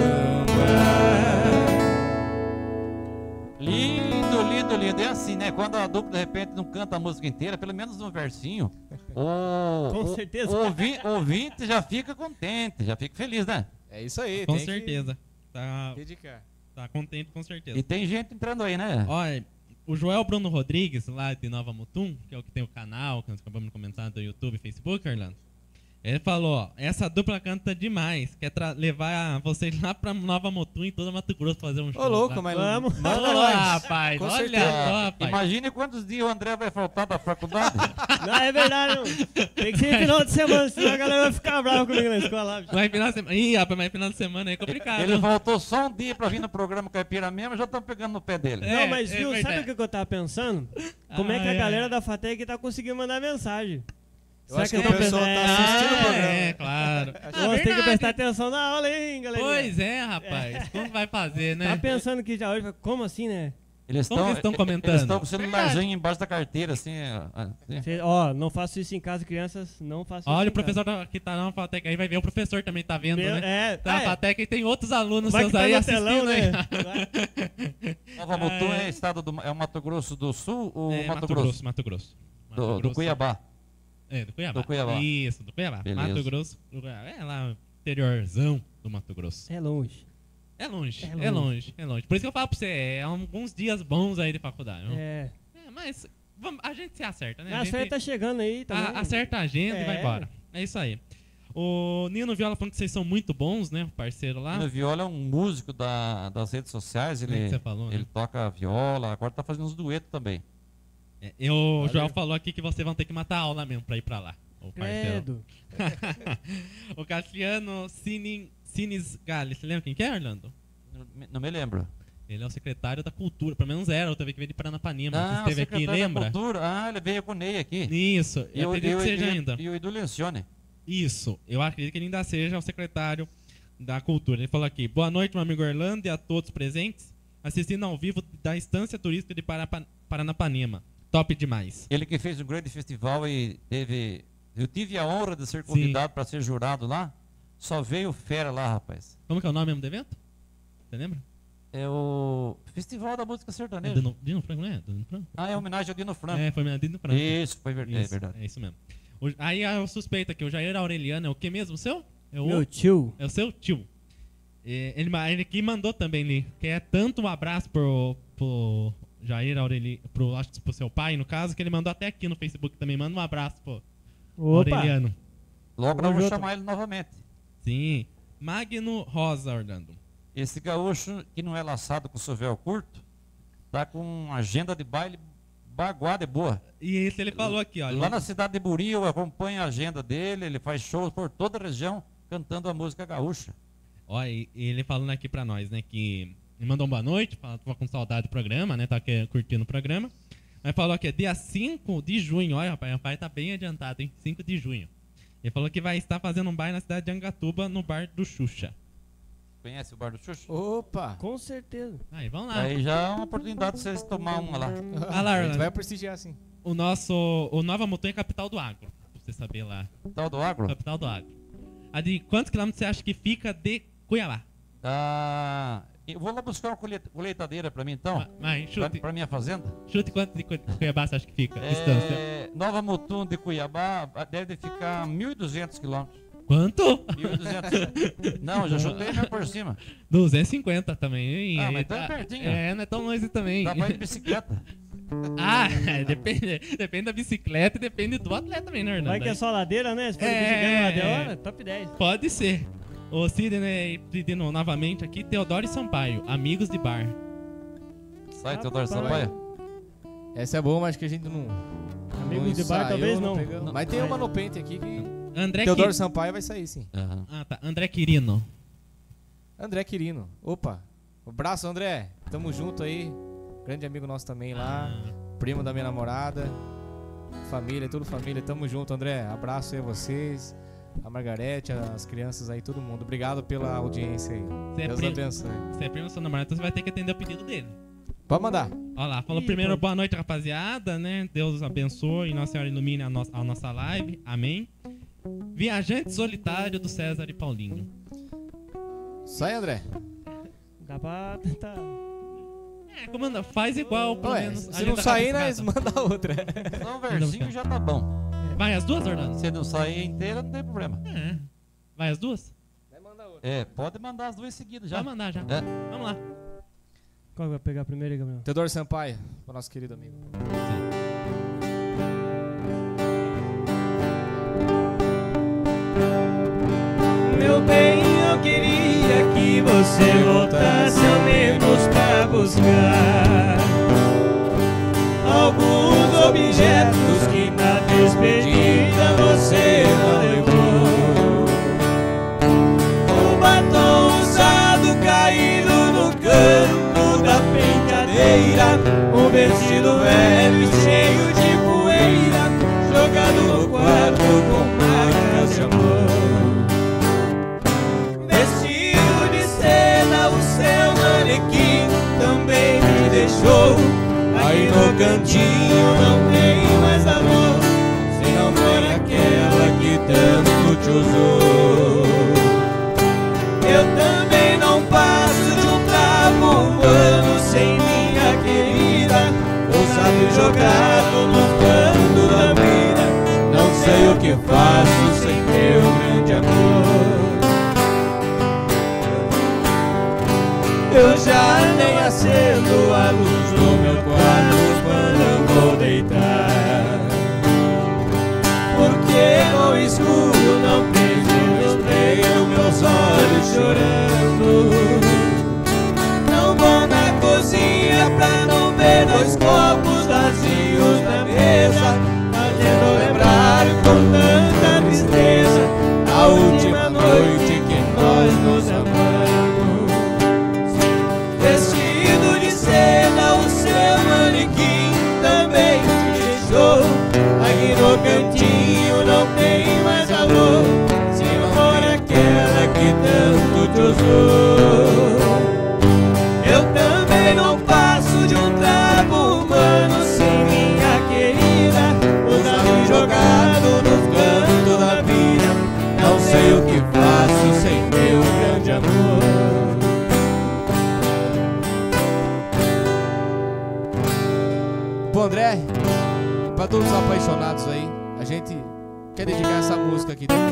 Speaker 3: ama.
Speaker 4: Lindo, lindo, lindo. É assim, né? Quando a dupla de repente não canta a música inteira, pelo menos um versinho, o,
Speaker 3: Com
Speaker 4: o-
Speaker 3: certeza.
Speaker 4: o ouvi- o ouvinte já fica contente, já fica feliz, né?
Speaker 5: É isso aí,
Speaker 6: Com
Speaker 5: tem
Speaker 6: certeza. Tá,
Speaker 5: que dedicar.
Speaker 6: tá contente, com certeza.
Speaker 4: E tem gente entrando aí, né?
Speaker 6: Olha, o Joel Bruno Rodrigues, lá de Nova Mutum, que é o que tem o canal, que nós acabamos de comentar do YouTube e Facebook, Orlando. Ele falou, ó, essa dupla canta demais, quer tra- levar vocês lá pra Nova Mutum em todo Mato Grosso fazer um show.
Speaker 5: Ô, louco,
Speaker 6: lá.
Speaker 5: mas
Speaker 3: Vamos.
Speaker 5: manda
Speaker 6: Olha,
Speaker 5: nós.
Speaker 6: rapaz,
Speaker 5: Com
Speaker 6: olha
Speaker 5: certeza.
Speaker 6: só, rapaz.
Speaker 4: Imagine quantos dias o André vai faltar da faculdade.
Speaker 3: Não, é verdade, não. Tem que ser final de semana, senão a galera vai ficar brava comigo na escola. Bicho.
Speaker 6: Mas final de semana. Ih, rapaz, mas final de semana aí é complicado.
Speaker 4: Ele faltou só um dia pra vir no programa Caipira mesmo, já estão pegando no pé dele.
Speaker 6: É,
Speaker 3: Não, mas
Speaker 6: é
Speaker 3: viu, sabe
Speaker 6: verdade.
Speaker 3: o que que eu tava pensando? Como é que
Speaker 6: Ah,
Speaker 3: a
Speaker 6: é.
Speaker 3: galera da FATEC tá conseguindo mandar mensagem?
Speaker 5: Eu acho que o
Speaker 3: tão
Speaker 5: pessoal
Speaker 3: pensando-
Speaker 5: tá assistindo o
Speaker 6: Ah,
Speaker 5: programa.
Speaker 6: é, claro.
Speaker 3: Nós
Speaker 6: Ah,
Speaker 3: temos que
Speaker 6: verdade.
Speaker 3: prestar atenção na aula aí, hein, galera.
Speaker 6: Pois é, rapaz. Como vai fazer, né?
Speaker 3: Tá pensando que já hoje, como assim, né?
Speaker 4: Eles
Speaker 6: Como que eles estão comentando?
Speaker 4: Eles estão com o
Speaker 6: Verdade.
Speaker 4: celularzinho embaixo da carteira, assim. assim.
Speaker 3: Cê- ó, não faço isso em casa, crianças, não faço isso
Speaker 6: Olha,
Speaker 3: em
Speaker 6: o professor tá- que tá na FATEC aí vai ver, o professor também tá vendo,
Speaker 3: Meu-
Speaker 6: né?
Speaker 3: é,
Speaker 6: Tá na
Speaker 3: é.
Speaker 6: FATEC e tem outros alunos
Speaker 3: Vai
Speaker 6: seus
Speaker 3: que tá
Speaker 6: aí
Speaker 3: no
Speaker 6: assistindo
Speaker 3: telão,
Speaker 6: aí.
Speaker 3: né?
Speaker 4: Nova Mutum é estado do é o Mato Grosso do Sul ou
Speaker 6: É,
Speaker 4: Mato, Grosso?
Speaker 6: Mato Grosso. Mato
Speaker 4: Do, do
Speaker 6: Grosso.
Speaker 4: Cuiabá.
Speaker 6: É, do Cuiabá.
Speaker 4: Do Cuiabá.
Speaker 6: Isso, do Cuiabá.
Speaker 4: Beleza.
Speaker 6: Mato Grosso. do Cuiabá. É lá, interiorzão do Mato Grosso.
Speaker 3: É longe.
Speaker 6: É longe,
Speaker 3: É
Speaker 6: é
Speaker 3: longe.
Speaker 6: longe, é longe. Por isso que eu falo pra você, é alguns dias bons aí de faculdade. viu?
Speaker 3: É.
Speaker 6: É, mas vamos- a gente se acerta, né?
Speaker 3: A
Speaker 6: A gente
Speaker 3: férias tá chegando aí também.
Speaker 6: a- acerta a agenda e vai
Speaker 3: É.
Speaker 6: embora. É isso aí. O Nino Viola falando que vocês são muito bons, né? O parceiro lá.
Speaker 4: O Viola é um músico da, das redes sociais,
Speaker 6: Como é
Speaker 4: ele,
Speaker 6: que você falou,
Speaker 4: ele
Speaker 6: né?
Speaker 4: toca viola, agora tá fazendo uns duetos também.
Speaker 6: É, eu- o Joel falou aqui que vocês vão ter que matar a aula mesmo pra ir pra lá. O parceiro.
Speaker 3: Credo.
Speaker 6: O Cassiano Cine, Cines Gales. Você lembra quem que é, Orlando?
Speaker 4: Não me- Não me lembro.
Speaker 6: Ele é o secretário da Cultura. Pelo menos era, outra vez que veio de Paranapanema.
Speaker 4: Ah,
Speaker 6: que esteve
Speaker 4: o
Speaker 6: aqui,
Speaker 4: secretário da
Speaker 6: lembra?
Speaker 4: Cultura. Ah, ele veio com o Ney aqui.
Speaker 6: Isso, eu acredito que seja
Speaker 4: e,
Speaker 6: ainda.
Speaker 4: E o Edu Lencioni.
Speaker 6: Isso, eu acredito que ele ainda seja o secretário da Cultura. Ele falou aqui: boa noite, meu amigo Orlando, e a todos presentes, assistindo ao vivo da Estância Turística de Parapa- Paranapanema. Top demais.
Speaker 4: Ele que fez um grande festival e teve. Eu tive a honra de ser convidado para ser jurado lá. Só veio fera lá, rapaz.
Speaker 6: Como que é o nome mesmo do evento? Você lembra?
Speaker 4: É o Festival da Música
Speaker 6: É
Speaker 4: Sertaneja.
Speaker 6: Dino, Dino Franco, não é? Dino Franco?
Speaker 4: Ah, é homenagem ao Dino Franco.
Speaker 6: É, foi mesmo, Dino Franco.
Speaker 4: Isso, foi ver- é
Speaker 6: Isso,
Speaker 4: verdade.
Speaker 6: É isso mesmo. O- aí eu suspeito aqui, o Jair Aureliano é o que mesmo? O seu? É o,
Speaker 3: Meu tio.
Speaker 6: é o seu tio. É, ele, ma- ele que mandou também ali, que é tanto um abraço pro, pro Jair Aureliano, pro, acho que pro seu pai, no caso, que ele mandou até aqui no Facebook também. Manda um abraço pro,
Speaker 3: Opa!
Speaker 6: Aureliano.
Speaker 4: Logo
Speaker 3: Tamo
Speaker 4: nós vamos
Speaker 3: junto.
Speaker 4: chamar ele novamente.
Speaker 6: Sim. Magno Rosa, Orlando.
Speaker 4: Esse gaúcho que não é laçado com sovel curto, tá com uma agenda de baile baguada e boa.
Speaker 6: E esse ele falou aqui, ó.
Speaker 4: Lá na cidade de Buri eu acompanho a agenda dele, ele faz shows por toda a região cantando a música gaúcha.
Speaker 6: Ó, e e ele falando aqui pra nós, né, que ele mandou uma boa noite, falou que tava com saudade do programa, né, tá aqui, curtindo o programa. Mas falou que é dia cinco de junho, olha, rapaz, o pai tá bem adiantado, hein, cinco de junho. Ele falou que vai estar fazendo um baile na cidade de Angatuba, no bar do Xuxa.
Speaker 4: Conhece o Bar do Xuxa?
Speaker 5: Opa!
Speaker 3: Com certeza.
Speaker 6: Aí, vamos lá.
Speaker 4: Aí já é uma oportunidade de vocês tomar uma lá.
Speaker 6: Ah lá,
Speaker 5: A gente
Speaker 6: Orlando.
Speaker 5: vai prestigiar sim.
Speaker 6: O nosso, o Nova Mutum é capital do agro, pra você saber lá.
Speaker 4: Tal do Agro?
Speaker 6: Capital do agro. A de quantos quilômetros você acha que fica de Cuiabá?
Speaker 4: Ah, eu vou lá buscar uma colhe- colheitadeira pra mim então,
Speaker 6: Ma- Mas,
Speaker 4: pra,
Speaker 6: chute,
Speaker 4: pra minha fazenda.
Speaker 6: chute quanto de Cui- Cuiabá você acha que fica? Distância.
Speaker 4: É, Nova Mutum de Cuiabá ah, deve ficar mil e duzentos quilômetros.
Speaker 6: Quanto?
Speaker 4: mil e duzentos. Não, já chutei mais por cima.
Speaker 6: duzentos e cinquenta também, hein?
Speaker 4: Ah,
Speaker 6: Aí
Speaker 4: mas tá pertinho.
Speaker 6: É, não é tão longe também.
Speaker 4: Dá pra ir de bicicleta.
Speaker 6: Ah, depende, depende da bicicleta e depende do atleta também, né, Hernando?
Speaker 3: Vai que é só ladeira, né? Se for
Speaker 6: É,
Speaker 3: de bicicleta na
Speaker 6: é.
Speaker 3: hora, top dez.
Speaker 6: Pode ser. O Sidney pedindo novamente aqui, Teodoro e Sampaio, amigos de bar.
Speaker 4: Sai,
Speaker 3: Ah,
Speaker 4: Teodoro
Speaker 3: papai.
Speaker 4: Sampaio.
Speaker 5: Essa é boa, mas que a gente não.
Speaker 3: Amigos de bar,
Speaker 5: ensaiou,
Speaker 3: talvez não.
Speaker 5: pegamos. Mas tem uma no pente aqui que.
Speaker 6: André
Speaker 5: Teodoro
Speaker 6: Qui-
Speaker 5: Sampaio vai sair sim.
Speaker 4: Aham.
Speaker 6: Ah, tá. André Quirino.
Speaker 5: André Quirino. Opa! Um abraço, André. Tamo junto aí. Grande amigo nosso também lá.
Speaker 6: Ah,
Speaker 5: Primo da minha namorada. Família, tudo família. Tamo junto, André. Abraço aí a vocês. A Margarete, as crianças aí, todo mundo. Obrigado pela audiência aí.
Speaker 6: Você é
Speaker 5: Deus
Speaker 6: primo-
Speaker 5: abençoe.
Speaker 6: você é primo do seu namorado, então você vai ter que atender o pedido dele.
Speaker 5: Pode mandar.
Speaker 6: Olha lá, falou
Speaker 3: Ih,
Speaker 6: primeiro
Speaker 3: pô.
Speaker 6: boa noite, rapaziada, né? Deus abençoe e Nossa Senhora ilumine a, no a nossa live. Amém. Viajante solitário do César e Paulinho.
Speaker 5: Sai, André.
Speaker 3: Dá pra tentar.
Speaker 6: É, comanda, faz igual, pelo
Speaker 5: Ué,
Speaker 6: menos.
Speaker 5: se
Speaker 6: ali
Speaker 5: não
Speaker 6: da
Speaker 5: sair,
Speaker 6: Cabeça
Speaker 5: nós
Speaker 6: Rasa.
Speaker 5: manda outra.
Speaker 4: Só um versinho já tá bom.
Speaker 6: Vai as duas, Orlando?
Speaker 4: Se não sair inteira, não tem problema.
Speaker 6: É. Vai as duas?
Speaker 5: Vai mandar outra.
Speaker 4: É, pode mandar as duas seguidas já.
Speaker 6: Já mandar já.
Speaker 4: É.
Speaker 6: Vamos lá.
Speaker 3: Qual vai pegar primeiro aí, Gabriel?
Speaker 5: Teodoro Sampaio, o nosso querido amigo.
Speaker 1: Meu bem, eu queria que você voltasse ao menos pra buscar alguns objetos que na despedida você não levou. Um batom usado caído no canto da penteadeira, um vestido velho e cheio de poeira, jogado no quarto com marcas de amor. Vestido de seda, o seu manequim também me deixou. Aí no cantinho não tem mais amor, se não for aquela que tanto te usou. Eu também não passo de um trapo humano sem minha querida, ousado e jogado no canto da vida. Não sei o que faço sem meu grande amor. Eu já nem acendo a luz do meu quarto quando eu vou deitar, porque no escuro não vejo no espelho meus olhos chorando. Não vou na cozinha pra não ver dois copos vazios na mesa, fazendo lembrar com tanta tristeza a última noite que nós nos amamos. Vestido de seda, o seu manequim também te deixou. Aqui no cantinho não tem mais amor, se não for aquela que tanto te usou. Eu também não passo de um trapo humano sem minha querida, usado e jogado nos cantos da vida. Não sei o que faço sem meu grande amor.
Speaker 5: Pro André, pra todos os apaixonados aí, a gente quer dedicar essa música aqui também.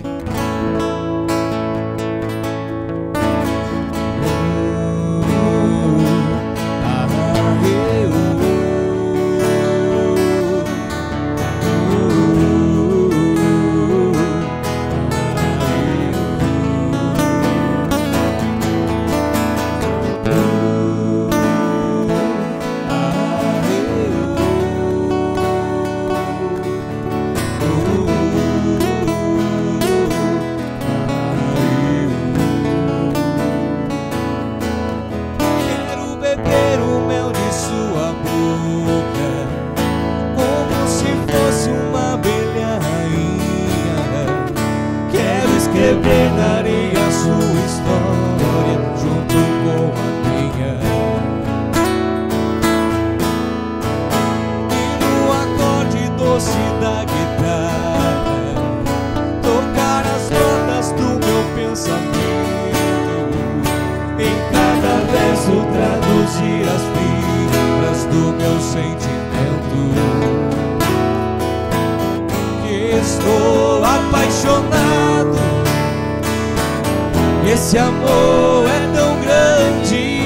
Speaker 1: Esse amor é tão grande.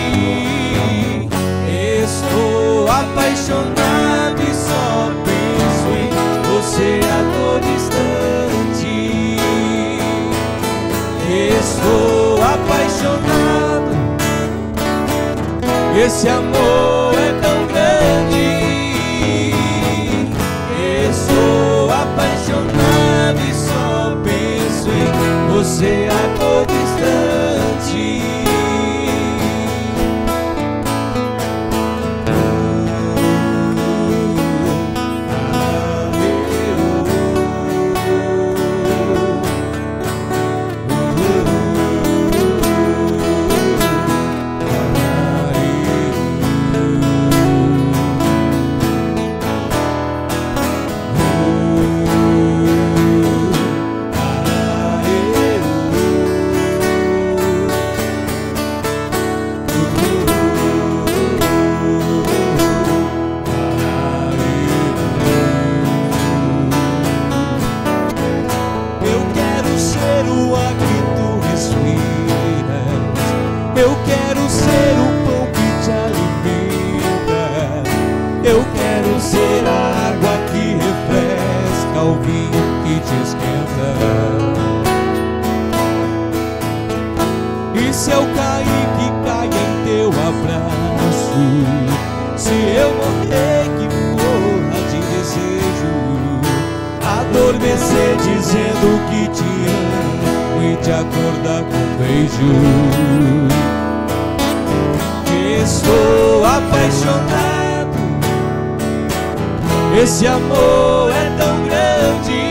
Speaker 1: Estou apaixonado e só penso em você a todo instante. Estou apaixonado. Esse amor é tão grande. Estou apaixonado e só penso em você a todo instante. Eu quero ser o pão que te alimenta. Eu quero ser a água que refresca, o vinho que te esquenta. E se eu cair, que caia em teu abraço. Se eu morrer, que morra de desejo. Adormecer dizendo que te amo e te acordar com um beijo. Estou apaixonado. Esse amor é tão grande.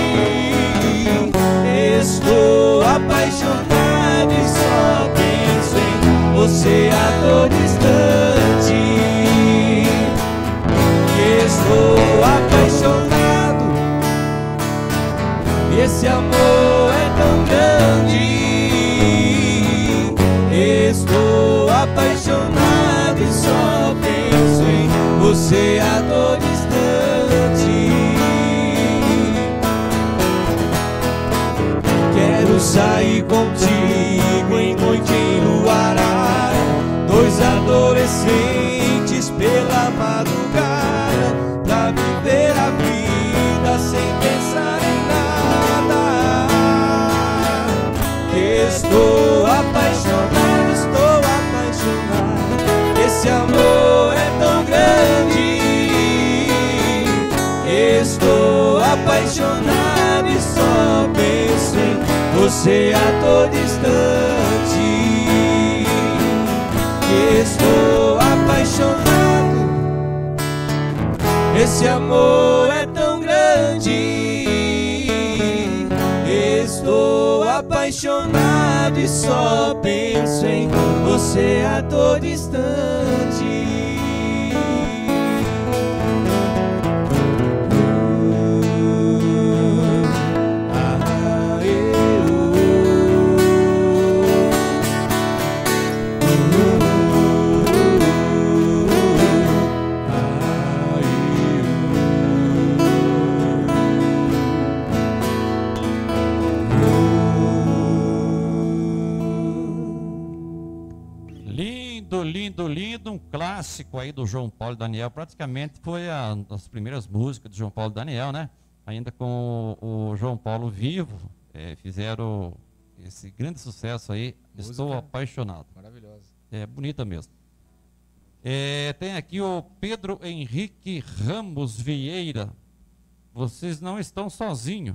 Speaker 1: Estou apaixonado e só penso em você a todo instante. Estou apaixonado. Esse amor é tão grande. Estou apaixonado e só penso em você a todo instante. Quero sair contigo em noite enluarada, dois adolescentes pela madrugada, pra viver a vida sem pensar em nada. Estou apaixonado, estou apaixonado. Esse amor é tão grande. Estou apaixonado e só penso em você a todo instante. Estou apaixonado. Esse amor é tão grande. Estou apaixonado e só penso em você a todo instante.
Speaker 4: Lindo, lindo, um clássico aí do João Paulo e Daniel. Praticamente foi a, das primeiras músicas do João Paulo e Daniel, né? Ainda com o, o João Paulo vivo, é, fizeram esse grande sucesso aí. Música Estou Apaixonado.
Speaker 5: Maravilhosa.
Speaker 4: É bonita mesmo. É, tem aqui o Pedro Henrique Ramos Vieira. Vocês não estão sozinhos.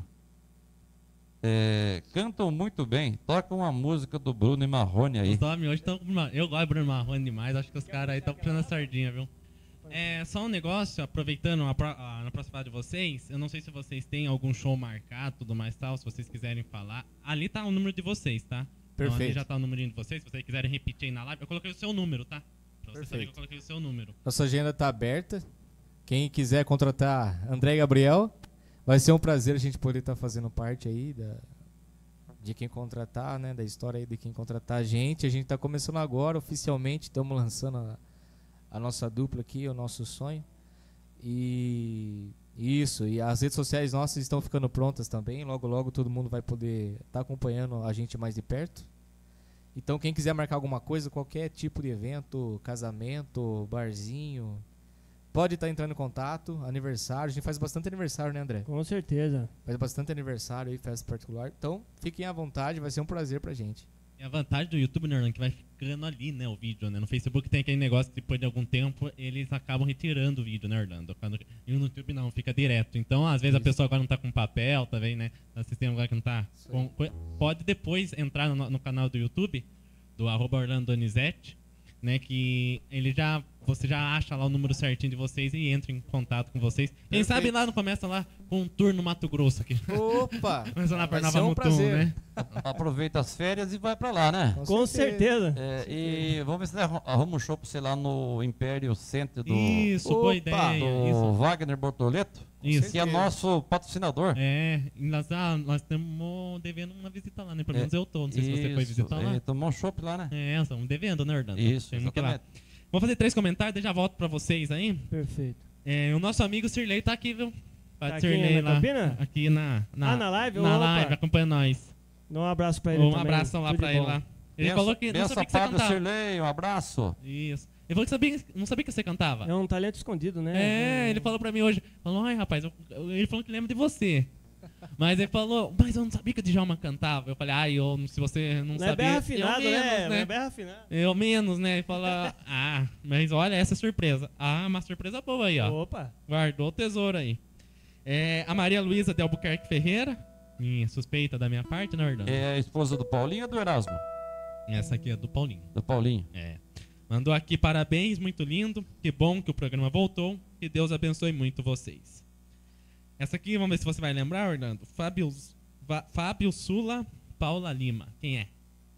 Speaker 4: É, cantam muito bem. Toca uma música do Bruno e Marrone aí.
Speaker 6: Os homens hoje estão. Eu gosto do Bruno Marrone demais. Acho que os caras aí estão puxando a sardinha, viu? É só um negócio, aproveitando a, a, na próxima fala de vocês. Eu não sei se vocês têm algum show marcado, tudo mais tal. Se vocês quiserem falar, ali tá o número de vocês, tá?
Speaker 5: Perfeito.
Speaker 6: Então, ali já tá o número de vocês. Se vocês quiserem repetir aí na live, eu coloquei o seu número, tá? Pra você saber que eu coloquei o seu número.
Speaker 5: Nossa agenda tá aberta. Quem quiser contratar André Gabriel, vai ser um prazer a gente poder estar tá fazendo parte aí da, de quem contratar, né? Da história aí de quem contratar a gente. A gente está começando agora, oficialmente, estamos lançando a, a nossa dupla aqui, o nosso sonho. E Isso, e as redes sociais nossas estão ficando prontas também. Logo, logo todo mundo vai poder estar acompanhando a gente mais de perto. Então, quem quiser marcar alguma coisa, qualquer tipo de evento, casamento, barzinho, pode estar entrando em contato. Aniversário, a gente faz bastante aniversário, né, André?
Speaker 3: Com certeza.
Speaker 5: Faz bastante aniversário aí, festa particular. Então, fiquem à vontade, vai ser um prazer pra gente.
Speaker 6: E a vantagem do YouTube, né, Orlando, que vai ficando ali, né, o vídeo, né? No Facebook tem aquele negócio que depois de algum tempo eles acabam retirando o vídeo, né, Orlando? Quando, e no YouTube não, fica direto. Então, às vezes
Speaker 5: Isso.
Speaker 6: a pessoa agora não tá com papel, tá vendo, né? Tá assistindo agora que não tá com, pode depois entrar no, no canal do YouTube, do arroba Orlando Donizete, né, que ele já, você já acha lá o número certinho de vocês e entra em contato com vocês. Quem
Speaker 5: Perfeito.
Speaker 6: sabe lá não começa lá com um tour no Mato Grosso aqui.
Speaker 5: Opa!
Speaker 6: Começa lá para
Speaker 5: Vai
Speaker 6: Nova
Speaker 5: ser um
Speaker 6: Mutum,
Speaker 5: prazer.
Speaker 6: né?
Speaker 4: Aproveita as férias e vai pra lá, né?
Speaker 3: Com certeza.
Speaker 4: É, e vamos ver se arru- arruma um show pra você lá no Império Center do,
Speaker 6: Isso, boa
Speaker 5: Opa,
Speaker 6: ideia.
Speaker 4: do
Speaker 6: Isso.
Speaker 4: Wagner Bortoleto,
Speaker 6: Isso.
Speaker 4: que é nosso patrocinador.
Speaker 6: É, e nós, ah, nós estamos devendo uma visita lá, né? Pelo
Speaker 4: É,
Speaker 6: menos eu tô, não sei se você foi
Speaker 4: Isso,
Speaker 6: visitar lá.
Speaker 4: é, tomou um chopp lá, né?
Speaker 6: É, estamos devendo, né, Orlando?
Speaker 4: Isso,
Speaker 6: Temos que ir lá.
Speaker 4: exatamente.
Speaker 6: Vou fazer três comentários, daí já volto pra vocês aí.
Speaker 3: Perfeito.
Speaker 6: É, o nosso amigo Sirley tá aqui, viu?
Speaker 3: Tá aqui
Speaker 6: Sirley
Speaker 3: na
Speaker 6: lá.
Speaker 3: cabina?
Speaker 6: Aqui na, na,
Speaker 3: Ah, na live?
Speaker 6: Na
Speaker 3: Opa.
Speaker 6: live, acompanha nós.
Speaker 3: Dá um abraço pra ele
Speaker 6: Um
Speaker 3: também.
Speaker 6: abração lá
Speaker 3: Tudo de
Speaker 6: pra ele
Speaker 3: bom.
Speaker 6: lá. Ele
Speaker 4: Benção-
Speaker 6: falou que não
Speaker 4: benção,
Speaker 6: sabia que você
Speaker 4: Padre
Speaker 6: cantava.
Speaker 4: Sirley, um abraço.
Speaker 6: Isso. Ele falou que sabia, não sabia que você cantava.
Speaker 3: É um talento escondido, né?
Speaker 6: É, ele falou pra mim hoje. Falou, ai rapaz, eu- eu- ele falou que lembra de você. Mas ele falou, mas eu não sabia que o Djalma cantava. Eu falei, ai, eu, se você não,
Speaker 3: Não é
Speaker 6: sabia.
Speaker 3: bem afinado,
Speaker 6: eu menos,
Speaker 3: né? Não é bem afinado.
Speaker 6: Eu menos, né? Ele falou, ah, mas olha essa surpresa. Ah, uma surpresa boa aí, ó.
Speaker 3: Opa.
Speaker 6: Guardou o tesouro aí. É, a Maria Luísa de Albuquerque Ferreira. Minha suspeita da minha parte, né, Orlando?
Speaker 4: É a esposa do Paulinho ou do Erasmo?
Speaker 6: Essa aqui é do Paulinho.
Speaker 4: Do Paulinho.
Speaker 6: É. Mandou aqui parabéns, muito lindo. Que bom que o programa voltou. Que Deus abençoe muito vocês. Essa aqui, vamos ver se você vai lembrar, Orlando. Fábio, Va- Fábio Sula Paula Lima. Quem é?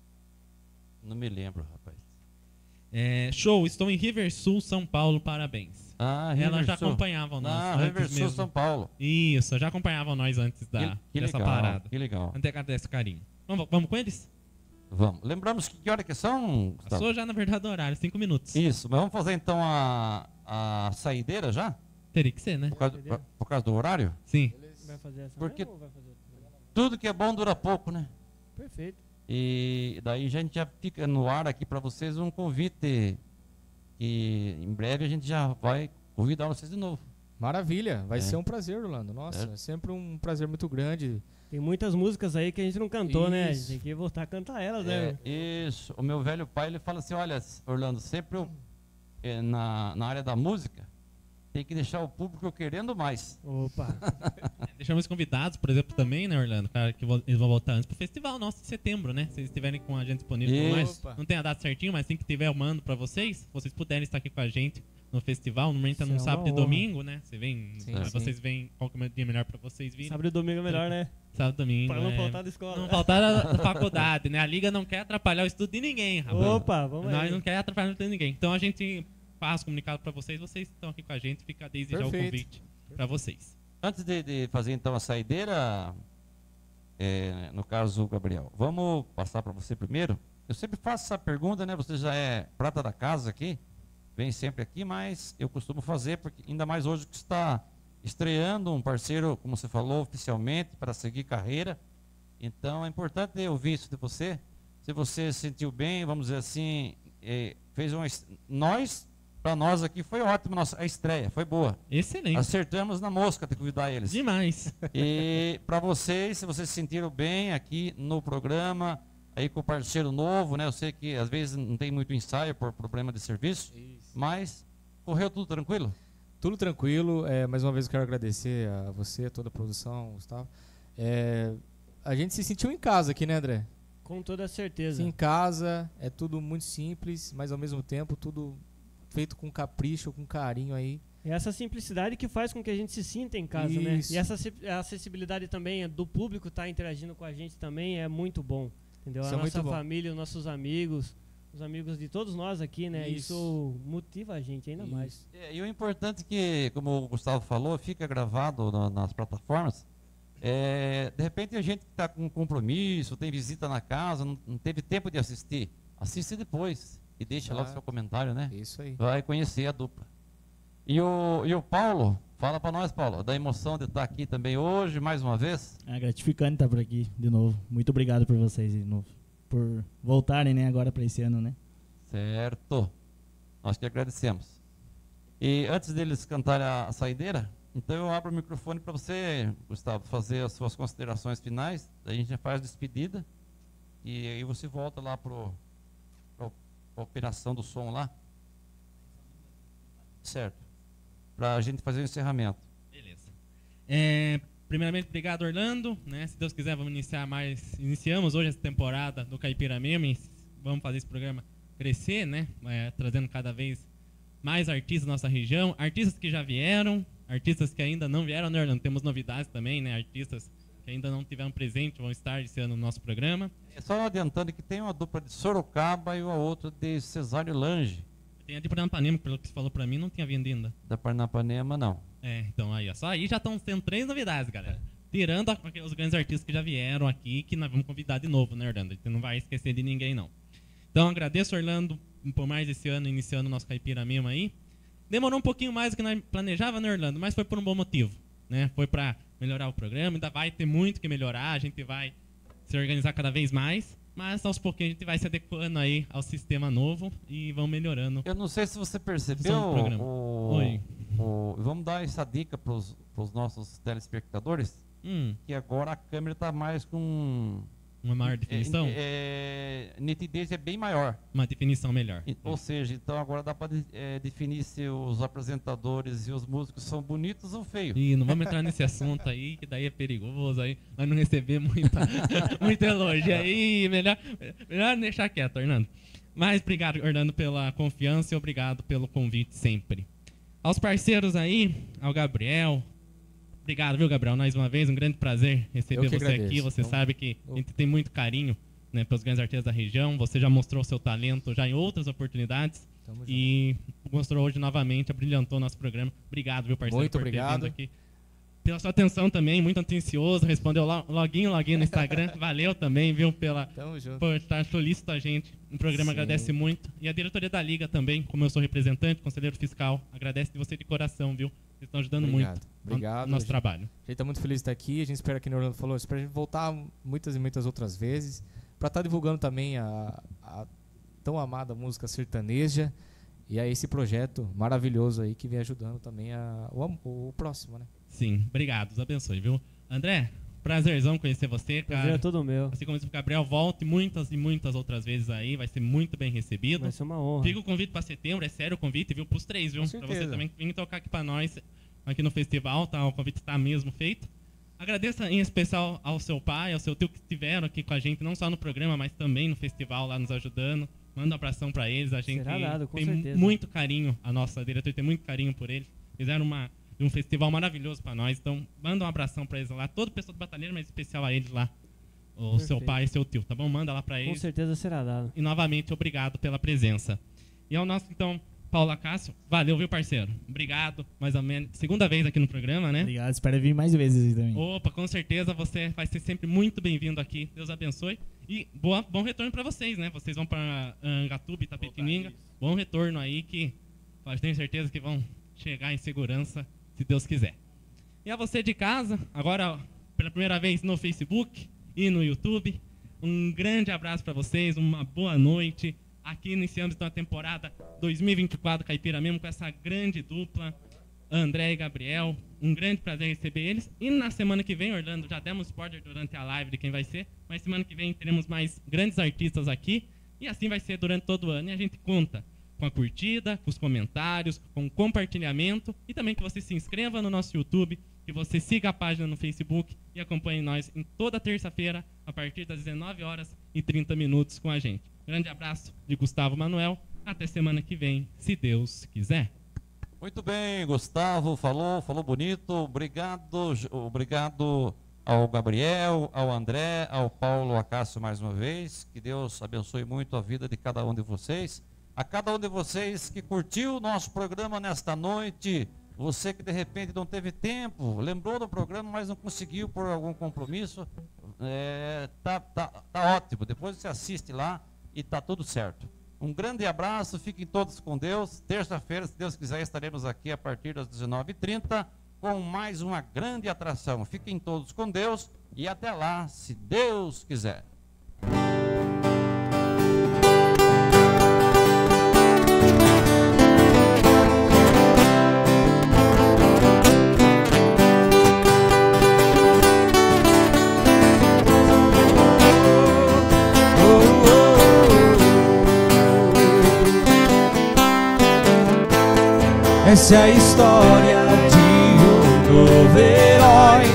Speaker 4: Não me lembro, rapaz.
Speaker 6: É, show, estou em Riversul, São Paulo, parabéns.
Speaker 4: Ah,
Speaker 6: Ela já
Speaker 4: Riversul.
Speaker 6: acompanhava nós
Speaker 4: Ah,
Speaker 6: antes
Speaker 4: Riversul,
Speaker 6: mesmo.
Speaker 4: São Paulo.
Speaker 6: Isso, já acompanhavam nós antes da,
Speaker 4: Que, que
Speaker 6: dessa
Speaker 4: legal,
Speaker 6: parada.
Speaker 4: que legal.
Speaker 6: Até agradeço o carinho. Vamos, vamos com eles?
Speaker 4: Vamos. Lembramos que, que hora que são, Gustavo?
Speaker 6: Passou já, na verdade, o horário, cinco minutos.
Speaker 4: Isso, mas vamos fazer então a, a saideira já?
Speaker 6: Teria que ser, né?
Speaker 4: Por causa, por, por causa do horário?
Speaker 6: Sim.
Speaker 3: Vai fazer essa
Speaker 4: Porque-
Speaker 3: mesmo ou vai fazer outra?
Speaker 4: Tudo que é bom dura pouco, né?
Speaker 3: Perfeito.
Speaker 4: E daí a gente já fica no ar aqui para vocês um convite que em breve a gente já vai convidar vocês de novo.
Speaker 5: Maravilha, vai
Speaker 4: É.
Speaker 5: ser um prazer, Orlando. Nossa,
Speaker 4: É.
Speaker 5: é sempre um prazer muito grande.
Speaker 3: Tem muitas músicas aí que a gente não cantou, né? A gente
Speaker 5: Isso.
Speaker 3: tem que voltar a cantar elas, né?
Speaker 4: É, isso. O meu velho pai ele fala assim, olha, Orlando, sempre eu, é, na, na área da música tem que deixar o público querendo mais.
Speaker 3: Opa.
Speaker 6: Deixamos convidados, por exemplo, também, né, Orlando? Cara, que vo- eles vão voltar antes pro festival nosso de setembro, né? Se eles estiverem com a gente disponível e tudo mais.
Speaker 4: Isso.
Speaker 5: Opa.
Speaker 6: Não tem a data certinho, mas assim que tiver, eu mando pra vocês. Se vocês puderem estar aqui com a gente no festival, normalmente é
Speaker 3: Isso
Speaker 6: num
Speaker 3: é uma
Speaker 6: sábado e
Speaker 3: honra.
Speaker 6: domingo, né? Você vem,
Speaker 5: Sim,
Speaker 6: aí
Speaker 5: sim.
Speaker 6: vocês vêm, qual que é o dia melhor pra vocês virem?
Speaker 3: Sábado e domingo é melhor, né?
Speaker 6: Sábado e domingo.
Speaker 3: Pra não
Speaker 6: é.
Speaker 3: faltar da escola.
Speaker 6: Não faltar a a faculdade, né? A liga não quer atrapalhar o estudo de ninguém, rapaz.
Speaker 3: Opa, vamos
Speaker 6: Nós
Speaker 3: aí.
Speaker 6: não quer atrapalhar o estudo de ninguém. Então a gente faz comunicado pra vocês, vocês estão aqui com a gente, fica desde já o
Speaker 5: Perfeito.
Speaker 6: convite pra vocês.
Speaker 4: Antes de, de fazer então a saideira, é, no caso, Gabriel, vamos passar para você primeiro. Eu sempre faço essa pergunta, né? Você já é prata da casa aqui, vem sempre aqui, mas eu costumo fazer, porque ainda mais hoje que está estreando um parceiro, como você falou, oficialmente, para seguir carreira. Então é importante eu ouvir isso de você. Se você se sentiu bem, vamos dizer assim, eh, fez uma. es- Nós, para nós aqui, foi ótimo nossa, a estreia, foi boa.
Speaker 6: Excelente.
Speaker 4: Acertamos na mosca de convidar eles.
Speaker 6: Demais.
Speaker 4: E para vocês, se vocês se sentiram bem aqui no programa, aí com o parceiro novo, né? Eu sei que às vezes não tem muito ensaio por problema de serviço, mas correu tudo tranquilo?
Speaker 5: Tudo tranquilo. É, mais uma vez eu quero agradecer a você, a toda a produção, Gustavo. É, a gente se sentiu em casa aqui, né, André?
Speaker 3: Com toda certeza.
Speaker 5: Sim, em casa, é tudo muito simples, mas ao mesmo tempo tudo feito com capricho, com carinho aí.
Speaker 3: É essa simplicidade que faz com que a gente se sinta em casa,
Speaker 5: Isso.
Speaker 3: né? E essa acess- acessibilidade também do público estar interagindo com a gente também é muito bom. Entendeu?
Speaker 5: Isso
Speaker 3: a
Speaker 5: é muito
Speaker 3: nossa
Speaker 5: bom.
Speaker 3: família, os nossos amigos, os amigos de todos nós aqui, né? Isso,
Speaker 5: Isso.
Speaker 3: motiva a gente ainda
Speaker 5: Isso.
Speaker 3: mais.
Speaker 4: É, e o importante é que, como o Gustavo falou, fica gravado na- nas plataformas. É, de repente a gente que está com compromisso, tem visita na casa, não, não teve tempo de assistir. Assiste depois e deixa lá o
Speaker 5: Claro.
Speaker 4: seu comentário, né?
Speaker 5: Isso aí.
Speaker 4: Vai conhecer a dupla. E o, e o Paulo Fala para nós, Paulo, da emoção de estar aqui também hoje, mais uma vez.
Speaker 7: É gratificante estar por aqui de novo. Muito obrigado por vocês de novo. Por voltarem, né, agora para esse ano, né?
Speaker 4: Certo. Nós que agradecemos. E antes deles cantarem a, a saideira, então eu abro o microfone para você, Gustavo, fazer as suas considerações finais. A gente já faz a despedida e aí você volta lá para a operação do som lá. Certo. Para a gente fazer o encerramento.
Speaker 6: Beleza. É, primeiramente, obrigado, Orlando. Né? Se Deus quiser, vamos iniciar mais. Iniciamos hoje essa temporada do Caipira Memes. Vamos fazer esse programa crescer, né? É, trazendo cada vez mais artistas da nossa região. Artistas que já vieram, artistas que ainda não vieram, né, Orlando? Temos novidades também, né? Artistas que ainda não tiveram presente vão estar esse ano no nosso programa.
Speaker 4: É só adiantando que tem uma dupla de Sorocaba e uma outra de Cesário Lange.
Speaker 6: Tem a de Paranapanema, pelo que você falou pra mim, não tinha vindo ainda.
Speaker 4: Da Paranapanema, não.
Speaker 6: É, então aí, ó, só aí já estão tendo três novidades, galera. Tirando a, os grandes artistas que já vieram aqui, que nós vamos convidar de novo, né, Orlando? A gente não vai esquecer de ninguém, não. Então, agradeço, Orlando, por mais esse ano, iniciando o nosso Caipira mesmo aí. Demorou um pouquinho mais do que nós planejava, né, Orlando? Mas foi por um bom motivo, né? Foi pra melhorar o programa, ainda vai ter muito que melhorar, a gente vai se organizar cada vez mais. Mas aos pouquinhos a gente vai se adequando aí ao sistema novo e vão melhorando.
Speaker 4: Eu não sei se você percebeu, o,
Speaker 6: Oi.
Speaker 4: O, vamos dar essa dica para os nossos telespectadores,
Speaker 6: hum.
Speaker 4: que agora a câmera está mais com...
Speaker 6: Uma maior definição?
Speaker 4: É, é, nitidez é bem maior.
Speaker 6: Uma definição melhor.
Speaker 4: E, ou seja, então agora dá para é, definir se os apresentadores e os músicos são bonitos ou feios.
Speaker 6: E não vamos entrar nesse assunto aí, que daí é perigoso, aí nós não receber muita, muita elogio aí, melhor, melhor deixar quieto, Orlando. Mas obrigado, Orlando, pela confiança e obrigado pelo convite sempre. Aos parceiros aí, ao Gabriel, obrigado, viu, Gabriel? Mais uma vez, um grande prazer receber você agradeço. Aqui. Você então, sabe que a gente tem muito carinho, né, pelos grandes artistas da região. Você já mostrou seu talento já em outras oportunidades. Tamo e junto. Mostrou hoje novamente, abrilhantou nosso programa. Obrigado, viu, parceiro,
Speaker 5: muito
Speaker 6: por
Speaker 5: obrigado.
Speaker 6: ter vindo aqui. Pela sua atenção também, muito atencioso. Respondeu loguinho, loguinho no Instagram. Valeu também, viu, pela, por estar solícito a gente. O programa Sim. agradece muito. E a diretoria da Liga também, como eu sou representante, conselheiro fiscal, agradece de você de coração, viu? Vocês estão ajudando
Speaker 5: Obrigado.
Speaker 6: muito
Speaker 5: Obrigado.
Speaker 6: no nosso trabalho.
Speaker 5: A gente está muito feliz de estar aqui. A gente espera que o Orlando falou, espera a gente voltar muitas e muitas outras vezes para estar tá divulgando também a, a tão amada música sertaneja e a esse projeto maravilhoso aí que vem ajudando também a, o, o próximo, né?
Speaker 6: Sim, obrigado. Deus abençoe, viu? André, prazerzão conhecer você, cara.
Speaker 3: Prazer é todo meu.
Speaker 6: Assim como disse o Gabriel, volte muitas e muitas outras vezes aí, vai ser muito bem recebido.
Speaker 3: Vai ser uma honra.
Speaker 6: Fica o convite para setembro, é sério o convite, viu? Pros três, viu? Para você também vir tocar aqui para nós, aqui no festival, tá? O convite está mesmo feito. Agradeço em especial ao seu pai, ao seu tio que estiveram aqui com a gente, não só no programa, mas também no festival lá nos ajudando. Manda um abração para eles, a gente
Speaker 3: dado, com
Speaker 6: tem
Speaker 3: certeza.
Speaker 6: muito carinho, a nossa diretoria tem muito carinho por eles. Fizeram uma um festival maravilhoso para nós, então manda um abração para eles lá, todo o pessoal do Batalheiro, mas especial a eles lá, o Perfeito. Seu pai e seu tio, tá bom? Manda lá para eles.
Speaker 3: Com certeza será dado.
Speaker 6: E novamente, obrigado pela presença. E ao nosso, então, Paulo Acácio, valeu, viu, parceiro? Obrigado, mais ou menos, segunda vez aqui no programa, né?
Speaker 7: Obrigado, espero vir mais vezes também.
Speaker 6: Opa, com certeza, você vai ser sempre muito bem-vindo aqui, Deus abençoe. E boa, bom retorno para vocês, né? Vocês vão para Angatuba e Itapetininga, bom retorno aí, que eu tenho certeza que vão chegar em segurança, se Deus quiser. E a você de casa, agora pela primeira vez no Facebook e no YouTube, um grande abraço para vocês, uma boa noite. Aqui iniciamos então a temporada dois mil e vinte e quatro Caipira mesmo, com essa grande dupla, André e Gabriel. Um grande prazer receber eles. E na semana que vem, Orlando, já demos spoiler durante a live de quem vai ser, mas semana que vem teremos mais grandes artistas aqui. E assim vai ser durante todo o ano. E a gente conta com a curtida, com os comentários, com o compartilhamento e também que você se inscreva no nosso YouTube, que você siga a página no Facebook e acompanhe nós em toda terça-feira, a partir das dezenove horas e trinta minutos com a gente. Grande abraço de Gustavo Manuel, até semana que vem, se Deus quiser.
Speaker 4: Muito bem, Gustavo falou, falou bonito, obrigado, obrigado ao Gabriel, ao André, ao Paulo Acácio mais uma vez, que Deus abençoe muito a vida de cada um de vocês. A cada um de vocês que curtiu o nosso programa nesta noite, você que de repente não teve tempo, lembrou do programa, mas não conseguiu por algum compromisso, é, tá, tá, tá ótimo. Depois você assiste lá e tá tudo certo. Um grande abraço, fiquem todos com Deus. Terça-feira, se Deus quiser, estaremos aqui a partir das dezenove e trinta com mais uma grande atração. Fiquem todos com Deus e até lá, se Deus quiser.
Speaker 1: Essa é a história de um novo herói,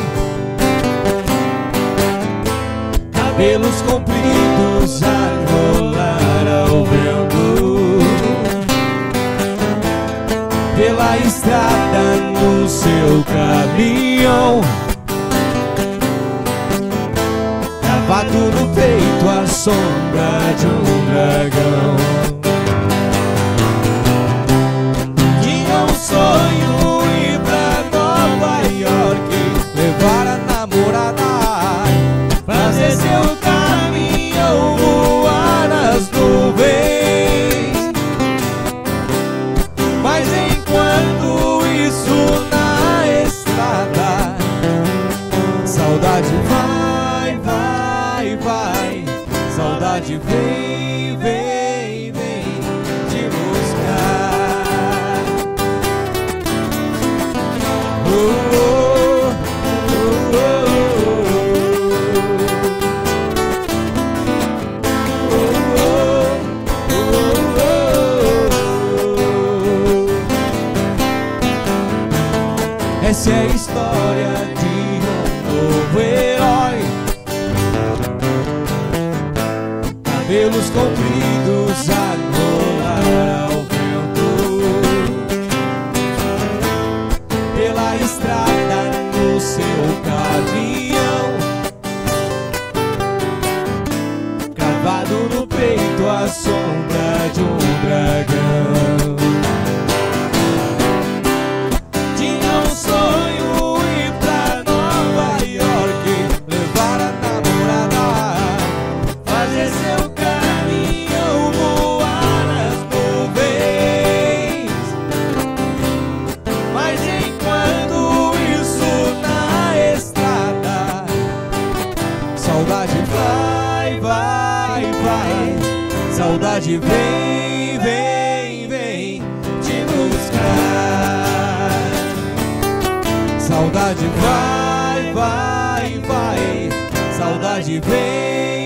Speaker 1: cabelos compridos a rolar ao vento, pela estrada no seu caminhão, cravado no peito a sombra de um dragão. Sonho ir pra Nova York, levar a namorada, fazer seu caminhão voar nas nuvens. Mas enquanto isso na estrada, saudade vai, vai, vai, saudade vem, vem, vem te buscar. Essa é a história de um novo herói, cabelos compridos a rolar ao vento, pela estrada no seu caminhão, cravado no peito a sombra de um dragão. Tinha um sonho ir pra Nova York, levar a namorada, fazer seu caminhão voar nas nuvens. Mas enquanto isso na estrada, saudade vai, vai, vai, saudade vem, vem, vem te buscar. Saudade vai, vai, vai, saudade vem.